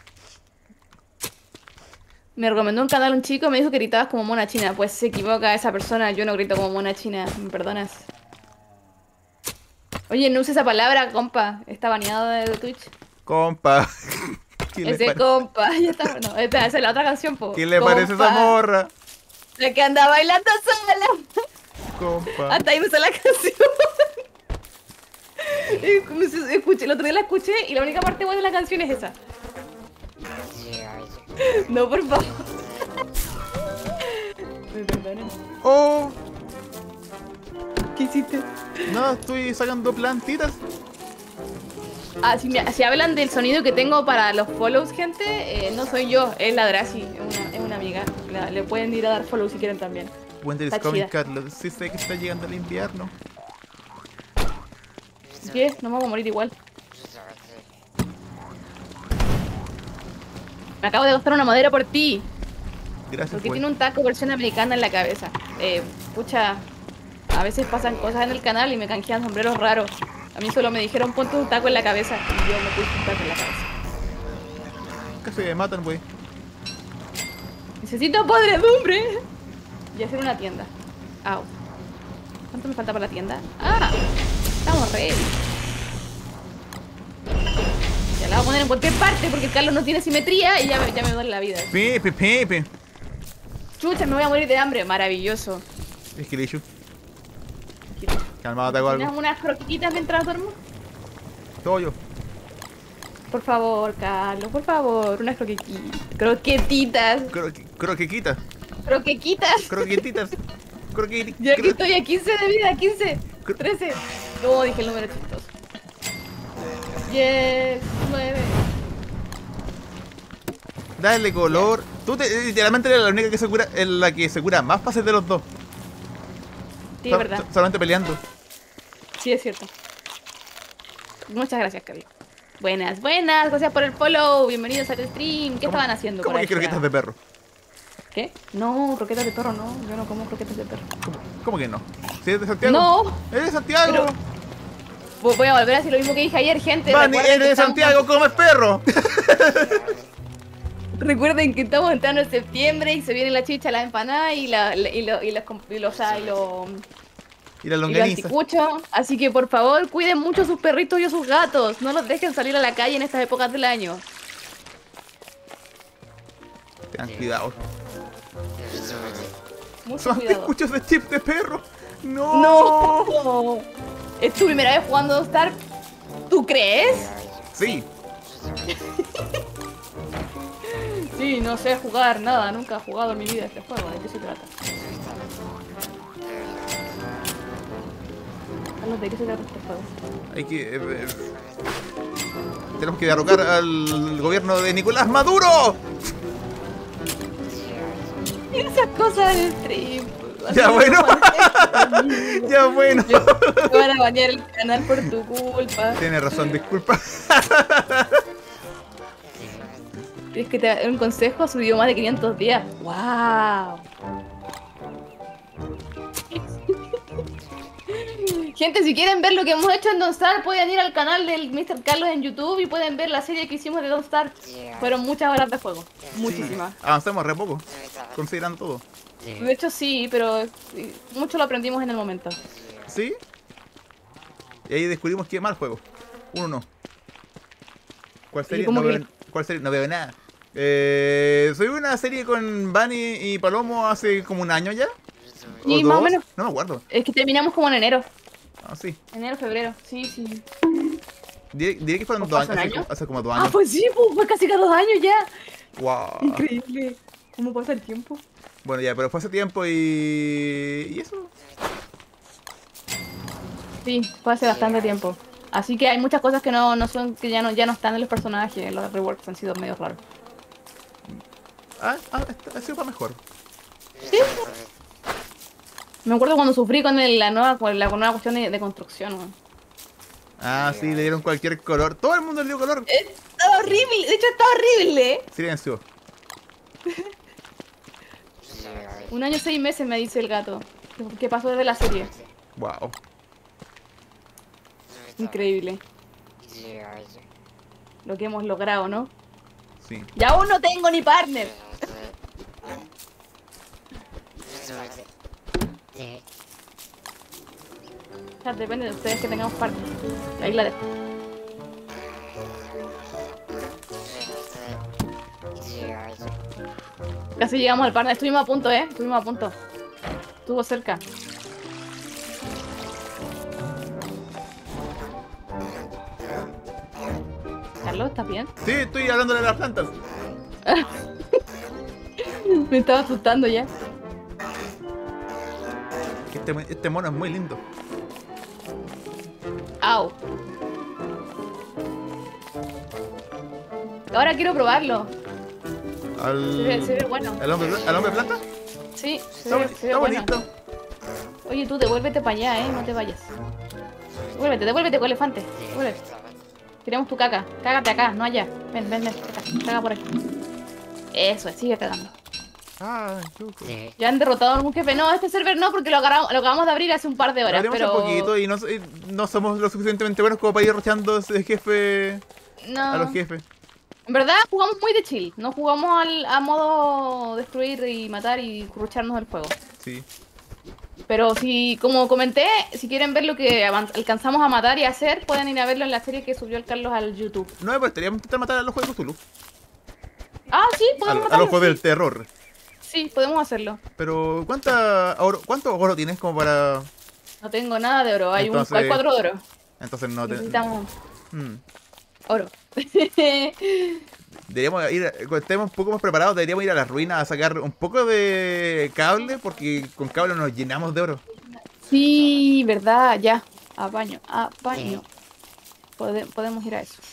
Me recomendó un canal un chico, me dijo que gritabas como mona china. Pues se equivoca esa persona, yo no grito como mona china, ¿me perdonas? Oye, no use esa palabra, compa. Está baneado de, de Twitch. Compa. ¿Qué le, Ese pare- compa. Ya está. No, esta, esa es la otra canción, po. ¿Qué le parece esa Compa. morra? La que anda bailando sola. Compa. Hasta ahí me sale la canción. Y me se- escuché, el otro día la escuché y la única parte buena de la canción es esa. No, por favor. Me perdonan. Oh, ¿Qué hiciste? no, estoy sacando plantitas. Ah, si, me- si hablan del sonido que tengo para los follows, gente, eh, no soy yo, es la Draci, es una, es una amiga. La- le pueden ir a dar follow si quieren también. Winter is Está coming, chida. Carlos. Sí sé que está llegando el invierno. ¿Qué? No me vamos a morir igual. Me acabo de gastar una madera por ti. Gracias, Porque güey. tiene un taco versión americana en la cabeza. Eh, pucha, a veces pasan cosas en el canal y me canjean sombreros raros. A mí solo me dijeron ponte un taco en la cabeza y yo me puse un taco en la cabeza. Casi me matan, güey. Necesito podredumbre. Y hacer una tienda. Au. ¿Cuánto me falta para la tienda? Ah, estamos ready. Ya la voy a poner en cualquier parte porque el Carlos no tiene simetría y ya me, ya me duele la vida. Pipi, pipi. Chucha, me voy a morir de hambre. Maravilloso. Es que le hizo. Calmado, te hago ¿Tienes algo. unas croquetitas mientras duermo? Todo yo. Por favor, Carlos, por favor, unas croquetitas. Croquetitas. Croque, croquequitas. Croquetitas. Croquetitas. Croquetitas. Ya que estoy a quince de vida, quince, Cro- trece. No, dije el número chistoso. diez, nueve. Dale color. Tú te, literalmente eres la única que se cura, es la que se cura más fases de los dos. Sí, So- es verdad. so- solamente peleando. Sí, es cierto. Muchas gracias, Cabi. Buenas, buenas. Gracias por el follow. Bienvenidos al stream. ¿Qué ¿Cómo- estaban haciendo ¿Cómo por que allá? croquetas de perro? ¿Qué? No, croquetas de perro no. Yo no como croquetas de perro. ¿Cómo, cómo que no? ¿Si eres de Santiago? No. ¿Eres de Santiago? Pero- Vo- Voy a volver a decir lo mismo que dije ayer, gente. Vani, Recuerden eres que de estamos- Santiago, comes perro. Recuerden que estamos entrando en septiembre y se viene la chicha, la empanada y la, la- y lo, y los, com- y los, o sea, y lo- Y la y los longaniza. anticuchos. Así que por favor, cuiden mucho a sus perritos y a sus gatos. No los dejen salir a la calle en estas épocas del año. Tengan cuidado. Mucho Son cuidado. anticuchos de chip de perro. No. ¡No! ¿Es tu primera vez jugando Don't Starve? ¿Tú crees? Sí. Sí, no sé jugar nada. Nunca he jugado en mi vida este juego. ¿De qué se trata? Carlos, ¿de qué se trata este juego? Hay que. eh, eh, tenemos que derrocar al gobierno de Nicolás Maduro. Y esas cosas del stream. Así Ya, que bueno. no puedes- Ya bueno. Yo- Te van a bañar el canal por tu culpa. Tienes razón, disculpa. ¿Quieres que te dé un consejo? Ha subido más de quinientos días. ¡Wow! Gente, si quieren ver lo que hemos hecho en Don't Starve, pueden ir al canal del mister Carlos en YouTube y pueden ver la serie que hicimos de Don't Starve. Fueron muchas horas de juego. Muchísimas. Avanzamos re poco, considerando todo. De hecho, sí, pero sí, mucho lo aprendimos en el momento. ¿Sí? Y ahí descubrimos que mal juego. Uno no. ¿Cuál serie? cómo No que- veo, ¿Cuál serie? No veo nada. Eh, soy una serie con Bunny y Palomo hace como un año ya. Sí, ¿O más o dos? menos. No me acuerdo. Es que terminamos como en enero. Ah, sí. Enero, febrero. Sí, sí. Diré, diré que fueron ¿O dos pasó años. un Hace, año? como- hace como dos Ah, años. pues sí, pues fue casi cada dos años ya. Wow. Increíble. ¿Cómo pasa el tiempo? Bueno, ya, pero fue hace tiempo y. ¿Y eso? Sí, fue hace bastante tiempo. Así que hay muchas cosas que no, no son, que ya no, ya no están en los personajes. Los reworks han sido medio raros. Ah, ah esta- ha sido para mejor. Sí. Me acuerdo cuando sufrí con el- la nueva, con la nueva cuestión de, de construcción. ¿No? Ah, sí, le dieron cualquier color. Todo el mundo le dio color. Está horrible, de hecho está horrible. Silencio. Un año seis meses me dice el gato. ¿Qué- ¿Qué pasó desde la serie? Wow. Increíble. Lo que hemos logrado, ¿no? Sí. Y aún no tengo ni partner. Ya depende de ustedes que tengamos parte. Ahí la dejo. Casi llegamos al partner. Estuvimos a punto, ¿eh? Estuvimos a punto. Estuvo cerca. Carlos, ¿estás bien? Sí, estoy hablando de las plantas. Me estaba asustando ya. Este, este mono es muy lindo. Au. Ahora quiero probarlo. Al... Se ve, se ve bueno. ¿Al hombre, al hombre planta? Sí, se Está, ve, boni- se ve está bueno. bonito. Oye, tú, devuélvete para allá, ¿eh? No te vayas. Devuélvete, devuélvete, con elefante. Devuélvete. Queremos tu caca. Cágate acá, no allá. Ven, ven, ven. Acá. Caga por aquí. Eso es, sigue cagando. Ah, chuco. Ya han derrotado a algún jefe. No, este server no, porque lo, agarramos, lo acabamos de abrir hace un par de horas. Abrimos Pero un poquito y no, y no somos lo suficientemente buenos como para ir rocheando ese jefe no. a los jefes. En verdad jugamos muy de chill. No jugamos al, a modo destruir y matar y rucharnos el juego. Sí. Pero si, como comenté, si quieren ver lo que avan- alcanzamos a matar y hacer, pueden ir a verlo en la serie que subió el Carlos al YouTube. No me molestaría intentar matar a los juegos de Cthulhu. Ah, sí, A, podemos a los matarlo. juegos del Sí. terror. Sí, podemos hacerlo. Pero, ¿cuánta oro, ¿cuánto oro tienes como para...? No tengo nada de oro. Hay, un, Entonces- hay cuatro de oro. Entonces no te... Necesitamos Mm. oro. Deberíamos ir, cuando estemos un poco más preparados, deberíamos ir a las ruinas a sacar un poco de cable, porque con cable nos llenamos de oro. Sí, verdad, ya. A baño, a baño. Pode- podemos ir a eso.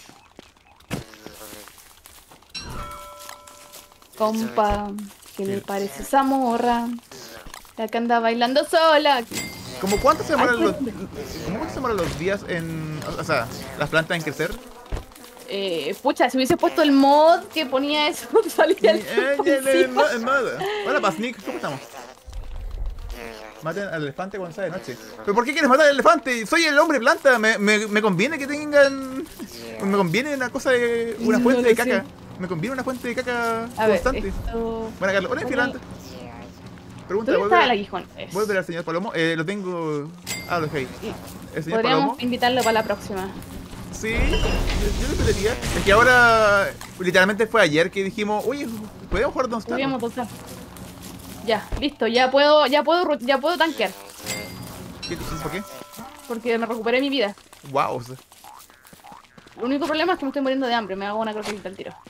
Compa, ¿qué le parece esa morra? La que anda bailando sola. ¿Cómo cuánto se demoran Ay, los, qué- ¿cómo cuánto se demoran los días en... O sea, las plantas en crecer? Eh, pucha, si hubiese puesto el mod que ponía eso, salía el Eh, eh, tiempo eh, eh, encima. no- nada. Hola, Pasnik, ¿cómo estamos? Maten al elefante cuando sea de noche. ¿Pero por qué quieres matar al elefante? Soy el hombre planta. Me, me, me conviene que tengan... Me conviene una cosa de... Una No fuente lo de sé. caca. Me conviene una fuente de caca A ver, constante. esto... Bueno, Carlos, hola, ¿Dónde- infilante. Pregunta, ¿Dónde está el ¿vuelve, aguijón? Es. ¿vuelve al señor Palomo? Eh, lo tengo... Ah, lo dejé ahí. El señor Podríamos Palomo. invitarlo para la próxima. Sí, yo, yo lo entendería. Es que ahora, literalmente fue ayer que dijimos, oye, podemos jugar Don't Starve. Podríamos tocar. Ya, listo, ya puedo, ya puedo, ru- ya puedo tanquear. ¿Qué- ¿Por qué? Porque me recuperé mi vida. Wow. El único problema es que me estoy muriendo de hambre. Me hago una croquetita al tiro.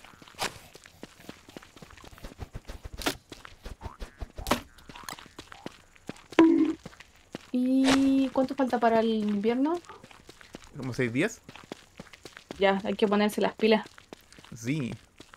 ¿Y cuánto falta para el invierno? ¿Como seis días? Ya, hay que ponerse las pilas. Sí.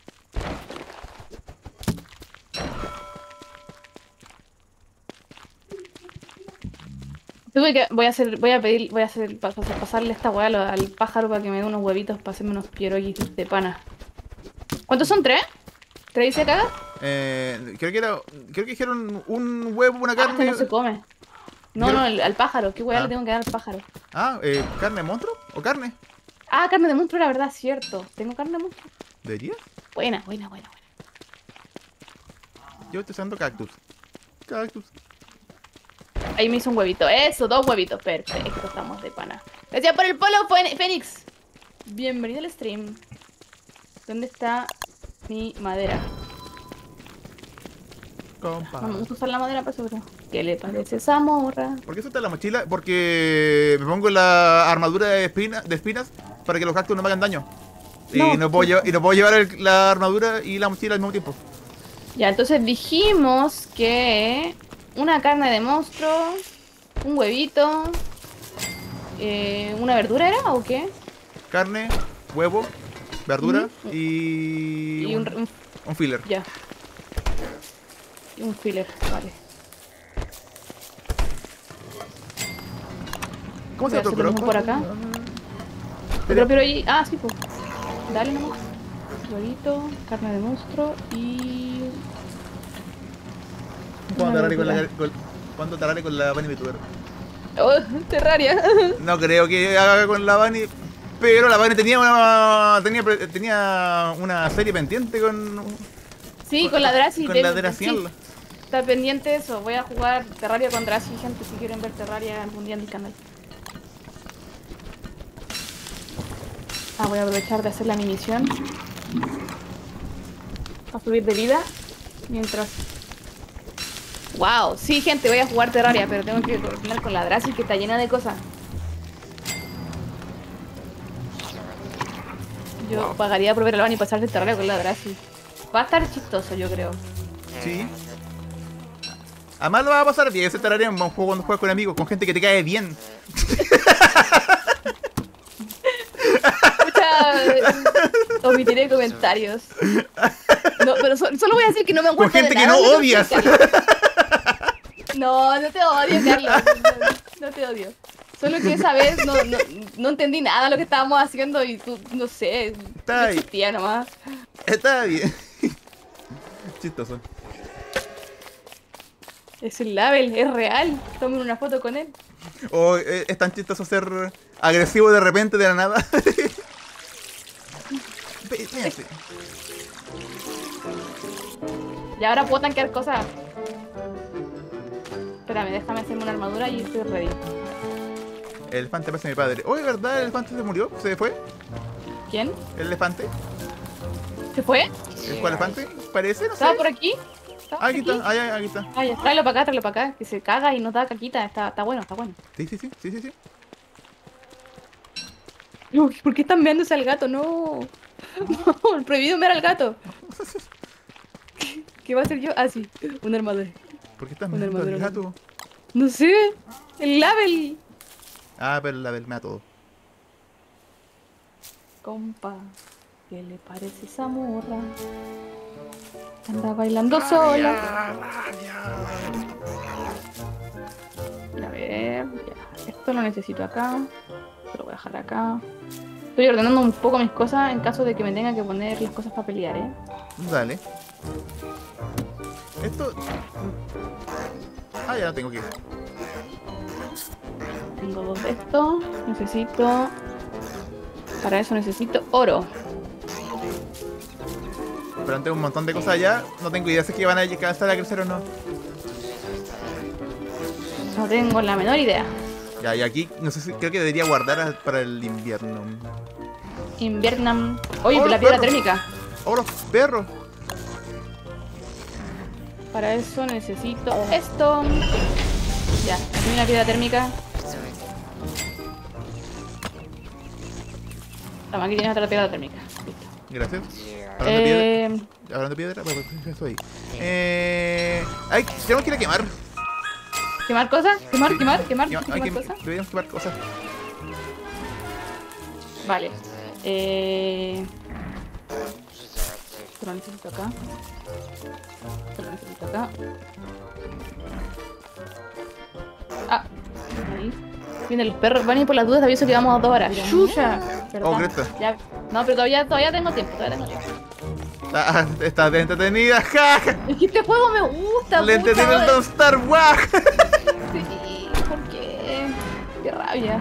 Tuve que, voy a hacer, voy a pedir, voy a hacer, pa- pa- pasarle esta weá al, al pájaro para que me dé unos huevitos para hacerme unos pierogies de pana. ¿Cuántos son? ¿Tres? ¿Tres dice caga? Eh, creo que era. Creo que dijeron un huevo, una Ah, este carne. no se come. No, Pero- no, el- al pájaro. ¿Qué weá Ah. le tengo que dar al pájaro? Ah, eh, ¿carne de monstruo? ¿O carne? Ah, carne de monstruo, la verdad, cierto. ¿Tengo carne de monstruo? ¿Debería? Buena, buena, buena, buena. Yo estoy usando cactus. Cactus. Ahí me hizo un huevito. Eso, dos huevitos. Perfecto, estamos de pana. Gracias por el polo, Fen- Fénix. Bienvenido al stream. ¿Dónde está mi madera? Compa. No me gusta usar la madera para eso, pero... ¿Qué le parece esa morra? ¿Por qué suelta la mochila? Porque me pongo la armadura de, espina- de espinas para que los cactus no me hagan daño. Y No. no, puedo, llevar, y no puedo llevar el- la armadura y la mochila al mismo tiempo. Ya, entonces dijimos que... Una carne de monstruo, un huevito, eh, ¿una verdura era o qué? Carne, huevo, verdura Ujú. y, Y un, un, un- un filler. ya. Y un filler, vale. ¿Cómo se Voy a llama tu hacer lo mismo croco? por acá. Pero, pero ahí... Ah, sí, pues. Dale nomás. Huevito, carne de monstruo y... ¿Cuándo Una tarare con la, verdura. con, ¿cuándo tarare con la Bunny VTuber? Oh, Terraria. No creo que haga con la Bunny, pero la Bunny tenía una tenía, pre- tenía una serie pendiente con Sí, con la Drazi. con de- la sí, Draciel. está pendiente eso. Voy a jugar Terraria con Drazi, gente, si quieren ver Terraria algún día en mi canal. Ah, voy a aprovechar de hacer la misión. Para subir de vida. Mientras... Wow, sí, gente, voy a jugar Terraria, pero tengo que coordinar con la Drazi que está llena de cosas. Yo Wow. pagaría por ver al Van y pasar de Terraria con la Drazi. Va a estar chistoso, yo creo. Sí. Además lo vas a pasar bien. Ese Terraria es un buen juego cuando juegas con amigos, con gente que te cae bien. Mucha... eh, Omitiré comentarios. No, pero so- solo voy a decir que no me Con acuerdo gente de que nada no de lo odias. Carlos. No, no te odio, Carlos. No, no te odio. Solo que esa vez no, no, no entendí nada de lo que estábamos haciendo y tú, no sé, Está no ahí. existía nomás. Está bien. Chistoso. Es un label, es real. Tomen una foto con él. O eh, es tan chistoso ser agresivo de repente de la nada. Ve- Véanse. Y ahora puedo tanquear cosas. Espérame, déjame hacerme una armadura y estoy ready. El elefante parece mi padre. Oye, ¿verdad? ¿El elefante se murió? ¿Se fue? ¿Quién? ¿El elefante? ¿Se fue? ¿El cuál elefante? Parece, no sé. ¿Estaba por aquí? ¿Estaba Ah, por aquí está, ah, ya, aquí está. Ah, ya, tráelo para acá, tráelo para acá. Que se caga y nos da caquita. Está, está bueno, está bueno. Sí, sí, sí, sí, sí, sí. Uy, ¿por qué están viéndose al gato? No. No, el prohibido ver al gato. ¿Qué, qué va a hacer yo? Ah, sí, una armadura. ¿Por qué estás Una mirando al armadura gato? No sé, el label. Ah, pero la del me da todo. Compa, ¿qué le parece esa morra? Anda bailando sola. A ver, ya. Esto lo necesito acá. Esto lo voy a dejar acá. Estoy ordenando un poco mis cosas en caso de que me tenga que poner las cosas para pelear, ¿eh? Dale. Esto... Ah, ya lo tengo que ir. Tengo dos de estos. Necesito... Para eso necesito oro. Pero tengo un montón de cosas allá. No tengo idea si es que van a alcanzar a crecer o no. No tengo la menor idea. Ya, y aquí, no sé si creo que debería guardar a- para el invierno. Inviernam. Oye, ¡Oh, la los piedra perros! térmica. ¡Oh, los perros! Para eso necesito esto. Ya, aquí hay una piedra térmica. Toma, aquí tienes otra piedra térmica. Listo. Gracias. Hablando de piedra. Eh, Hablando de piedra, pues, pues, eso ahí. Eh... Ay, tenemos que ir a quemar. ¿Quemar cosas? ¿Quemar, Sí. quemar, quemar, Quema- quemar hay que- cosas? Deberíamos quemar cosas. Vale. Eh... Esto lo necesito acá. Esto lo necesito acá. Ah, ahí. Viene el perro. Van a ir por las dudas, te aviso que vamos a dos horas. ¡Chucha! Oh, ¿Verdad? Greta. Ya. No, pero todavía, todavía tengo tiempo, todavía tengo tiempo. Ah, estás entretenida, jaja. Es que este juego me gusta, Le entendí puta, el Don't Star Wag. Sí, ¿por qué? Qué rabia.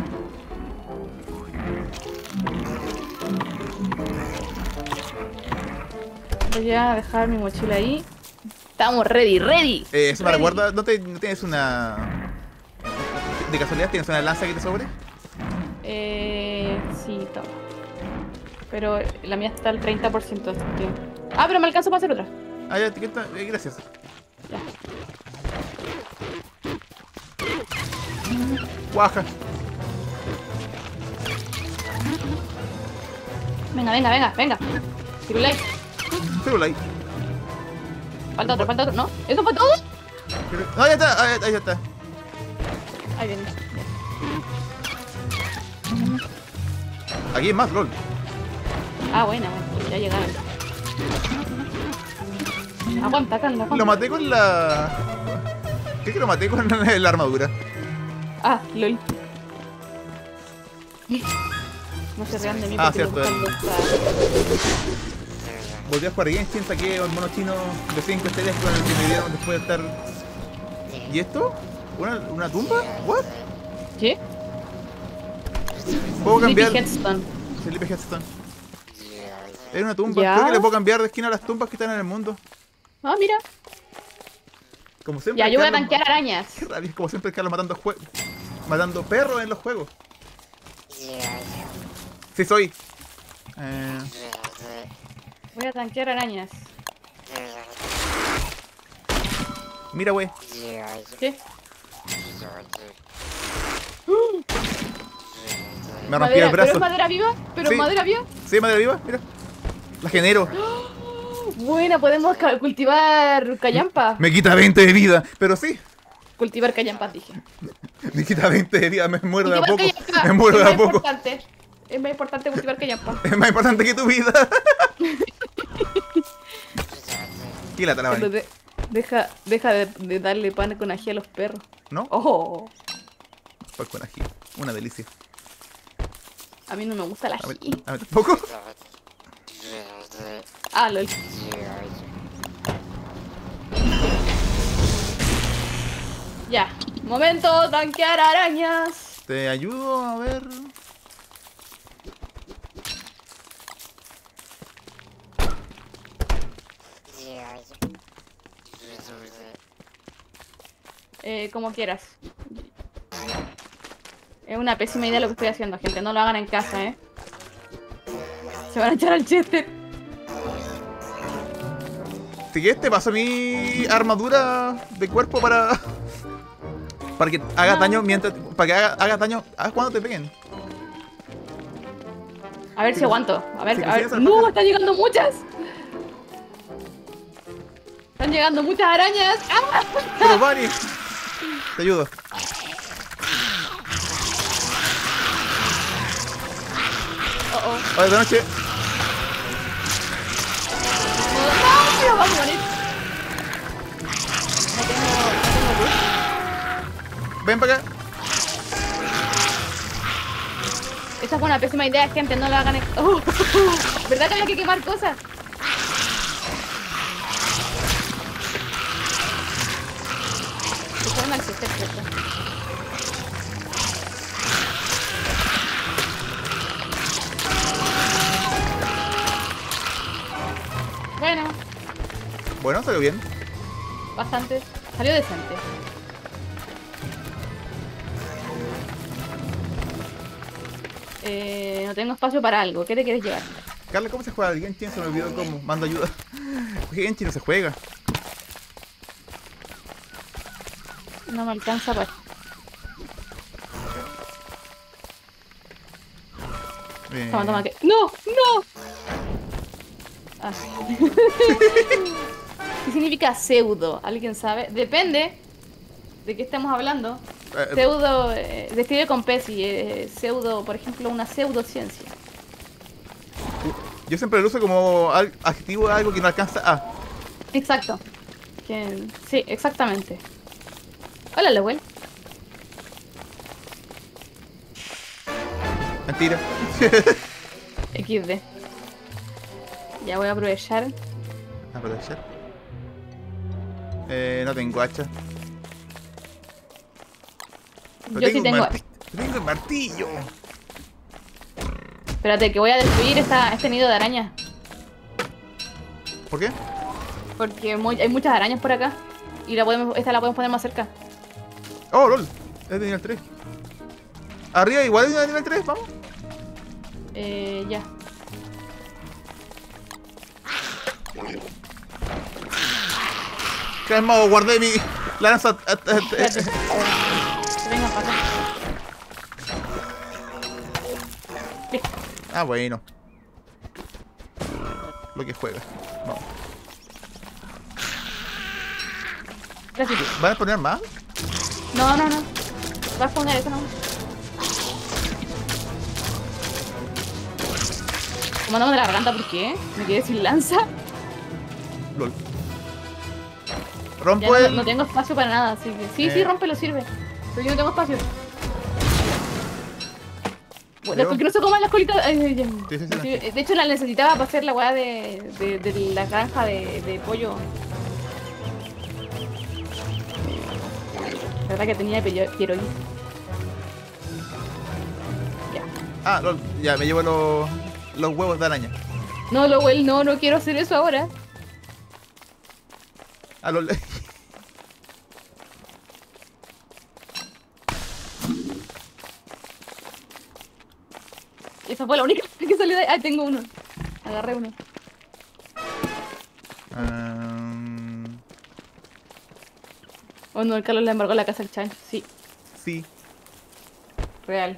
Voy a dejar mi mochila ahí. Estamos ready, ready. Eh, eso me Ready. recuerda, ¿no, te, ¿no tienes una... De casualidad tienes una lanza que te sobre? Eh, sí, toma. Pero la mía está al treinta por ciento. Así que... Ah, pero me alcanzo para hacer otra. Ah, ya, etiqueta, eh, gracias. Ya. Guaja. Venga, venga, venga, venga. Cirulai. Celular. Falta otro, falta otro. ¿No? ¿Eso fue todo? No, ya está, ahí, ahí ya está. Ahí viene. Aquí hay más, lol. Ah, buena, bueno. Ya llegaron. Aguanta, Carla, aguanta. Lo maté con la... Creo que lo maté con la armadura. Ah, lol. No se rían de mí Ah, porque cierto, me el- gustan los- Volví a jugar Genshin, saqué un mono chino de cinco estrellas con el que me dieron después de estar... ¿Y esto? ¿Una, una tumba? ¿What? ¿Qué? Puedo cambiar... Sleepy Headstone. Sleepy Headstone. Es una tumba. Ya. Creo que le puedo cambiar de esquina a las tumbas que están en el mundo. Ah, mira. Como siempre. Ya, yo voy a Carlos- tanquear arañas. Qué rabia, como siempre Carlos matando jue... matando perros en los juegos. Sí soy. Eh, Voy a tanquear arañas. mira, wey. ¿Qué? Me rompí Madera, el ¿pero brazo. es madera viva? ¿Pero Sí. madera viva? Sí, madera viva, mira. La genero. Buena, podemos ca- cultivar callampa. Me quita veinte de vida, pero sí. Cultivar callampas, dije. Me quita veinte de vida, me muero de a Cultivar poco. callampa Me muero es de a más poco. importante. Es más importante cultivar callampa. Es más importante que tu vida. ¿Qué la Pero talaban? de- deja deja de, de darle pan con ají a los perros. ¿No? Oh, Pan con ají. Una delicia. a mí no me gusta el A ver, ají. a ver, tampoco. Ah, lol. Ya. Momento, tanquear arañas. Te ayudo a ver. Eh, como quieras. Es una pésima idea lo que estoy haciendo, gente. No lo hagan en casa, ¿eh? Se van a echar al Chester. Si quieres, te paso mi armadura de cuerpo para. Para que haga No. daño mientras. Para que haga, haga daño. Haz cuando te peguen. A ver si aguanto. A ver, Sí, a sí, ver. esa ¡No! parte- ¡Están llegando muchas! Están llegando muchas arañas. ¡Ah! Pero, Bunny. Te ayudo. Oh, oh. Hola, de noche. ¡No! ¡Pero va a morir! No tengo, no tengo luz. Ven para acá. Esa fue una pésima idea, gente. No lo hagan en... Oh, ¿verdad que había que quemar cosas? Se fueron al Chester, ¿cierto? Bueno, Bueno, salió bien. bastante. Salió decente. Eh, no tengo espacio para algo. ¿Qué te quieres llevar? Carla, ¿cómo se juega el Genshin? Se me olvidó cómo. Mando ayuda. Porque Genshin no se juega. No me alcanza para... Eh, Toma, toma, que... ¡No! ¡No! Ah. ¿Qué significa pseudo? ¿Alguien sabe? Depende de qué estemos hablando. eh, Pseudo, eh, describe con Pesi, eh, pseudo, por ejemplo, una pseudociencia. Yo siempre lo uso como al- adjetivo de algo que no alcanza a. Exacto. Que- sí, exactamente. Hola, Lowell. Mentira. equis de. Ya voy a aprovechar. Aprovechar. Eh, no tengo hacha. Pero Yo sí un tengo. marti- Tengo el martillo. Espérate, que voy a destruir esta, este nido de arañas. ¿Por qué? Porque mu- hay muchas arañas por acá. Y la podemos, esta la podemos poner más cerca. Oh, lol. Es de nivel tres. Arriba igual es de nivel tres, vamos. Eh, ya. Calmado, guardé mi lanza. eh, eh, eh, Espérate. Venga, para acá. Listo. Ah, bueno. Lo que juega. Vamos. Gracias. ¿Van a poner más? No, no, no. Vas a poner eso, no. ¿Cómo andamos de la garganta? ¿Por qué? ¿Me quedé sin lanza? Lol. Ya Rompo no, el. no tengo espacio para nada, así que... Sí, sí, Eh. rómpelo, sirve. Pero yo no tengo espacio. Bueno, Pero- porque no se coman las colitas... Ay, ay, ay. Sí, sí, sí. Sí, de hecho, la necesitaba para hacer la weá de, de, de la granja de, de pollo. La verdad que tenía que quiero ir. Ya. Ah, lol. Ya, me llevo los, los huevos de araña. No, Lowell, no, no quiero hacer eso ahora. Ah, lol. Esta Esa fue la única que salió de ahí. Ah, tengo uno. Agarré uno. Um, Oh no, el Carlos le embargó la casa al chancho. Sí, sí. real.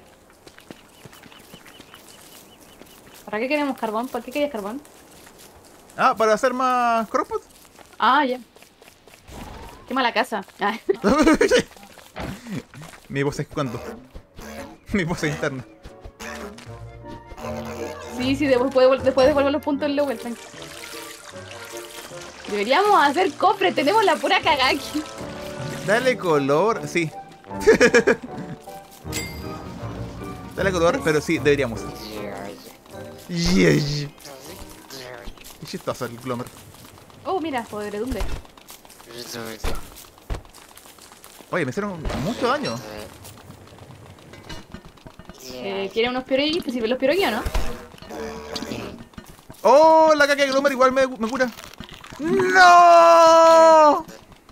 ¿Para qué queremos carbón? ¿Por qué querías carbón? Ah, para hacer más crossbow. Ah, ya. Quema la casa. Ah. Mi voz es cuando. Mi voz es interna. Sí, sí, después, puede- después devuelvo los puntos del level. tranqui. Deberíamos hacer cofre, tenemos la pura cagada aquí. Dale color, sí. Dale color, pero sí, deberíamos. Yeah. Qué chistoso el Glomer. Oh, mira, podredumbre. Oye, me hicieron mucho daño. Eh, ¿Quieren unos pierogies? Pues si ven los pierogies, ¿no? Oh, la caca de Glomer igual me, me cura. ¡No!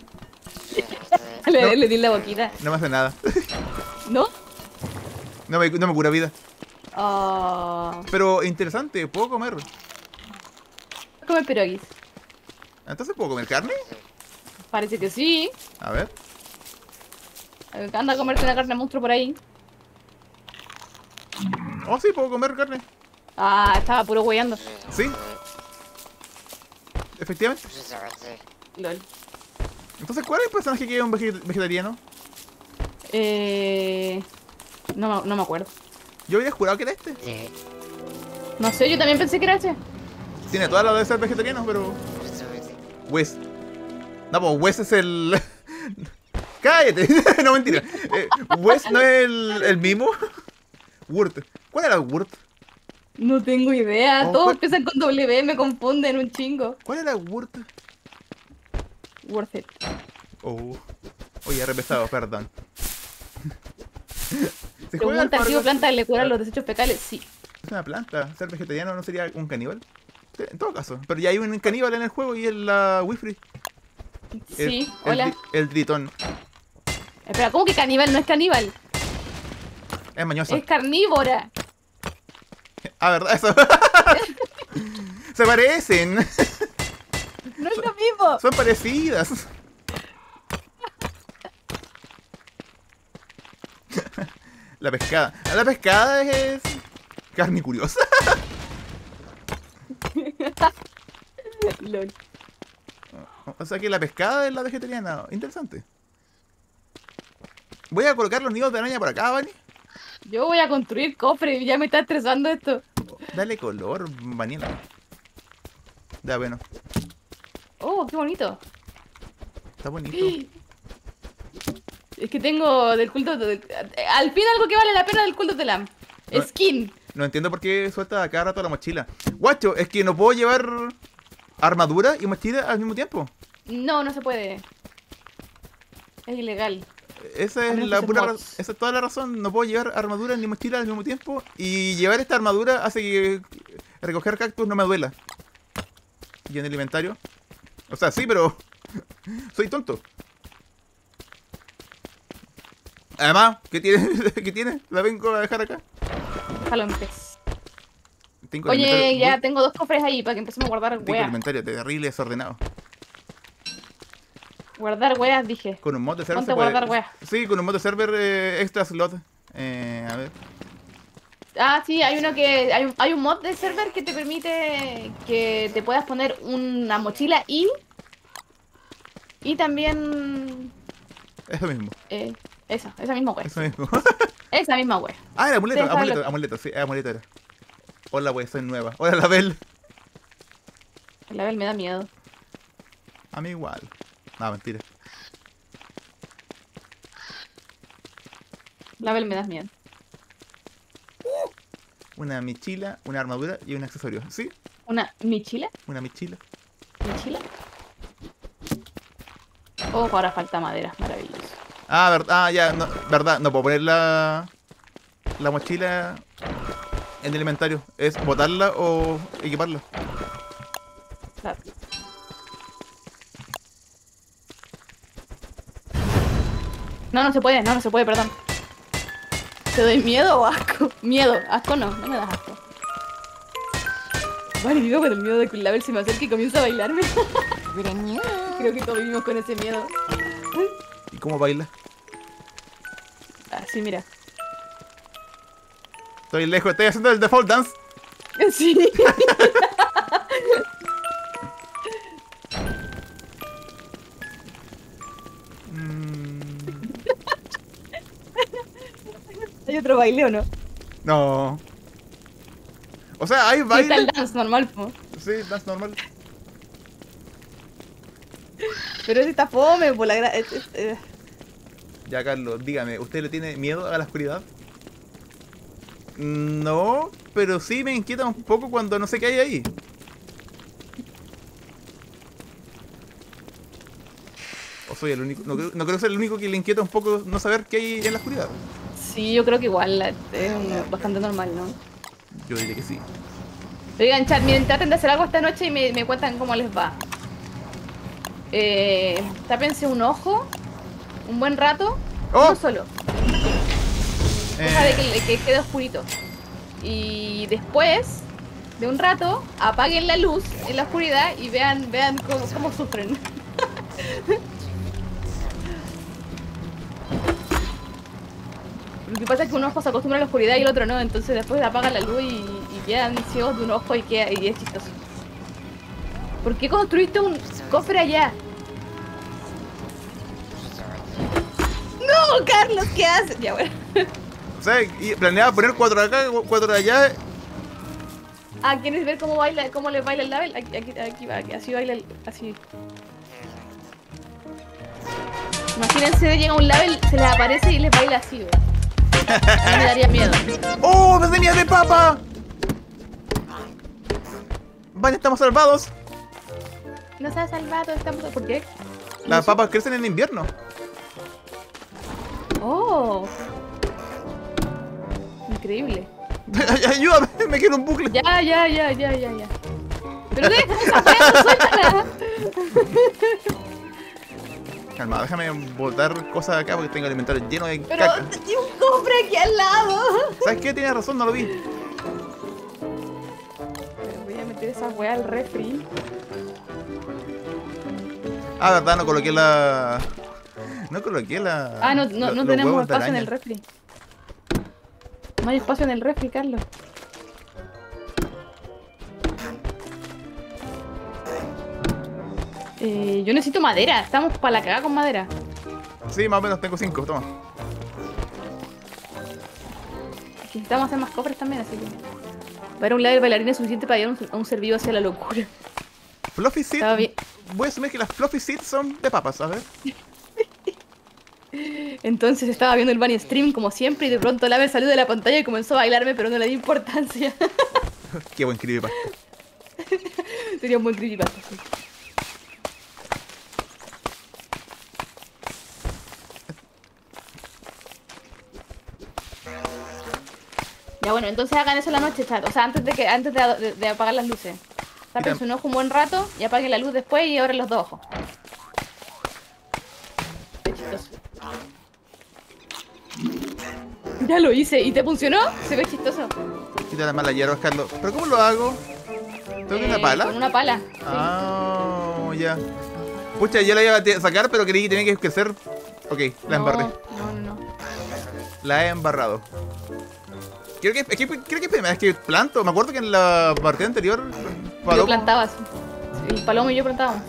le, No. le di la boquita. No me hace nada. ¿No? No me, no me cura vida. Oh. Pero interesante, puedo comer. Come pierogies. Entonces, ¿puedo comer carne? Parece que sí. A ver. Eh, Anda a comerte una carne monstruo por ahí. Oh, sí, puedo comer carne. Ah, estaba puro hueando. Sí. Efectivamente. Lol. Entonces, ¿cuál es el personaje que es un vege- vegetariano? Eh... No, me- no me acuerdo. Yo había jurado que era este. No sé, yo también pensé que era ese. Tiene toda la de ser vegetariano, pero... Wes. No, pues Wes es el... ¡Cállate! No, mentira. Eh, Wes no es el, el mismo. Wurt. ¿Cuál era Wurt? No tengo idea. Oh, Todos ¿cuál? empiezan con W, me confunden un chingo. ¿Cuál era Wurt? Worth it. Oh. Oye, repesado, perdón. ¿Se juega al Pregunta, ¿el tipo Fargo? planta le cura los desechos fecales? Sí. Es una planta. Ser vegetariano no sería un caníbal. Sí, en todo caso. Pero ya hay un caníbal en el juego y es la Wifri. Sí, el, hola. El, el Dritón. Espera, ¿cómo que caníbal? No es caníbal. Es mañosa. Es carnívora. Ah, ¿verdad? Eso. Se parecen. No es lo mismo. Son parecidas. La pescada. Ah, la pescada es carne curiosa. Lol. O sea que la pescada es la vegetariana. Interesante. Voy a colocar los nidos de araña por acá, Vani. Yo voy a construir cofre, ya me está estresando esto. Dale color, Vaniela. Ya, bueno. Oh, qué bonito. Está bonito. Es que tengo del culto de... Al fin algo que vale la pena del culto de Lam. No. Skin. No entiendo por qué suelta a cada rato la mochila. Guacho, es que no puedo llevar armadura y mochila al mismo tiempo. No, no se puede. Es ilegal. Esa A es menos la que pura seas ra- mods. esa es toda la razón. No puedo llevar armadura ni mochila al mismo tiempo. Y llevar esta armadura hace que recoger cactus no me duela. Y en el inventario. O sea, sí, pero soy tonto. Además, ¿qué tiene? ¿Qué tiene? La vengo a dejar acá. Déjalo en pez. Tengo el Oye, inventario- ya uy, tengo dos cofres ahí para que empecemos a guardar tengo el weas. inventario terrible desordenado. Guardar weas, dije. Con un mod de server Ponte se a puede- guardar weas. Sí, con un mod de server eh, extra slot. Eh, a ver. Ah, sí, hay uno que... Hay, un- hay un mod de server que te permite que te puedas poner una mochila y... Y también... Eso mismo. Eh, esa, esa misma wea. Eso mismo. Esa misma wea. Ah, el amuleto, Déjalo. amuleto, amuleto, sí, amuleto era. Hola, wey, soy nueva. Hola, Label. La Bel me da miedo. A mí igual. No, mentira. La Bel me da miedo. Una mochila, una armadura y un accesorio. ¿Sí? ¿Una michila? Una mochila. ¿Michila? Oh, ahora falta madera, maravilloso. Ah, verdad, ah, ya, no, verdad, no puedo poner la, la mochila en el inventario. Es botarla o equiparla. Claro. No, no se puede, no, no se puede, perdón. ¿Te doy miedo o asco? Miedo, asco no, no me das asco. Vale, vivo con el miedo de que un Label se me acerque y comienza a bailarme. Creo que todos vivimos con ese miedo. ¿Y cómo baila? Así, mira. Estoy lejos, estoy haciendo el default dance. Sí. Mm, ¿Hay otro baile o no? no. O sea, hay Sí, está el baile. dance normal, po. Sí, dance normal. Pero ese está fome, por la gra... es- es- eh. Ya, Carlos, dígame, ¿usted le tiene miedo a la oscuridad? No, pero sí me inquieta un poco cuando no sé qué hay ahí. O soy el único. No creo, no creo ser el único que le inquieta un poco no saber qué hay en la oscuridad. Sí, yo creo que igual la- es un- bastante normal, ¿no? Yo diría que sí. Oigan, chat, miren, traten de hacer algo esta noche y me, me cuentan cómo les va. Eh, tápense un ojo, un buen rato, ¡Oh! uno solo. Cosa de Eh, que, que quede oscurito. Y después de un rato, apaguen la luz en la oscuridad y vean, vean cómo, cómo sufren. Lo que pasa es que un ojo se acostumbra a la oscuridad y el otro no, entonces después apagan la luz y, y quedan ciegos de un ojo y, queda, y es chistoso. ¿Por qué construiste un cofre allá? ¡No, Carlos! ¿Qué haces? Ya, bueno. o sea, y planeaba poner cuatro de acá, cuatro de allá. Ah, ¿quieres ver cómo baila, cómo le baila el label? Aquí, aquí, aquí va, aquí, así baila el, así. Imagínense, llega un label, se les aparece y les baila así, güey. A mí me daría miedo. ¡Oh! ¡Me tenía de papa! Vaya, estamos salvados. No se ha salvado, estamos... ¿Por qué? Las papas crecen en invierno. Oh. Increíble. Ayúdame, me quiero un bucle. Ya, ya, ya, ya, ya, ya. Pero deja esa weá, suéltala. Calma, déjame botar cosas acá porque tengo el inventario lleno de Pero caca. hay un cofre aquí al lado. ¿Sabes qué? Tienes razón, no lo vi. Pero voy a meter esa weá al refri. Ah, verdad, no coloqué la... No coloqué la... Ah, no, no, lo- no los tenemos huevos de espacio en araña. el refri. No hay espacio en el refri, Carlos. Eh, yo necesito madera. Estamos para la cagada con madera. Sí, más o menos tengo cinco, toma. Necesitamos hacer más cofres también, así que... Va a haber un level bailarín es suficiente para llevar un, a un ser vivo hacia la locura. Fluffy Seed. Estaba bien. Voy a asumir que las Fluffy Seeds son de papas, ¿sabes? Entonces estaba viendo el Bunny Stream como siempre y de pronto Laver salió de la pantalla y comenzó a bailarme, pero no le di importancia. Qué buen creepypasta. Sería un buen creepypasta. Sí. Ya bueno, entonces hagan eso en la noche, chat. O sea, antes de que antes de, de- de apagar las luces. Tapen tam- su ojo un buen rato y apaguen la luz después y abren los dos ojos. Qué chistoso. Ya lo hice. ¿Y te funcionó? Se ve chistoso. Quita las malas hierbas, Carlos. ¿Pero cómo lo hago? ¿Tengo Eh, una pala? Con una pala. Sí. Ah, ya. Pucha, yo la iba a te- sacar, pero creí que tenía que crecer. Ok, la No, embarré. No, no, no. La he embarrado. Creo que, es que, creo que es primera vez que planto. Me acuerdo que en la partida anterior... Yo Palomo- plantaba así. El Palomo y yo plantábamos.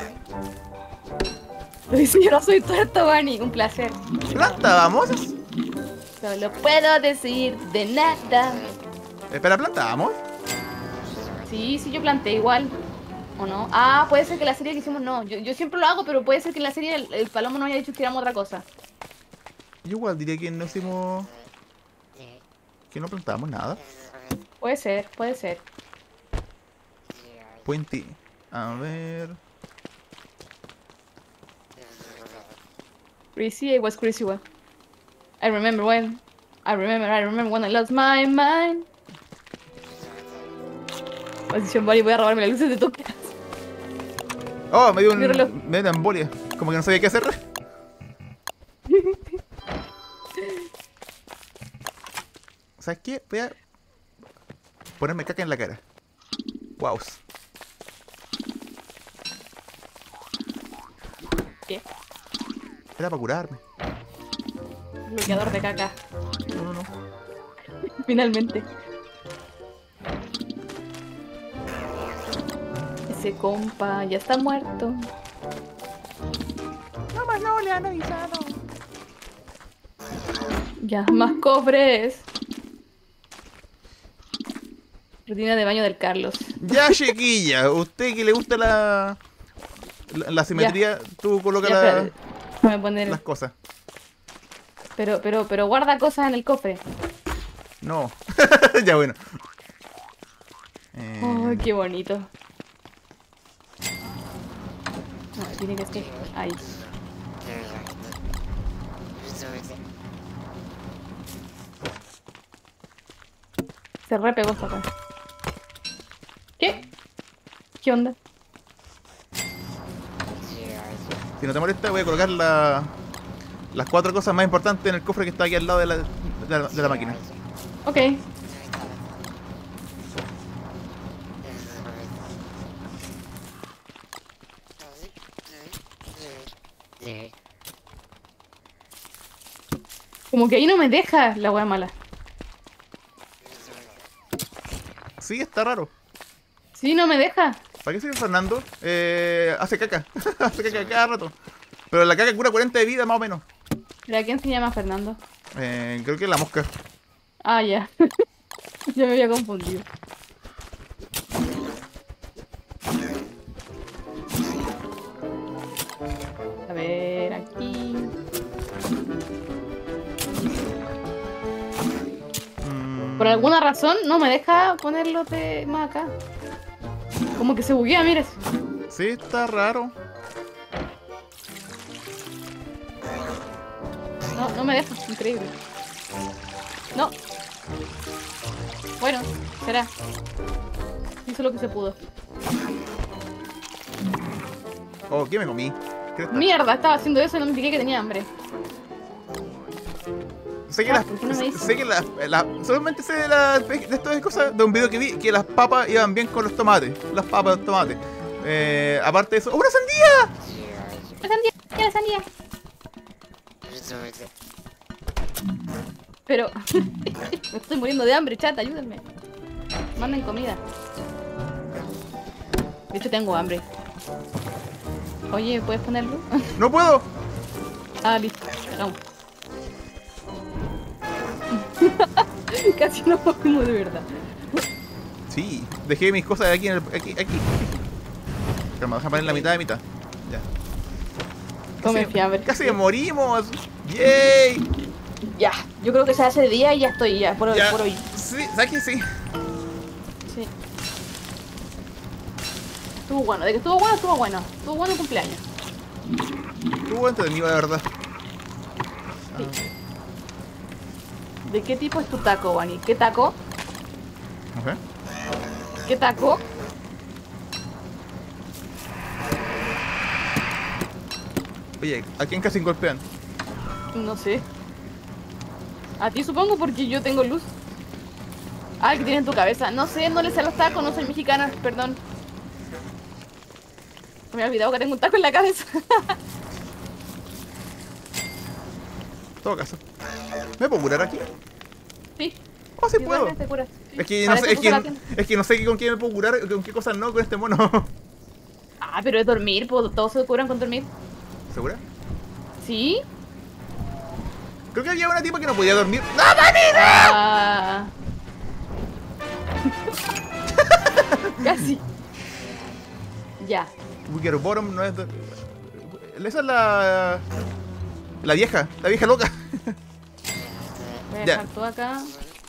Lo dice, yo no soy tuerto, Bunny. Un placer. ¿Plantábamos? Solo puedo decir de nada. Espera, ¿plantábamos? Sí, sí, yo planté igual. ¿O no? Ah, puede ser que la serie que hicimos no. Yo, yo siempre lo hago, pero puede ser que en la serie el, el Palomo no haya dicho que éramos otra cosa. Yo igual diría que no hicimos... Que no plantábamos nada. Puede ser, puede ser. Puente. A ver... Crazy, I was crazy one. I remember when. I remember, I remember when I lost my mind. Posición Bunny, voy a robarme las luces de tu casa. Oh, me dio un... Mi reloj. Me dio una embolia. Como que no sabía qué hacer. ¿Sabes qué? Voy a... Ponerme caca en la cara. Wow. ¿Qué? Era para curarme. Bloqueador de caca. No, no, no. Finalmente. Ese compa ya está muerto. No más no le han avisado. Ya, más cofres. Rutina de baño del Carlos. Ya, chiquilla, usted que le gusta la la, la simetría, tú coloca Ya, la- espérate. Voy a poner. las cosas. Pero, pero, pero guarda cosas en el cofre. No. Ya, bueno. Eh, Ay, qué bonito. No, tiene que ser ahí. Se repegó esta cosa. ¿Qué? ¿Qué onda? Si no te molesta, voy a colocar la, las cuatro cosas más importantes en el cofre que está aquí al lado de la, de la, de la máquina. Ok. Como que ahí no me deja la wea mala. Sí, está raro. Sí, no me deja. ¿Para qué sigue Fernando? Eh, hace caca. Hace caca cada rato. Pero la caca cura cuarenta de vida más o menos. ¿Pero a quién se llama Fernando? Eh, creo que es la mosca. Ah, ya. Yo me había confundido. A ver, aquí. Mm, Por alguna razón no me deja ponerlo de más acá. Como que se buguea, mires. sí, está raro. No, no me deja. Increíble. No. Bueno, será. Hizo lo que se pudo. Oh, ¿qué me comí? Cresta. Mierda, estaba haciendo eso y no me fijé que tenía hambre. Sé que Ah, las. ¿por qué no me dices? Sé que las. las- solamente sé de, las, de estas cosas de un video que vi que las papas iban bien con los tomates. Las papas, los tomates. Eh, aparte de eso. ¡Oh, ¡una sandía! La sandía, la sandía. Pero me estoy muriendo de hambre, chat, ayúdenme. Manden comida. De hecho tengo hambre. Oye, ¿puedes ponerlo? ¡No puedo! Ah, listo. No. Casi no como de verdad. Sí, dejé mis cosas aquí en el. Aquí, aquí. Calma, déjame poner la mitad de mitad. Ya. Come Casi, fiambre. casi morimos. ¡Yay! Ya, yo creo que se hace de día y ya estoy ya, por hoy. Ya. Por hoy. Sí, ¿sabes qué? Sí. Sí. Estuvo bueno, de que estuvo bueno, estuvo bueno. Estuvo bueno el cumpleaños. Estuvo entretenido, la verdad. Sí. ¿De qué tipo es tu taco, Wani? ¿Qué taco? No sé. ¿Qué taco? Oye, ¿a quién casi golpean? No sé. A ti supongo porque yo tengo luz. Ah, el que tiene en tu cabeza. No sé, no le sé a los tacos, no soy mexicana, perdón. Me he olvidado que tengo un taco en la cabeza. En todo caso. ¿Me puedo curar aquí? Sí. Oh, sí puedo. igualmente te curas. Sí. Es que, no Para sé, eso es, uso la que, tienda. es que no sé con quién me puedo curar, con qué cosas no con este mono. Ah, pero es dormir, pues, todos se curan con dormir. ¿Segura? ¿Sí? Creo que había una tipa que no podía dormir. ¡No, Dani! Ah. Casi. Ya. Wicker Bottom no es. de- Esa es la. La vieja, la vieja loca. Voy a Ya. dejar todo acá.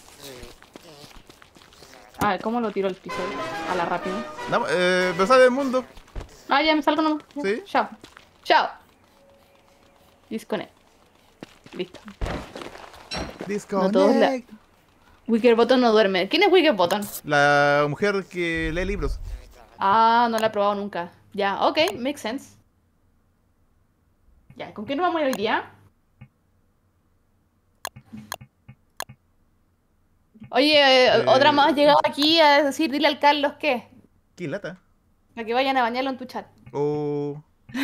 A ver, ¿cómo lo tiro al piso? A la rápida. No, eh, pero sale del mundo. Ah, ya me salgo nomás. Ya. ¿Sí? Chao. Chao. Disconnect. Listo. Disconnect. todos la- Wickerbottom no duerme. ¿Quién es Wickerbottom? La mujer que lee libros. Ah, no la he probado nunca. Ya, ok, makes sense. Ya, ¿con quién nos vamos a ir hoy día? Oye, eh, Eh, otra más ha llegado aquí a decir, dile al Carlos qué. Qué lata. Para que vayan a bañarlo en tu chat. O...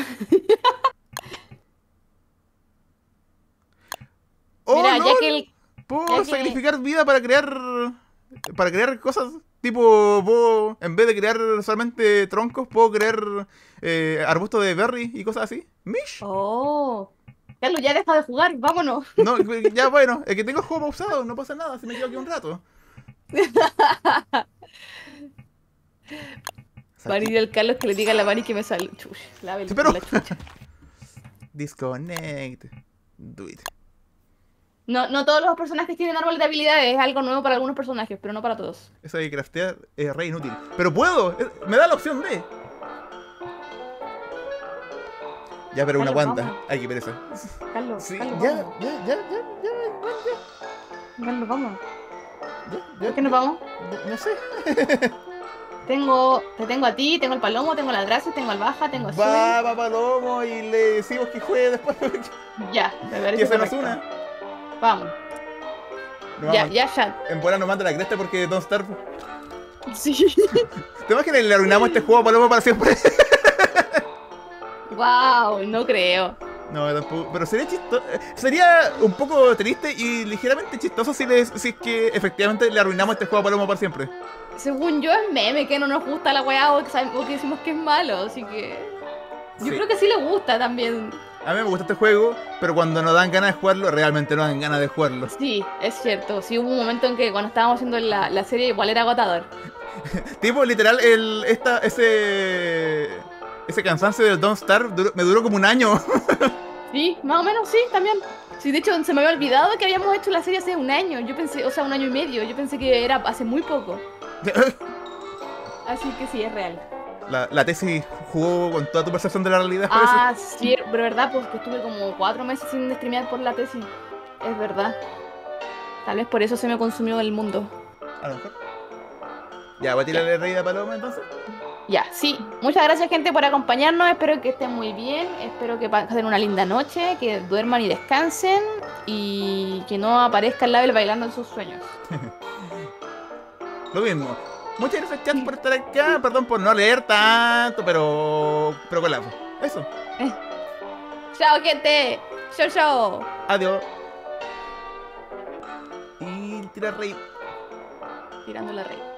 ¡Oh, Mira, no! ya que el... Puedo ya que- sacrificar vida para crear... Para crear cosas. Tipo, puedo... En vez de crear solamente troncos, puedo crear eh, arbustos de berry y cosas así. ¿Mish? Oh. Carlos, ya deja de jugar, vámonos. No, ya bueno. Es que tengo el juego pausado, no pasa nada si me quedo aquí un rato. Mari del Carlos que le diga a la Mari que me sale. Chush, la Sí, pero- la chucha. Disconnect. Do it. No, no todos los personajes tienen árbol de habilidades, es algo nuevo para algunos personajes, pero no para todos. Eso de craftear es re inútil. Pero puedo, es- me da la opción de. Ya, pero una Carlos, aguanta. vamos. Ay, qué pereza. Carlos, Sí, Carlos, ya, vamos. ya, ya, ya, ya, ya, Carlos, vamos. ya, ¿Por ya, qué nos vamos? ya, no sé. Tengo, te tengo a ti, tengo al Palomo, tengo al Dracio, tengo al Baja, tengo a Sue. Va, va Palomo y le decimos que juegue después. Ya, me Y parece esa nos correcto. una. Vamos. No, Ya, vamos. ya, ya. En bola nos manda la cresta porque Don't Starve. Sí. ¿Te imaginas? Le arruinamos este juego a Palomo para siempre. Wow, no creo. No, tampoco. Pero sería chistoso. Sería un poco triste y ligeramente chistoso si, le, si es que efectivamente le arruinamos este juego a Palomo para siempre. Según yo es meme que no nos gusta la weá o que, sabe- o que decimos que es malo, así que... Yo Sí. creo que sí le gusta también. A mí me gusta este juego, pero cuando nos dan ganas de jugarlo, realmente no dan ganas de jugarlo. Sí, es cierto. Sí hubo un momento en que cuando estábamos haciendo la, la serie igual era agotador. Tipo, literal, el, esta, ese, ese cansancio del Don't Starve duró- me duró como un año. Sí, más o menos sí, también. Sí, de hecho se me había olvidado que habíamos hecho la serie hace un año. Yo pensé, o sea, un año y medio. Yo pensé que era hace muy poco. Así que sí, es real. La, la tesis jugó con toda tu percepción de la realidad, parece. Ah, sí, pero verdad, pues que estuve como cuatro meses sin streamear por la tesis. Es verdad. Tal vez por eso se me consumió el mundo. A lo mejor. Ya, voy a tirarle reída a Paloma entonces. Ya, sí. Muchas gracias, gente, por acompañarnos. Espero que estén muy bien. Espero que pasen una linda noche, que duerman y descansen. Y que no aparezca el Label bailando en sus sueños. Lo mismo. Muchas gracias, chat, por estar acá. Perdón por no leer tanto, pero. Pero con la Eso. ¡Chao, gente! ¡Chao, chao! Adiós. Y tira rey. Tirando la rey.